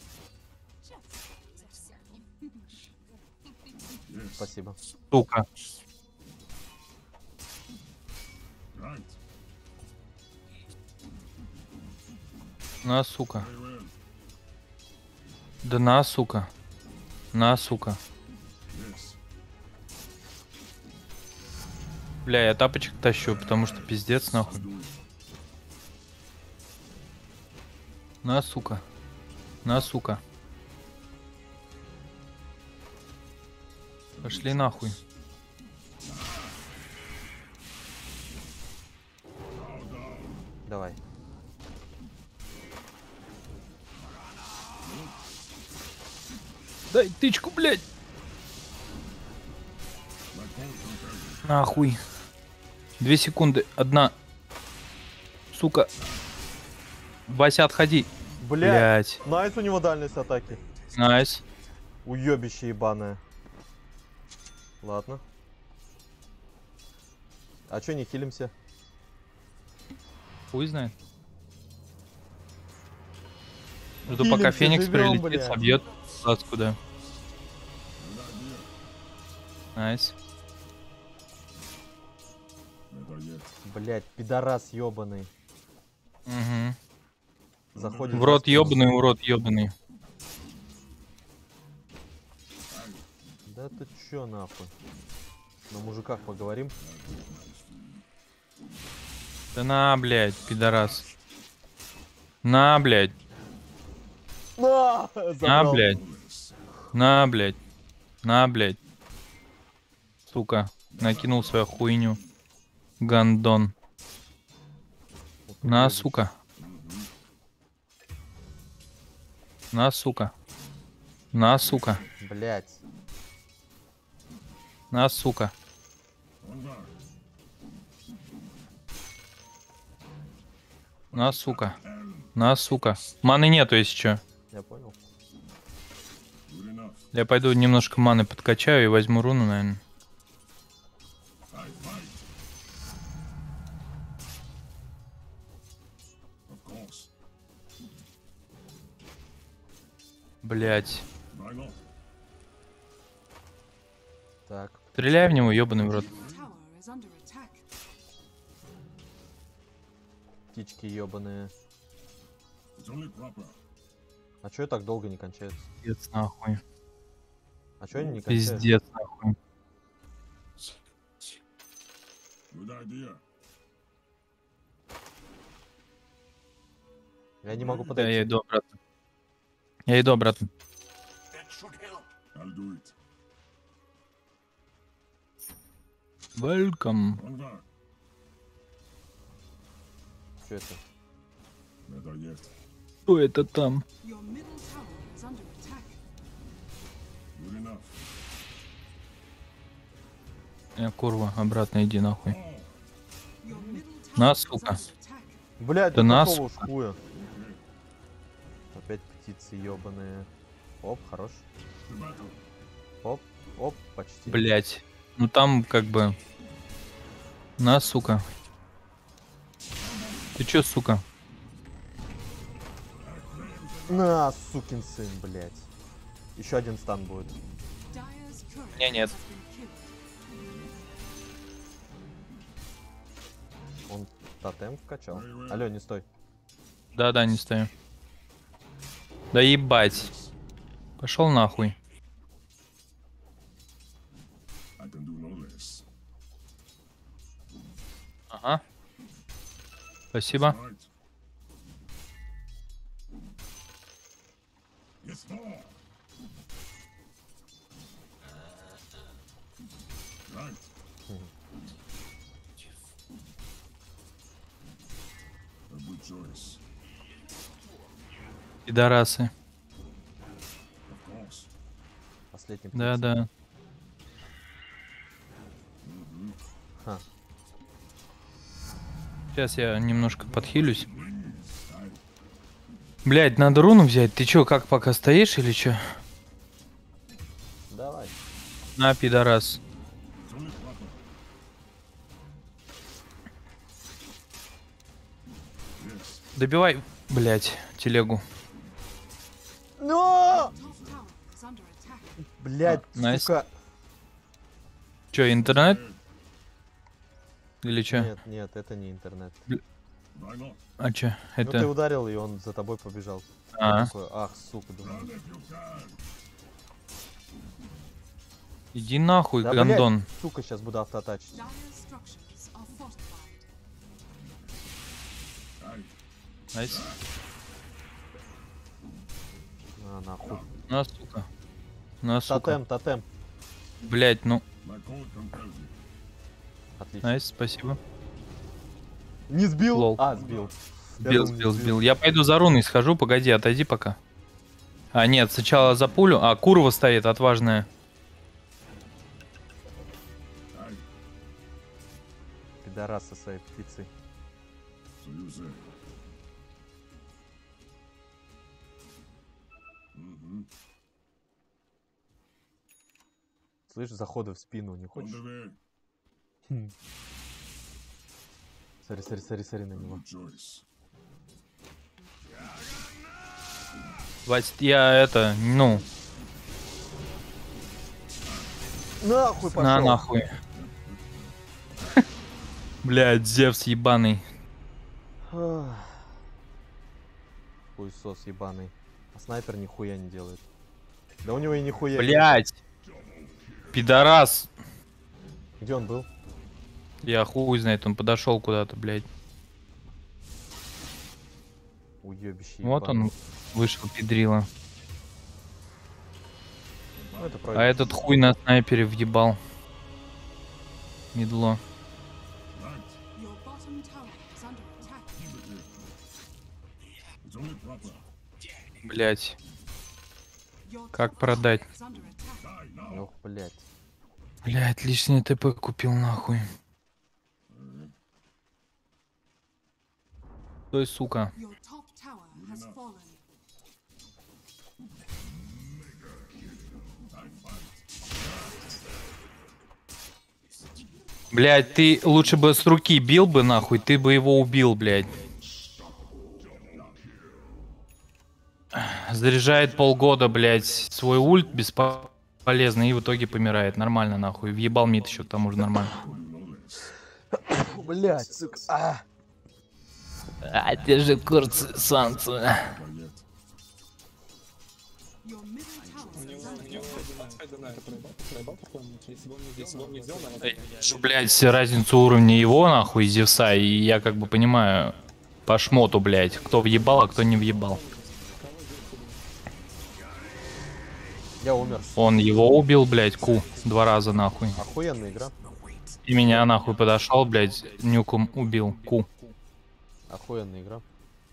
Yes. Спасибо. Сука. Right. На, сука. Very well. Да на, сука. На, сука. Yes. Бля, я тапочек тащу, потому что пиздец, нахуй. Do it. На, сука. На, сука. Пошли нахуй. Давай. Дай тычку, блядь. Нахуй. Две секунды. Одна. Сука. Вася, отходи. Блять. Блять. Найс у него дальность атаки. Найс. Уебище ебаное. Ладно. А чё не хилимся? Хуй знает. Жду, пока Хилимся, Феникс живём, прилетит, блядь. собьет куда. Найс. Better yet. Блять, пидорас ебаный. Угу. Заходит. В рот за спину. ебаный, урод ебаный. Да ты чё нахуй? На мужиках поговорим. Да на, блядь, пидорас. На, блядь. На, На, забрал. блядь. На, блядь. На, блядь. Сука. Накинул свою хуйню. Гандон. На, сука. На, сука. На, сука. Блять. На, сука. On guard. На, сука. На, сука. Маны нету, если чё. Я понял. Good enough. Я пойду немножко маны подкачаю и возьму руну, наверное. Fight, fight. Of course. Блять. Why not? Так. Стреляй в него, ебаный в рот. Tower is under attack. Птички ебаные. It's only proper. А чё так долго не кончается? Пиздец, нахуй. А чё они не кончаются? Пиздец, нахуй. Good idea. Я не могу Да, подойти. я иду обратно. Я иду обратно. I'll do it. Welcome. On guard. Что это? Надоест. Что это там? Your middle tower is under attack. Good enough. Я, курва, обратно иди нахуй. Your middle tower На, is сука. under attack. Блядь, Да да нас- какого уж хуя? Опять птицы ебаные. Оп, хорош. Оп, оп, почти. Блять. Ну там как бы... На, сука. Ты чё, сука? На, сукин сын, блядь. Еще один стан будет. Dire's turret Не, нет. has been killed. Он тотем вкачал. Алло, не стой. Да-да, не стою. Да ебать. Пошел нахуй. I can do no less. Ага. Спасибо. Right. Yes, more. Right. A good choice. Пидорасы. Of course. Последний птица. Да-да. Ха. Сейчас я немножко подхилюсь. Блять, надо руну взять. Ты чё, как пока стоишь или чё? Давай. На, пидорас. It's only proper. Yes. Добивай, блять, телегу. Но! Top tower is under attack. Блядь, А, найс. сука. Чё, интернет? Или чё? Нет, нет, это не интернет. Why not? А чё? Ну ты Это... ударил, и он за тобой побежал. А. Я такой, ах, сука, думаю. If you can. Иди нахуй, Да, гандон. блядь, сука, сейчас буду автоатачить. Dire's structures are fortified. Right. Найс. А, нахуй. На, сука. На, сука. Тотем, тотем. Блять, ну. My code compels you. Отлично. Найс, спасибо. Не сбил? Лол. А, сбил. Я Сбил, думал, не сбил, сбил. Я пойду за руной схожу, погоди, отойди пока. А, нет, сначала за пулю. А, Курва стоит, отважная. Right. Пидорас со своей птицей. So you say. Mm-hmm. Слышь, заходы в спину не On хочешь? the way. Смотри, смотри, смотри, смотри на него. Good choice. Вась, я это, ну, Нахуй пошел. на нахуй. Блядь, Зевс ебаный. Ах. Хуесос ебаный. А снайпер нихуя не делает. Да у него и нихуя нет. Блядь. Пидорас. Где он был? Я хуй знает, он подошел куда-то, блядь. Уебище Вот ебаный. он вышел, педрила. Ну, это А пройдет. этот хуй на снайпере въебал. Медло. Right. Your bottom tower is under attack. Keep it here. It's only proper. Блядь. Your Как top продать? tower is under attack. Die now. Ох, блядь. Блядь, лишнее ТП купил нахуй. Стой, сука. Your top tower has fallen. Блядь, ты лучше бы с руки бил бы нахуй, ты бы его убил, блядь. Заряжает полгода, блядь, свой ульт бесполезно и в итоге помирает. Нормально, нахуй. Въебал мид еще к тому же нормально. Блядь, сука. А! А те же курсы солнца. Not yet. Your middle tower is under Что, блядь, разницу уровня его, нахуй, и Зевса, и я как бы понимаю по шмоту, блядь, кто въебал, а кто не въебал. Я умер. Он его убил, блядь, Ку, два раза, нахуй. Охуенная игра. И меня, нахуй, подошел, блядь, нюком убил, Ку. Охуенная игра.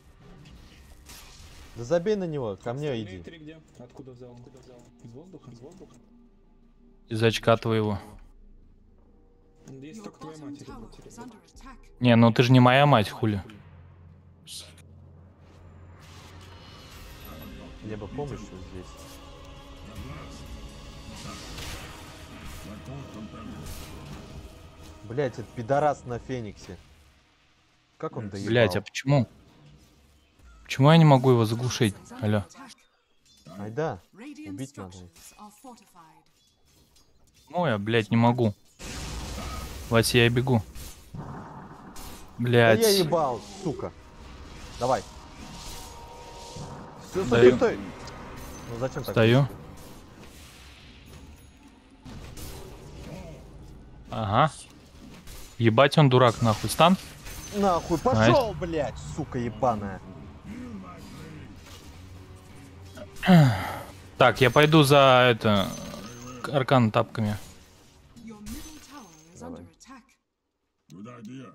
Да забей на него, ко мне Остальные иди. три где? Откуда взял? Откуда взял? Из воздуха? Из воздуха? Из очка твоего. Есть Your только твоя bottom матери. tower матери. is under attack. Не, ну ты же не моя мать, хули. Мне бы помощь вот здесь. Блять, этот пидорас на Фениксе. Как он доебал? Блять, а почему? Почему я не могу его заглушить? Алло. Ай да, Radiant убить надо. structures are fortified. Ну я, блять, не могу. Вася, я бегу. Да Блять. я ебал, сука. Давай. Все, Даю. стой, стой. Ну зачем так? Стою. Ага. Ебать он дурак, нахуй. Стан? Нахуй, пошел, блять, сука ебаная. Так, я пойду за это... Аркан тапками. Your middle tower is under attack. Good idea.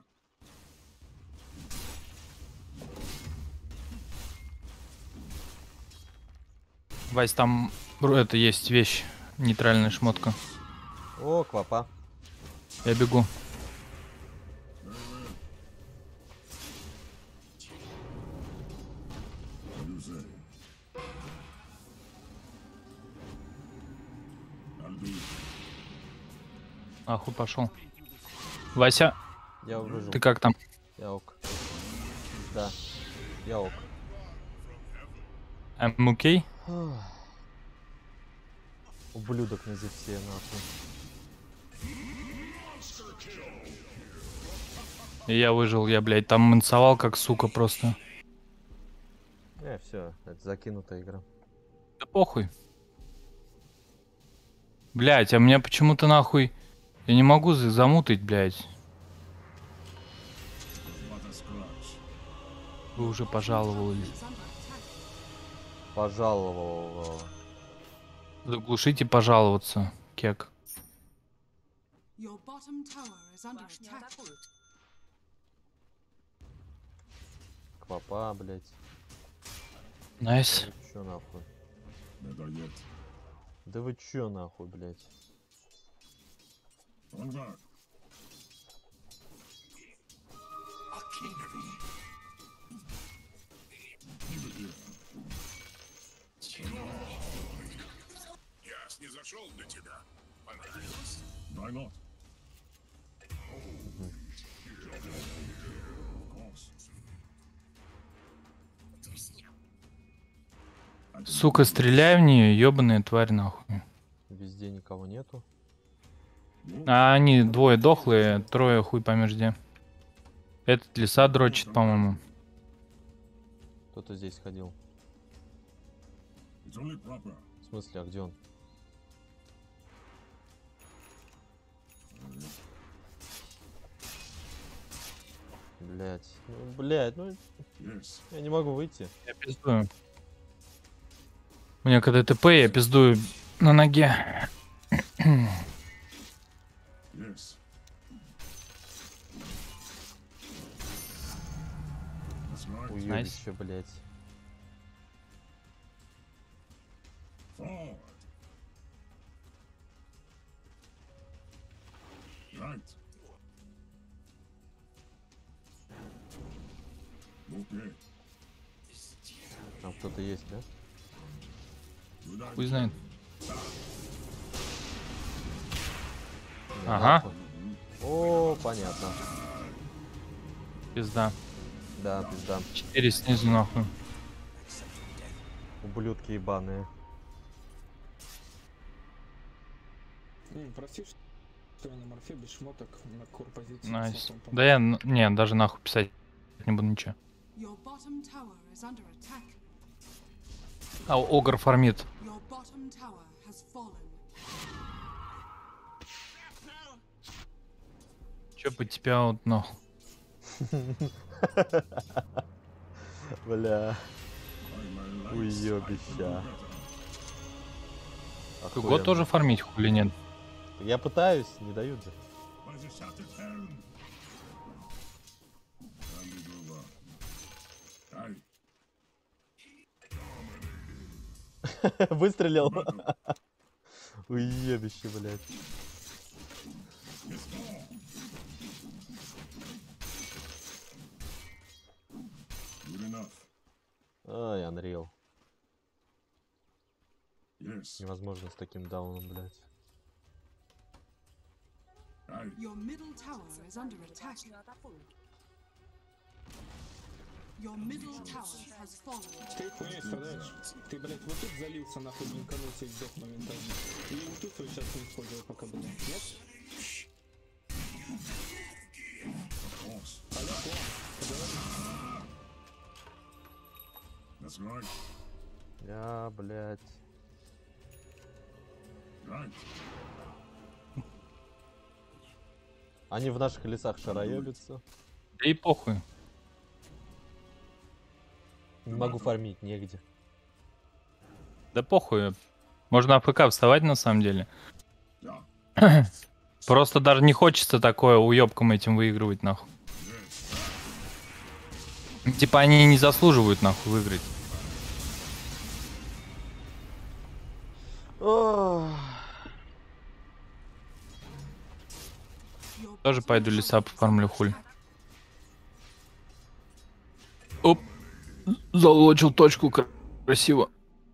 Вась, там бро, это есть вещь. Нейтральная шмотка. О, квапа. Я бегу. You say. I'll do it. Нахуй пошел. Вася, Я выжил. ты как там? Я ок. Да. Я ок. I'm okay? Ублюдок на зевсе, нахуй. И я выжил, я, блядь, там мансовал как сука просто. Э, все, это закинутая игра. Да похуй. Блядь, а меня почему-то нахуй... Я не могу за- замутить, блядь. What a scratch. Вы уже пожаловали. Is under attack. Пожаловал. Заглушите пожаловаться, кек. Your bottom tower is under Башни attack. атакуют. Квапа, блять. Найс. Чё нахуй? Better yet. Да вы чё нахуй, блять? On guard. Why not? Of course. Сука, стреляй в нее, ебаная тварь, нахуй. Везде никого нету. А они двое дохлые, трое хуй поймешь где. Этот леса дрочит, по-моему. Кто-то здесь ходил. It's only proper. В смысле, а где он? Блять, ну, блять, ну Yes. я не могу выйти. Я пиздую. У меня когда ТП, я пиздую на ноге. Yes. That's right. Уебище, блять. Forward. Right. Okay. Там кто-то есть, да? Good idea. Хуй знает. Не, Ага. нахуй. О, понятно. Пизда. Да, пизда. Четыре снизу, нахуй. Ублюдки ебаные. М, Прости, что я на морфе без шмоток на кор позиции. Найс. с алтом. Да я, н- не, даже нахуй писать не буду ничего. Your bottom tower is under attack. А Огр фармит. Your bottom tower has fallen. Че по тебя вот, ну. Бля, By my lights, уебища. Ты год тоже фармить, хули нет? Я пытаюсь, не дают же. by the shattered helm. Hand it over. Выстрелил. Уебище, блядь. Good enough. Ай, Unreal. Yes. Невозможно с таким дауном, блядь. Aye. Your middle tower is under attack. Your middle tower has fallen. Ты хуйней страдаешь? Ты, блядь, вот тут залился, нахуй, блинканулся и сдох моментально. И вот тут свой сейчас не использовал пока, блядь. Нет? Of course. Алло, поговорим. That's right. Я, блядь. Right. Они в наших лесах шароебятся. Да и похуй. Не могу фармить, негде. Да похуй. Можно АФК вставать на самом деле. Yeah. Просто даже не хочется такое уёбком этим выигрывать, нахуй. Типа они не заслуживают, нахуй, выиграть. Ох. Your Тоже bottom пойду tower леса is пофармлю, under хули. attack. Оп. Залочил точку кра- красиво.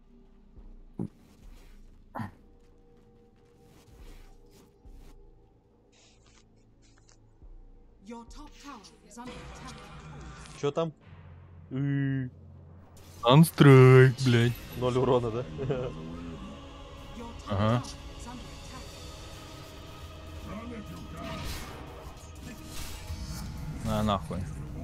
Your top tower is under attack. Чё там? И, Анстрайк, блядь. Ноль урона, да? Your top Ага. tower is under attack. Run if you can. На нахуй.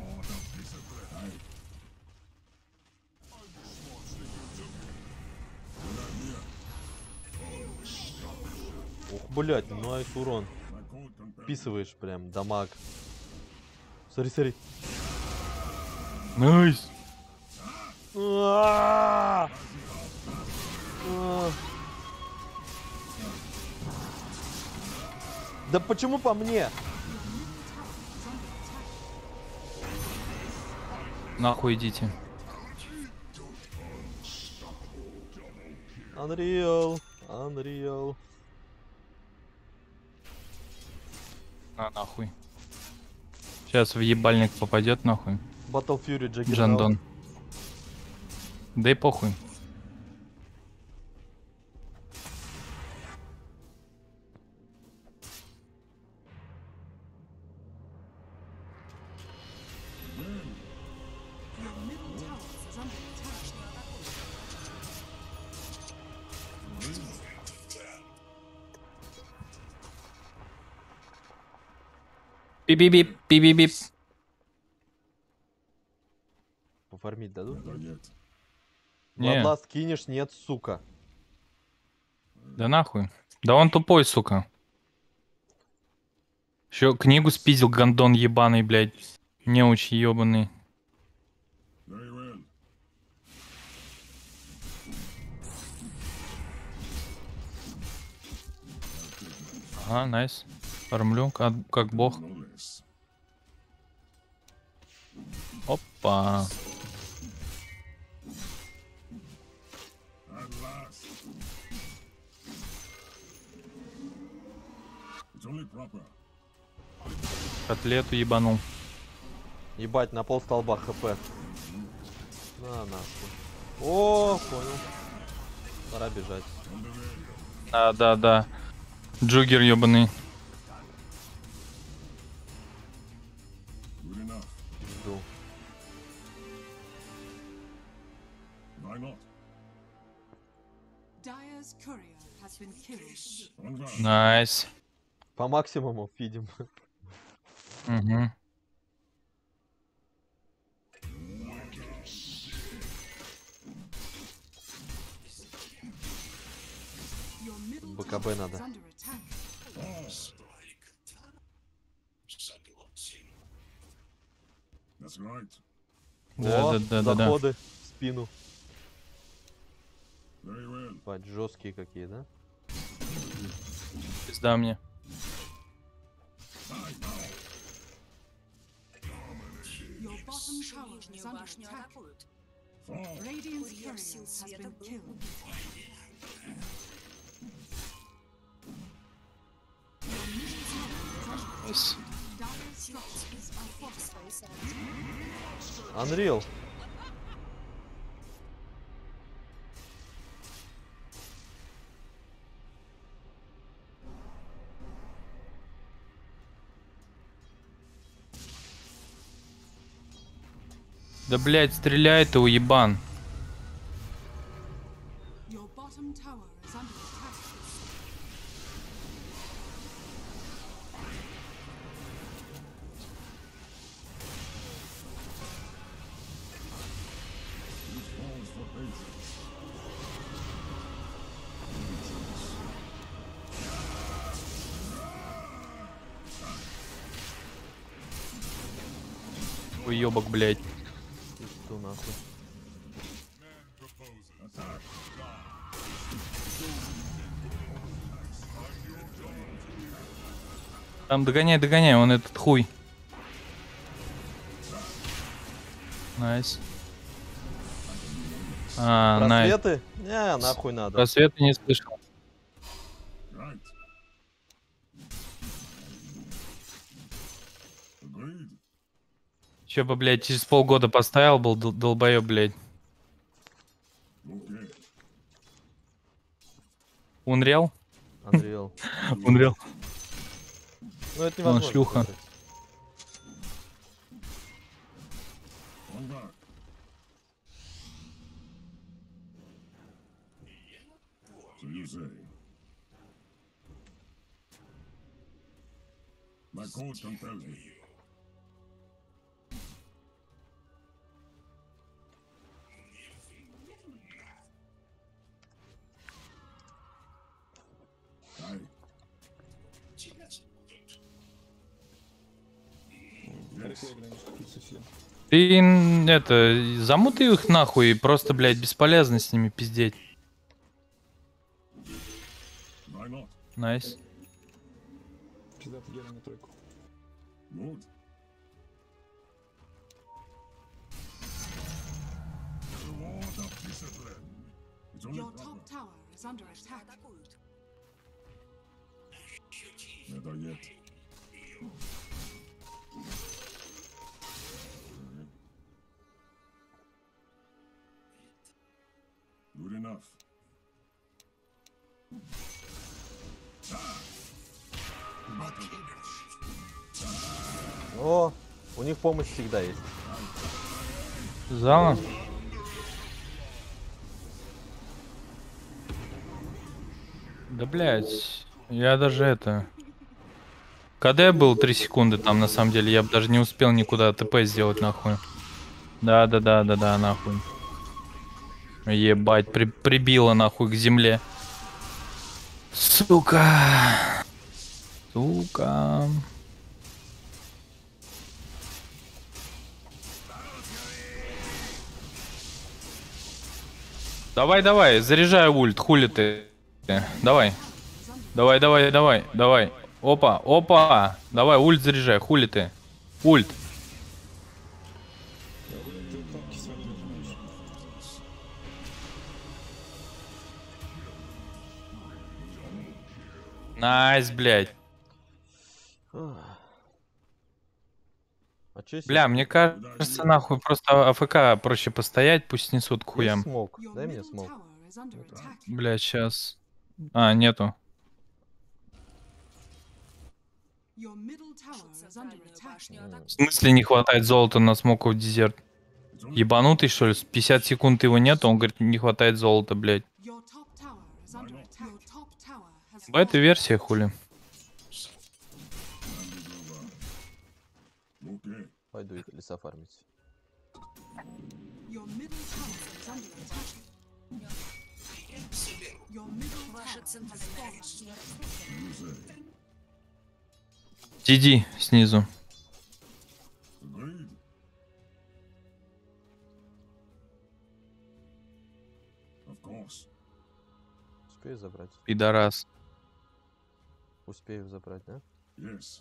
Ух, блядь, найс урон. My code compare. Вписываешь прям, дамаг. Смотри, смотри. Найс. А-а-а! А. Да почему по мне? Нахуй идите. Unreal, Unreal. На нахуй. Сейчас в ебальник попадет, нахуй. Battle Fury, Juggernaut. Джандон. Да и похуй. Your middle tower is under attack. Пип-пип-пип, пип-пип-пип. Пофармить дадут? Да нет. Не, Bloodlust кинешь? Нет, сука. да нахуй. Да он тупой, сука. Еще книгу спиздил, гандон ебаный, блядь. Неуч ебаный. Very well. Ага, найс. Фармлю, как, как бог. No less. Опа. At last. It's only proper. Котлету ебанул. Ебать, на пол столба хп. На нахуй. О, понял. Пора бежать. Да, да, да. Джугер ебаный. Good enough. Жду. Why not? Dyer's courier has been killed. On guard. Найс. По максимуму фидим. Угу. Your middle БКБ tower надо. is under attack. That's right. Да, О, да, да, да, да. заходы в спину. Very well. Ебать, жесткие какие, да? Пизда мне. Your bottom tower is Нижнюю under башню attack. атакуют. Fall. Radiant's Курьер courier сил has света been был killed. С- Dire structures are fortified. свои соратники. Unreal. Да, блядь, стреляй ты, уебан. Your bottom tower is under attack. This falls for patience. Уебок, блядь. Что нахуй? Там догоняй, догоняй, он этот хуй. Найс. А, найс. Просветы? Не, нахуй надо. Просвета не слышал. Right. Agreed. Че бы, блядь, через полгода поставил был дол- долбоёб, блядь. Okay. Unreal? Unreal. Unreal. Ну это невозможно. шлюха. выбрать. One back. So you say. My code compels me. Aye. Yes. Ты, н- это, замутай их нахуй и просто, блядь, бесполезно с ними пиздеть. Why not? Найс. Good. Reward of discipline. It's only Your proper. top tower is under attack. Атакуют. Never yet. Good enough. О, у них помощь всегда есть. Зала? Да, блядь, я даже это... Когда я был три секунды там, на самом деле, я бы даже не успел никуда ТП сделать, нахуй. Да-да-да-да-да, нахуй. Ебать, при прибило, нахуй, к земле. Сука. Сука. Давай, давай, заряжай ульт, хули ты. Давай. Давай, давай, давай, давай. Опа, опа. Давай, ульт заряжай, хули ты. Ульт. Найс, блядь. А чё если- Бля, мне кажется, нахуй просто АФК проще постоять, пусть несут к Есть хуям. смог? Your Дай мне middle смог. tower is under attack. Бля, сейчас. А, нету. Your middle tower is under Центральную attack. башню атакуют. В смысле не хватает золота на смоков дезерт? Ебанутый, что ли? С пятьдесят секунд его нету, он говорит, не хватает золота, блядь. Your top tower is under attack. Your top tower has Бета-версия, хули. Okay. Пойду их леса фармить. Your middle tower is under attack. Your middle Ваша tower has центральная fallen. башня Диди снизу. Agreed. Of course. Успею забрать? Пидорас. Успею забрать, да? Yes.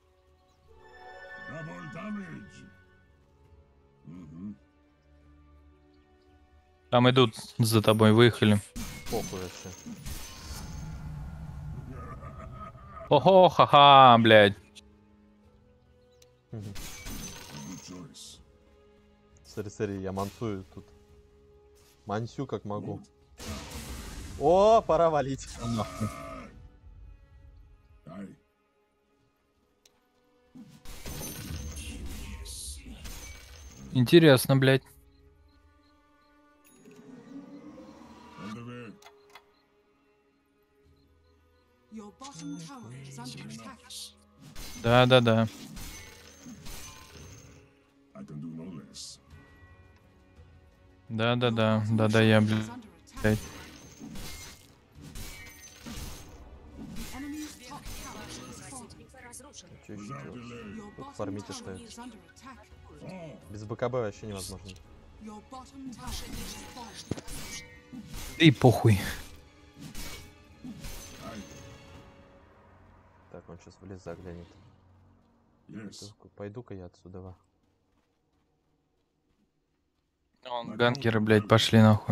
Double damage. Mm-hmm. Там идут за тобой, выехали. Похуй вообще. Ого, ха-ха, блядь. Мгм. Good choice. Смотри, смотри, я мансую тут. Мансю как могу. О, пора валить. Aye. Интересно, блядь. On the way. Your bottom tower is under attack. Да-да-да. I can do no less. Да-да-да. Да-да, я, Is блядь. under attack. The enemy's top tower is fallen. Чё ещё Without делать? delay. Your Тут bottom фармить tower остается. is under attack. Fall. Без БКБ вообще невозможно. Your bottom tower is fallen. И похуй. Aye. Так, он сейчас в лес заглянет. Yes. Пойду-ка я отсюда. ва. Вон, ганкеры, блядь, пошли нахуй.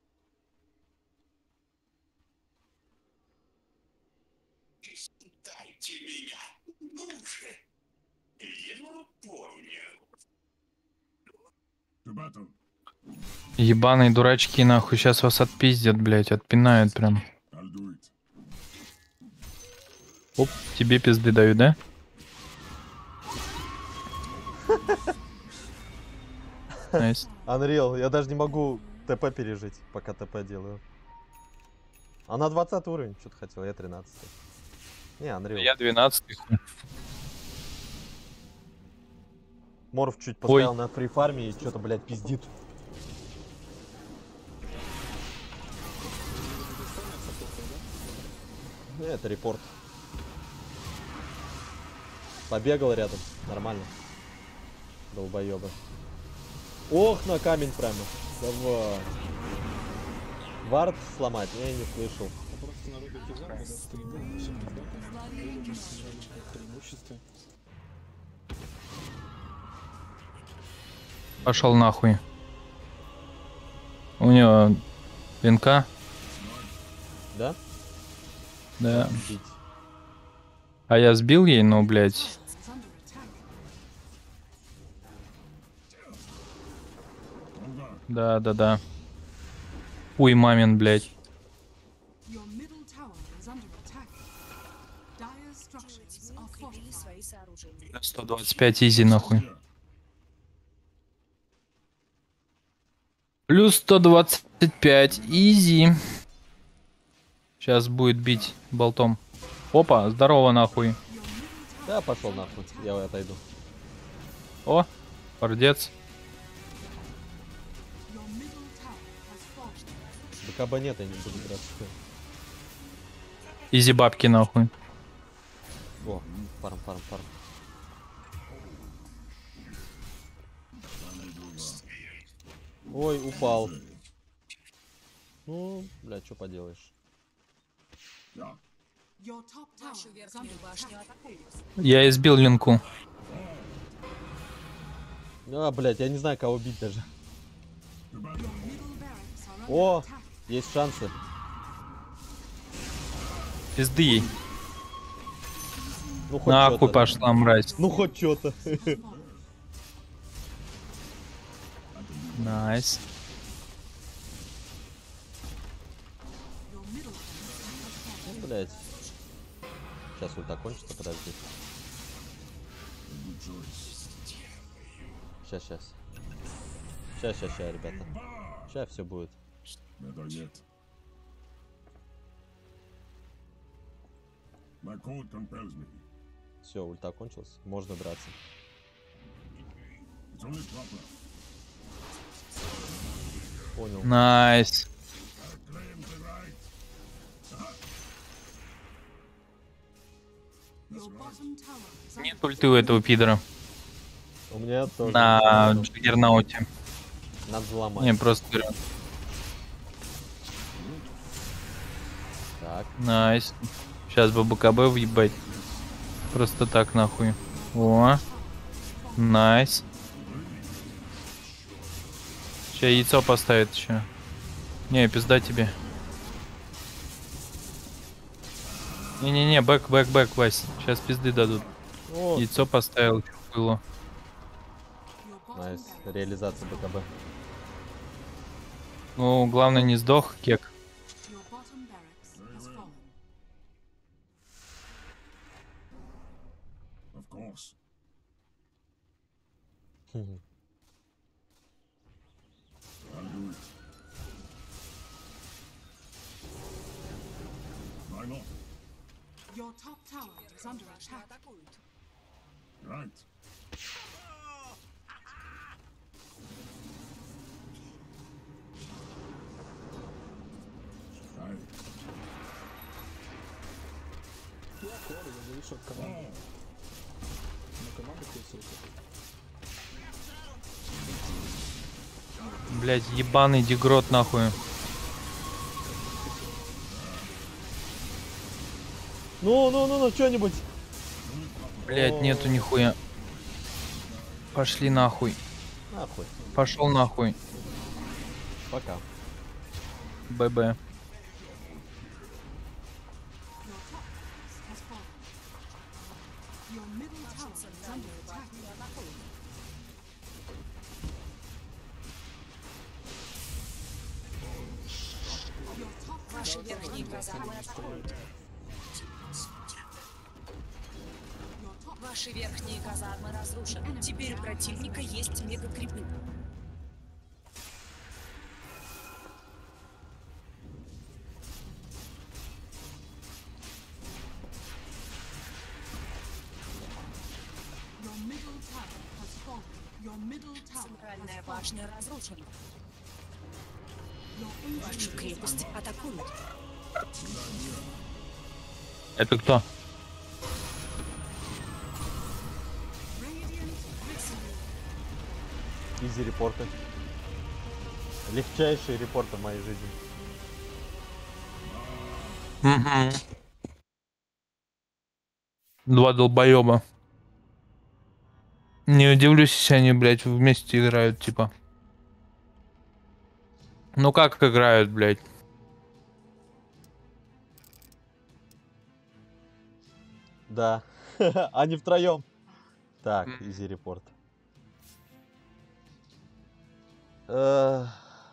To battle. Ебаные дурачки, нахуй, сейчас вас отпиздят, блядь, отпинают прям. I'll do it. Оп, тебе пизды дают, да? Найс. Unreal, я даже не могу ТП пережить, пока ТП делаю. Она двадцатый уровень, что-то хотел, я тринадцатый. Не, Unreal. Я двенадцатый. Морф чуть поставил на фрифарме и что-то, блядь, пиздит. Э, Это репорт. Побегал рядом, нормально. Долбоёбы. Ох, на камень прямо. Давай. Вард сломать? Я не слышал. Просто на рубике замка, да, ты не будешь все преимущество. Пошел нахуй. У него пинка. Да? Да. Бить. А я сбил ей, но, блядь. Is under attack. Да, да, да. Ой, мамин, блядь. Your middle tower is under attack. Dire structures are fortified. сто двадцать пять изи, нахуй. Плюс сто двадцать пять изи. Сейчас будет бить болтом. Опа, здорово, нахуй. Да, пошел нахуй, я отойду. О, пардец. Your middle tower has fallen. БКБ нет, я не буду драться. Изи бабки, нахуй. О, фарм, фарм, фарм. Ой, упал. Ну, блядь, что поделаешь. Your top tower is under attack. Я избил линку. А, блядь, я не знаю, кого бить даже. Your middle barracks are under О, attack. есть шансы. Пизды ей. Ну, хоть Нахуй чё-то. пошла, мразь. Ну, хоть что-то. Найс. Your middle barracks has fallen. Блядь. Сейчас ульта кончится, подожди. Сейчас, сейчас. Сейчас, сейчас, сейчас, ребята. Сейчас все будет. Better yet. My code compels me. Все, ульта кончилась. Можно драться. It's only proper. Понял. Найс. Claim the right. Your bottom tower is Нет under ульты у этого пидора. У меня тоже. На Надо, Джаггернауте. надо взломать. Не, просто говорю. Так. Найс. Сейчас бы БКБ въебать. Просто так, нахуй. О. Найс. Сейчас яйцо поставит еще. Не, пизда тебе. Не-не-не, бэк, бэк, бэк, Вась. Сейчас пизды дадут. О, Яйцо поставил, что было. Your bottom найс. barracks, Реализация БКБ. Ну, главное, не сдох, кек. your bottom barracks has fallen. Of course. Хм. I'll do it. Why not? Your top tower is under attack. Right. Right. Я Клори, я завишу от команды. На команду крутился. Блять, ебаный дегрот нахуй. Ну, ну, ну, ну, что-нибудь. Блять, нету нихуя. Пошли нахуй. Нахуй. Пошел нахуй. Пока. ББ. Has fallen. Your middle tower is under attack. Your top Ваши верхние казармы атакуют. your top Ваши верхние казармы разрушены. Теперь у противника есть мегакрипы. your middle tower has fallen. Your middle tower Центральная has fallen. башня разрушена. Your ancient Вашу крепость атакуют. Это кто? Radiant victory. Изи репорты. Легчайшие репорты в моей жизни. Угу. Два долбоеба. Не удивлюсь, если они, блядь, вместе играют, типа. Ну как играют, блядь? Да. Они втроем. Так, изи репорт. Э,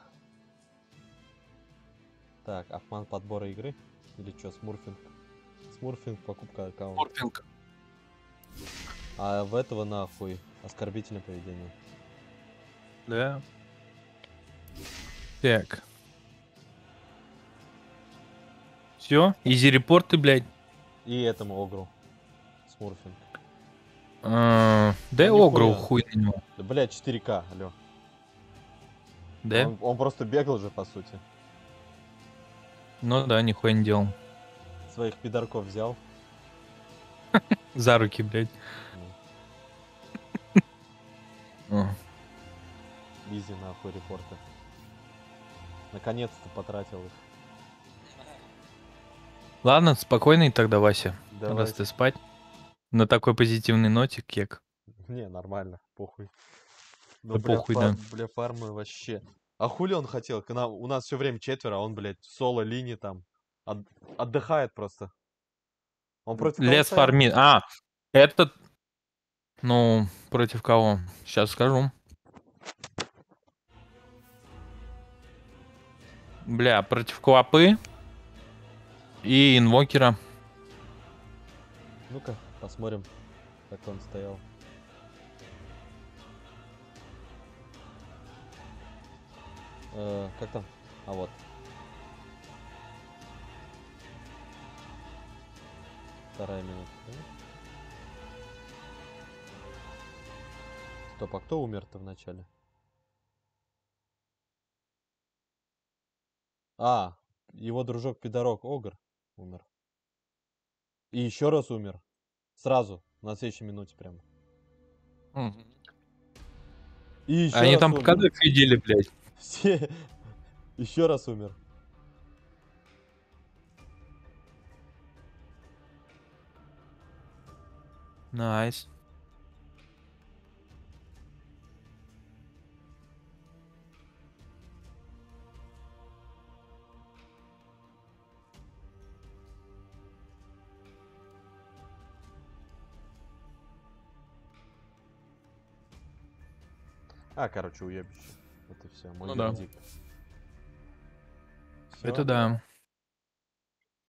Так, обман подбора игры? Или что, смурфинг? Смурфинг, покупка аккаунта. Морфинг. А в этого нахуй оскорбительное поведение. Да. Так. Все, изи репорты, блядь. И этому огру. Смурфинг. А, Да и Ну, огру нихуя. хуй на него. Да, блядь, четыре ка, алё. Да? Он, он просто бегал же, по сути. Ну да, нихуя не делал. Своих пидорков взял. За руки, блядь. О. Изи нахуй репорты. Наконец-то потратил их. Ладно, спокойный тогда, Вася. Давай. Раз ты спать. На такой позитивной ноте, кек. Не, нормально, похуй. Ну, Да бля, похуй, фар- да. бля, фармы вообще. А хули он хотел? К нам- У нас все время четверо, а он, блядь, соло линии там. От- Отдыхает просто. Он против кого Лес стоял? фармит. А, этот... Ну, против кого? Сейчас скажу. Бля, против Квапы и инвокера. Ну-ка, посмотрим, как он стоял. Э, как там? А вот. Вторая минута. да? Стоп, а кто умер-то в начале? А, его дружок-пидорок Огр умер. И еще раз умер. Сразу, на следующей минуте прям. И еще Они раз там умер. когда видели, блядь. Все. Еще раз умер. Найс. А, короче, уебище. Это все, мой Ну да. вердикт. Всё, Это да.